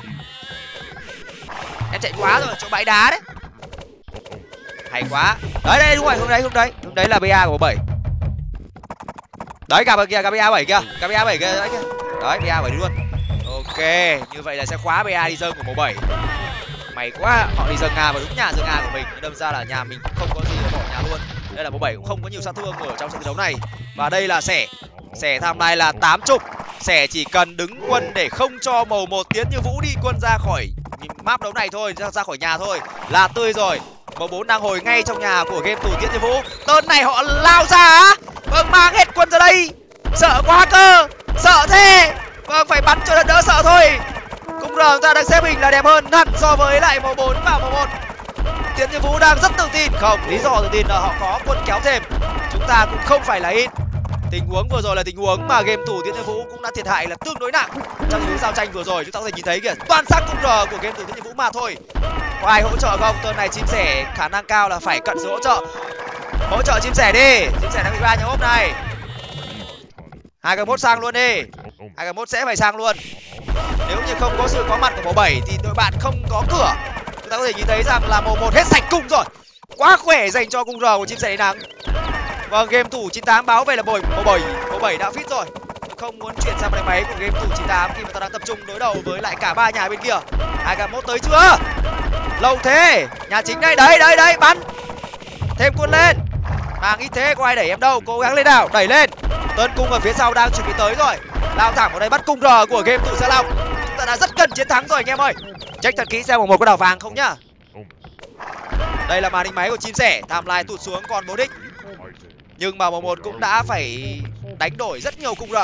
Em chạy quá rồi, chỗ bãi đá đấy. Hay quá. Đấy, đây đúng rồi, hướng đấy, hướng đấy. Hướng đấy là bê a của bảy. Đấy, gặp kìa, gặp bê a bảy kìa. Gặp bê a bảy kìa, đấy kìa. Đấy, bê a bảy đi luôn. Ok, như vậy là sẽ khóa bê a đi dâng của màu bảy. May quá, họ đi dâng Nga vào đúng nhà dâng Nga của mình. Đâm ra là nhà mình cũng không có gì để bỏ nhà luôn. Đây là màu bảy cũng không có nhiều sát thương ở trong trận đấu này. Và đây là sẻ. Sẻ tham này là tám chục. Sẻ chỉ cần đứng quân để không cho màu một Tiến Như Vũ đi quân ra khỏi map đấu này thôi, ra, ra khỏi nhà thôi là tươi rồi. Màu bốn đang hồi ngay trong nhà của game thủ Tiến Như Vũ. Tên này họ lao ra á. Vâng, mang hết quân ra đây. Sợ quá cơ. Sợ thế. Vâng, phải bắn cho đỡ sợ thôi. Cung R chúng ta đang xếp hình là đẹp hơn hẳn so với lại màu bốn và màu một. Tiến Như Vũ đang rất tự tin. Không, lý do tự tin là họ có quân kéo thêm. Chúng ta cũng không phải là ít. Tình huống vừa rồi là tình huống mà game thủ Tiến Như Vũ cũng đã thiệt hại là tương đối nặng. Trong tình huống giao tranh vừa rồi chúng ta có thể nhìn thấy kìa, toàn xác cung R của game thủ Tiến Như Vũ mà thôi. Có ai hỗ trợ không? Tuần này chim sẻ khả năng cao là phải cận sự hỗ trợ. Hỗ trợ chim sẻ đi. Chim sẻ đang bị ba nhà ốp này. hai k mốt sang luôn đi. hai k mốt sẽ phải sang luôn. Nếu như không có sự có mặt của màu bảy thì đội bạn không có cửa. Chúng ta có thể nhìn thấy rằng là màu một hết sạch cung rồi. Quá khỏe dành cho cung R của chim sẻ đầy nắng. Vâng, game thủ chín tám báo về là bồi màu bảy, màu bảy đã fit rồi. Không muốn chuyển sang đánh máy của game thủ chín tám khi mà ta đang tập trung đối đầu với lại cả ba nhà bên kia. hai k mốt tới chưa? Lâu thế. Nhà chính đây, đấy đấy đấy, bắn. Thêm quân lên. Mang ít thế, có ai đẩy em đâu, cố gắng lên nào, đẩy lên. Tấn cung ở phía sau đang chuẩn bị tới rồi. Lao thẳng vào đây bắt cung R của game thủ Gia Long. Chúng ta đã rất cần chiến thắng rồi anh em ơi. Check thật kỹ xem màu một có đảo vàng không nhá. Đây là màn hình máy của chim sẻ, timeline tụt xuống còn bốn x. Nhưng mà màu một cũng đã phải đánh đổi rất nhiều cung R.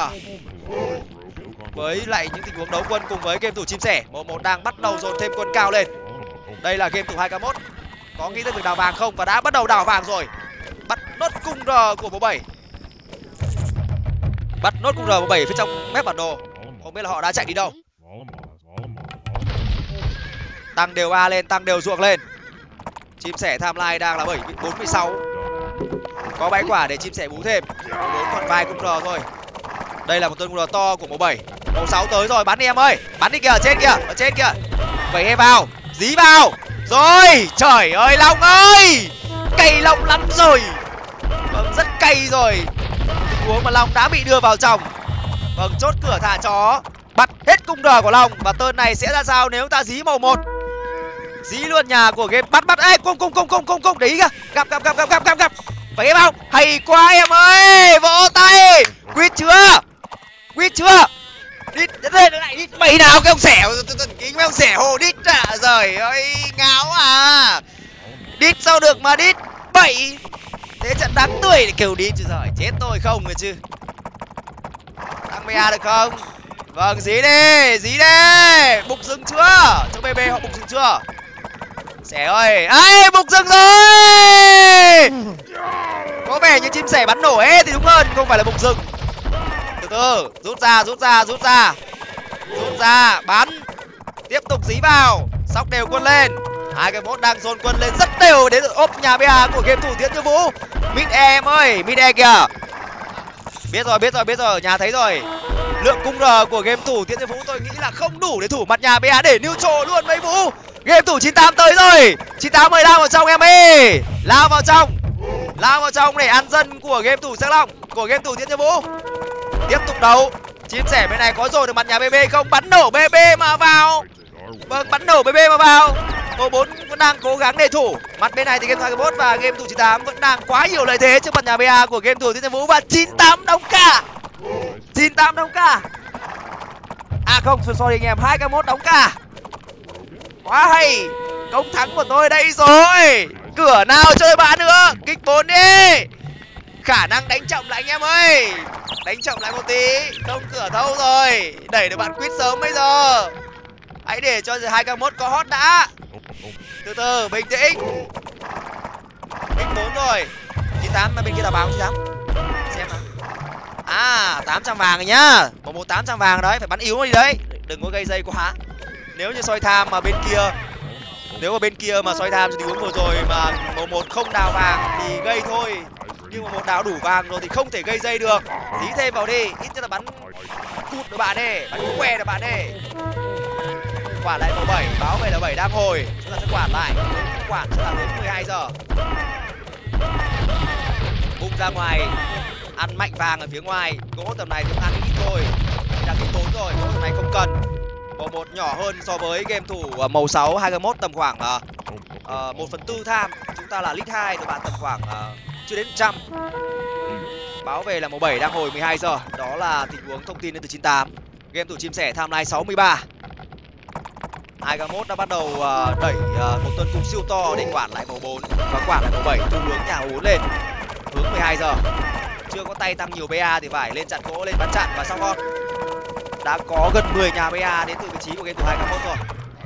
Với lại những tình huống đấu quân cùng với game thủ chim sẻ, màu một đang bắt đầu dồn thêm quân cao lên. Đây là game thủ hai k mốt. Có nghĩ tới việc đào vàng không? Và đã bắt đầu đào vàng rồi. Bắt nốt cung R của màu bảy. Bắt nốt cung R màu bảy phía trong mép bản đồ. Không biết là họ đã chạy đi đâu. Tăng đều A lên, tăng đều ruộng lên. Chim sẻ timeline đang là bảy bốn mươi sáu. Có bãi quả để chim sẻ bú thêm. Bốn còn vài cung R thôi. Đây là một tên cung R to của màu bảy. Màu sáu tới rồi, bắn đi em ơi. Bắn đi kìa, ở trên kìa, ở trên kìa. Vẩy em vào, dí vào. Rồi, trời ơi Long ơi. Cay Long lắm rồi. Vâng, rất cay rồi. Tình huống mà Long đã bị đưa vào trong. Vâng, chốt cửa thả chó. Bắt hết cung R của Long. Và tên này sẽ ra sao nếu ta dí màu một. Dí luôn nhà của game. Bắt bắt, ê, cung cung cung cung cung cung. Để ý kìa. Gặp gặp gặp gặp gặp gặp gặp. Phải em không? Hay quá em ơi. Vỗ tay. Quýt chưa? Quýt chưa? Đít lên lại đít mày nào cái ông xẻ. Kính mấy ông xẻ hồ đít à. Giời ơi ngáo à. Đít sao được mà đít bậy. Thế trận đáng tươi để kêu đít chứ giời. Chết tôi không rồi chứ. Tăng bê a được không? Vâng, dí đi, dí đi. Bục rừng chưa? Cho bê bê họ bục rừng chưa? Xẻ ơi. Ây, bục rừng rồi. Có vẻ như chim sẻ bắn nổ hết thì đúng hơn. Không phải là bục rừng. Từ từ, rút ra, rút ra, rút ra. Rút ra, bắn. Tiếp tục dí vào. Sóc đều quân lên. hai k mốt đang dồn quân lên rất đều đến ốp nhà bê a của game thủ Tiến Như Vũ. Mid e em ơi, mid e kìa. Biết rồi, biết rồi, biết rồi, nhà thấy rồi. Lượng cung R của game thủ Tiến Như Vũ tôi nghĩ là không đủ để thủ mặt nhà bê a để neutral luôn mấy Vũ. Game thủ chín tám tới rồi. chín tám ơi, lao vào trong em ơi. Lao vào trong. Lao vào trong để ăn dân của game thủ Gia Long, của game thủ Tiến Như Vũ. Tiếp tục đấu. Chim sẻ bên này có rồi được mặt nhà bê bê không? Bắn nổ bê bê mà vào. Vâng, bắn nổ bê bê mà vào. Màu bốn vẫn đang cố gắng để thủ. Mặt bên này thì game thủ hai k mốt và game thủ chín tám vẫn đang quá nhiều lợi thế trước mặt nhà bê a của game thủ Tiến Như Vũ. Và chín tám đóng cả. chín tám đóng cả. À không, sorry anh em, hai k mốt đóng cả. Quá hay. Công thắng của tôi đây rồi. Cửa nào chơi bạn nữa. Kích bốn đi. Khả năng đánh chậm lại anh em ơi. Đánh chậm lại một tí. Đông cửa thâu rồi. Đẩy được bạn quýt sớm bây giờ. Hãy để cho hai k mốt có hot đã. Từ từ, bình tĩnh. Kích bốn rồi. chín tám mà bên kia đào báo chín tám. Xem nào. À, tám trăm vàng rồi nhá. Một một tám trăm vàng đấy, phải bắn yếu nó đi đấy. Đừng có gây dây quá. Nếu như soi tham mà bên kia Nếu mà bên kia mà soi tham thì tình huống vừa rồi mà màu một không đào vàng thì gây thôi. Nhưng mà một đào đủ vàng rồi thì không thể gây dây được. Dí thêm vào đi, ít nhất là bắn cụt được bạn đi, bắn cú que được bạn đi. Quản lại màu bảy, báo về là bảy đang hồi. Chúng ta sẽ quản lại. Quản sẽ là hướng mười hai giờ. Bung ra ngoài, ăn mạnh vàng ở phía ngoài. Gỗ tầm này thì ăn ít thôi. Đang kích bốn rồi, gỗ tầm này không cần. Màu một nhỏ hơn so với game thủ màu sáu hai k mốt tầm khoảng uh, một phần tư tham. Chúng ta là lít hai thì bạn tầm khoảng uh, chưa đến một trăm. Báo về là màu bảy đang hồi mười hai giờ. Đó là tình huống thông tin đến từ chín tám. Game thủ chim sẻ timeline sáu mươi ba. hai k mốt đã bắt đầu uh, đẩy uh, một tuần cung siêu to để quản lại màu bốn và quản lại màu bảy từ hướng nhà bốn lên. Hướng mười hai giờ. Chưa có tay tăng nhiều bê a thì phải lên chặn gỗ, lên bắn chặn và xong ngon. Đã có gần mười nhà bê a đến từ vị trí của game thủ hai k mốt rồi.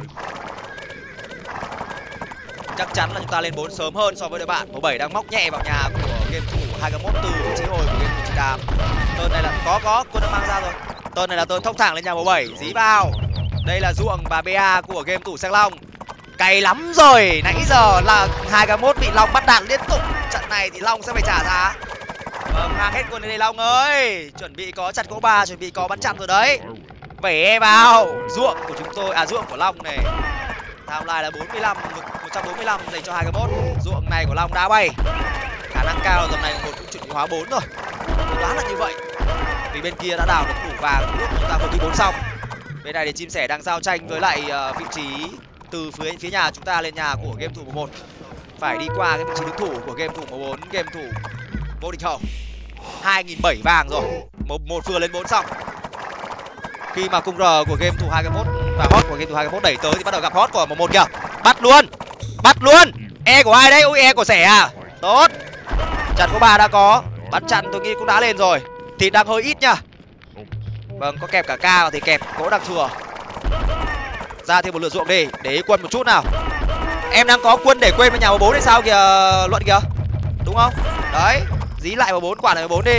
Chắc chắn là chúng ta lên bốn sớm hơn so với đội bạn. Màu bảy đang móc nhẹ vào nhà của game thủ hai k mốt từ vị trí hồi của game thủ chín tám. Tơn này là có có, quân đã mang ra rồi. Tơn này là tơn thông thẳng lên nhà màu bảy, dí vào. Đây là ruộng và bê a của game thủ Sang Long. Cày lắm rồi, nãy giờ là hai k mốt bị Long bắt đạn liên tục. Trận này thì Long sẽ phải trả giá. Vâng, mang hết quân lên đây Long ơi. Chuẩn bị có chặt gỗ ba, chuẩn bị có bắn chặn rồi đấy. Vẽ vào. Ruộng của chúng tôi, à ruộng của Long này. Tham lai là bốn mươi lăm, một trăm bốn mươi lăm dành cho hai mươi mốt. Ruộng này của Long đã bay. Khả năng cao là tầm này một cũng chuẩn bị hóa bốn rồi. Tôi đoán là như vậy. Vì bên kia đã đào được đủ vàng lúc chúng ta vừa đi bốn xong. Bên này thì chim sẻ đang giao tranh với lại uh, vị trí từ phía phía nhà chúng ta lên nhà của game thủ mười một. Phải đi qua cái vị trí đứng thủ của game thủ mười bốn, game thủ vô địch hậu. hai nghìn bảy trăm vàng rồi. Một một vừa lên bốn xong. Khi mà cung R của game thủ hai mươi mốt và hot của game thủ hai mươi mốt đẩy tới thì bắt đầu gặp hot của mười một kìa. Bắt luôn. Bắt luôn. E của ai đấy? Ui, E của sẻ à? Tốt. Chặn có ba đã có. Bắn chặn tôi nghĩ cũng đã lên rồi. Thịt đang hơi ít nhá. Vâng, có kẹp cả ca thì kẹp gỗ đặc thừa. Ra thêm một lượt ruộng đi, để ý quân một chút nào. Em đang có quân để quên với nhà mười bốn hay sao kìa Luận kìa. Đúng không? Đấy, dí lại mười bốn, quả này mười bốn đi.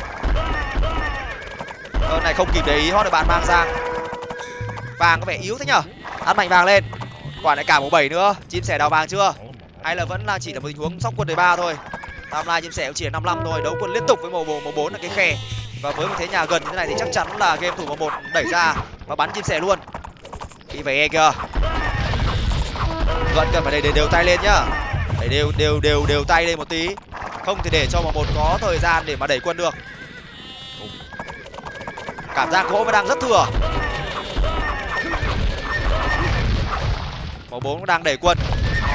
Ờ, này không kịp để ý hot được bạn mang sang. Vàng có vẻ yếu thế nhở? Ăn mạnh vàng lên. Quả này cả mười bảy nữa. Chim sẻ đào vàng chưa? Hay là vẫn là chỉ là một tình huống sóc quân đời ba thôi? Tam lai chim sẻ cũng chỉ là năm mươi lăm thôi. Đấu quân liên tục với mười bốn là cái khe. Và với một thế nhà gần như thế này thì chắc chắn là game thủ mười một đẩy ra và bắn chim sẻ luôn. Đi về E kìa. Vẫn cần phải đẩy đều tay lên nhá. Đẩy đều đều đều đều tay lên một tí. Không thì để cho mười một có thời gian để mà đẩy quân được. Cảm giác gỗ vẫn đang rất thừa. mười bốn cũng đang đẩy quân.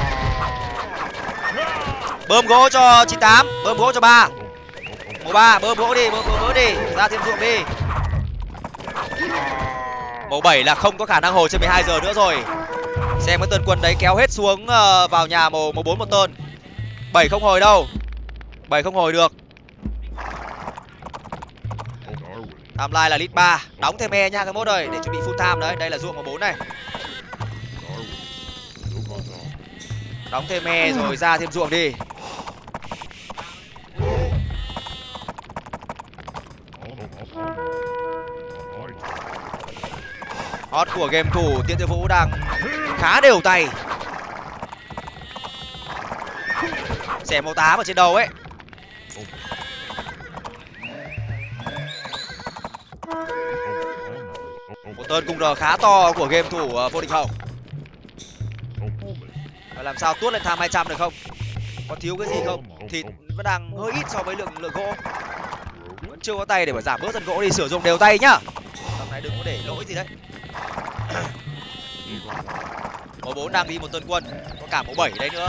Bơm gỗ cho chín tám, bơm gỗ cho ba. mười ba bơm gỗ đi, bơm gỗ đi, ra thêm ruộng đi. mười bảy là không có khả năng hồi trên mười hai giờ nữa rồi. Xem cái tơn quân đấy kéo hết xuống uh, vào nhà mười bốn một tơn. bảy không hồi đâu. bảy không hồi được. Tham lai là lít ba, đóng thêm E nha các mốt ơi, để chuẩn bị full time đấy. Đây là ruộng mười bốn này. Đóng thêm E rồi ra thêm ruộng đi. Hot của game thủ Tiễn Tiêu Vũ đang khá đều tay. Xẻ màu tám ở trên đầu ấy. Một tơn cung R khá to của game thủ uh, vô địch hậu. Và làm sao tuốt lên tham hai trăm được không? Có thiếu cái gì không? Thịt vẫn đang hơi ít so với lượng lượng gỗ. Vẫn chưa có tay để mà giảm bớt dần gỗ đi, sử dụng đều tay nhá. Tầm này đừng có để lỗi gì đấy. mười bốn đang đi một tơn quân, có cả mười bảy đấy nữa.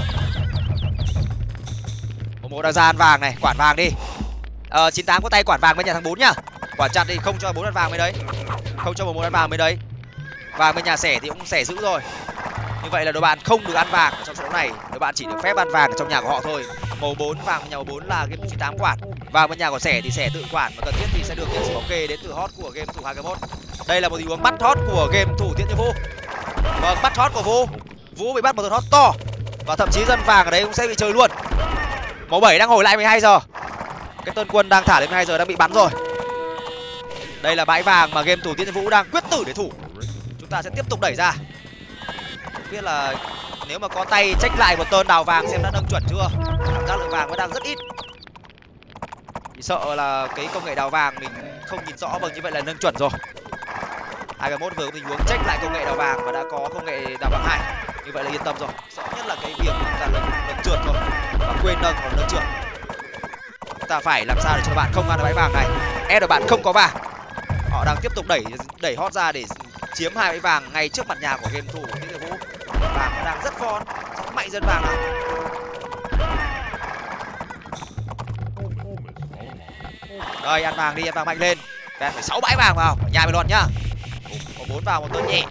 mười một đang ra ăn vàng này, quản vàng đi. Ờ, chín tám có tay quản vàng bên nhà thằng bốn nhá. Quản chặt đi, không cho bốn ăn vàng bên đấy. Không cho mười một ăn vàng bên đấy. Vàng bên nhà sẻ thì cũng sẻ giữ rồi. Như vậy là đội bạn không được ăn vàng trong trận đấu này, đội bạn chỉ được phép ăn vàng ở trong nhà của họ thôi. mười bốn vàng bên nhà mười bốn là game chín tám quản, vàng bên nhà của sẻ thì sẻ tự quản, và cần thiết thì sẽ được nhận sự bảo kê đến từ hot của game thủ hai mươi mốt. Đây là một tình huống bắt hot của game thủ Tiễn Như Vũ. Vâng, bắt hot của Vũ. Vũ bị bắt một tơn hot to và thậm chí dân vàng ở đấy cũng sẽ bị chơi luôn. mười bảy đang hồi lại mười hai giờ. Cái tơn quân đang thả đến mười hai giờ đang bị bắn rồi. Đây là bãi vàng mà game thủ Tiễn Như Vũ đang quyết tử để thủ. Chúng ta sẽ tiếp tục đẩy ra. Không biết là nếu mà có tay check lại một tơn đào vàng xem đã nâng chuẩn chưa. Cảm giác lượng vàng vẫn đang rất ít. Thì sợ là cái công nghệ đào vàng mình không nhìn rõ, bằng như vậy là nâng chuẩn rồi. hai mươi mốt vừa có tình huống check lại công nghệ đào vàng và đã có công nghệ đào vàng hai. Như vậy là yên tâm rồi. Sợ nhất là cái việc là lần, lần trượt thôi và quên nâng còn nâng trượt. Chúng ta phải làm sao để cho bạn không ăn được bãi vàng này. E của bạn không có vàng. Họ đang tiếp tục đẩy đẩy hot ra để chiếm hai bãi vàng ngay trước mặt nhà của game thủ Tiễn Như Vũ. Vàng nó đang rất von, rất mạnh dân vàng nào. Đây, ăn vàng đi, ăn vàng mạnh lên. Bạn phải sáu bãi vàng vào, ở nhà mày luôn nhá. Có bốn vào một tơn nhẹ.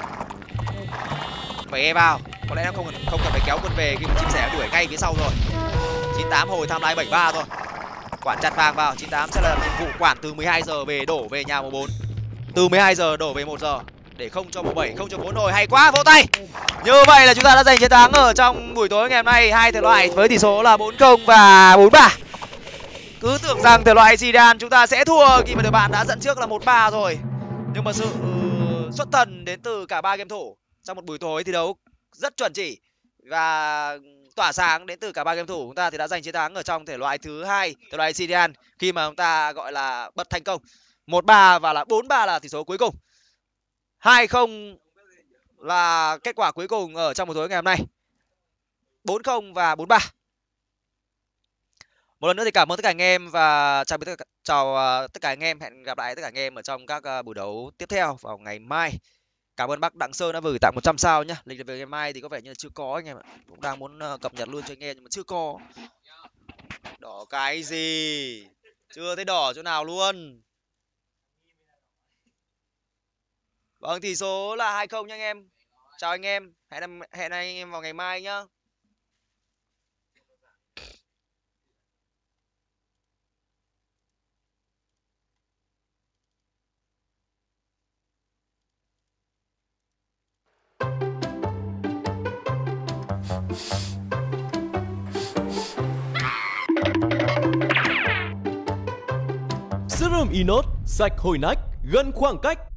Phải E vào, có lẽ nó không cần không cần phải kéo quân về khi mà chim sẻ đuổi ngay phía sau rồi. chín tám hồi tham lai bảy ba thôi. Quản chặt vàng vào, chín tám sẽ là nhiệm vụ quản từ mười hai giờ về đổ về nhà mười bốn. Từ mười hai giờ đổ về một giờ để không cho mười bảy, không cho bốn hồi. Hay quá, vỗ tay. Như vậy là chúng ta đã giành chiến thắng ở trong buổi tối ngày hôm nay, hai thể loại với tỷ số là bốn không và bốn ba. Cứ tưởng rằng thể loại Zidane chúng ta sẽ thua khi mà đội bạn đã dẫn trước là một ba rồi. Nhưng mà sự xuất thần đến từ cả ba game thủ trong một buổi tối thi đấu rất chuẩn chỉ và tỏa sáng đến từ cả ba game thủ, chúng ta thì đã giành chiến thắng ở trong thể loại thứ hai, thể loại Zidian, khi mà chúng ta gọi là bật thành công một ba và là bốn ba là tỷ số cuối cùng. hai không là kết quả cuối cùng ở trong buổi tối ngày hôm nay. bốn không và bốn ba. Một lần nữa thì cảm ơn tất cả anh em và chào tất cả, chào uh, tất cả anh em, hẹn gặp lại tất cả anh em ở trong các uh, buổi đấu tiếp theo vào ngày mai. Cảm ơn bác Đặng Sơn đã gửi tặng một trăm sao nhá. Lịch về ngày mai thì có vẻ như là chưa có anh em ạ. Cũng đang muốn uh, cập nhật luôn cho anh em nhưng mà chưa có. Đỏ cái gì? Chưa thấy đỏ chỗ nào luôn. Vâng, tỷ số là hai không nha anh em. Chào anh em, hẹn hẹn anh em vào ngày mai nhá. Serum Inox sạch hồi nách, gần khoảng cách.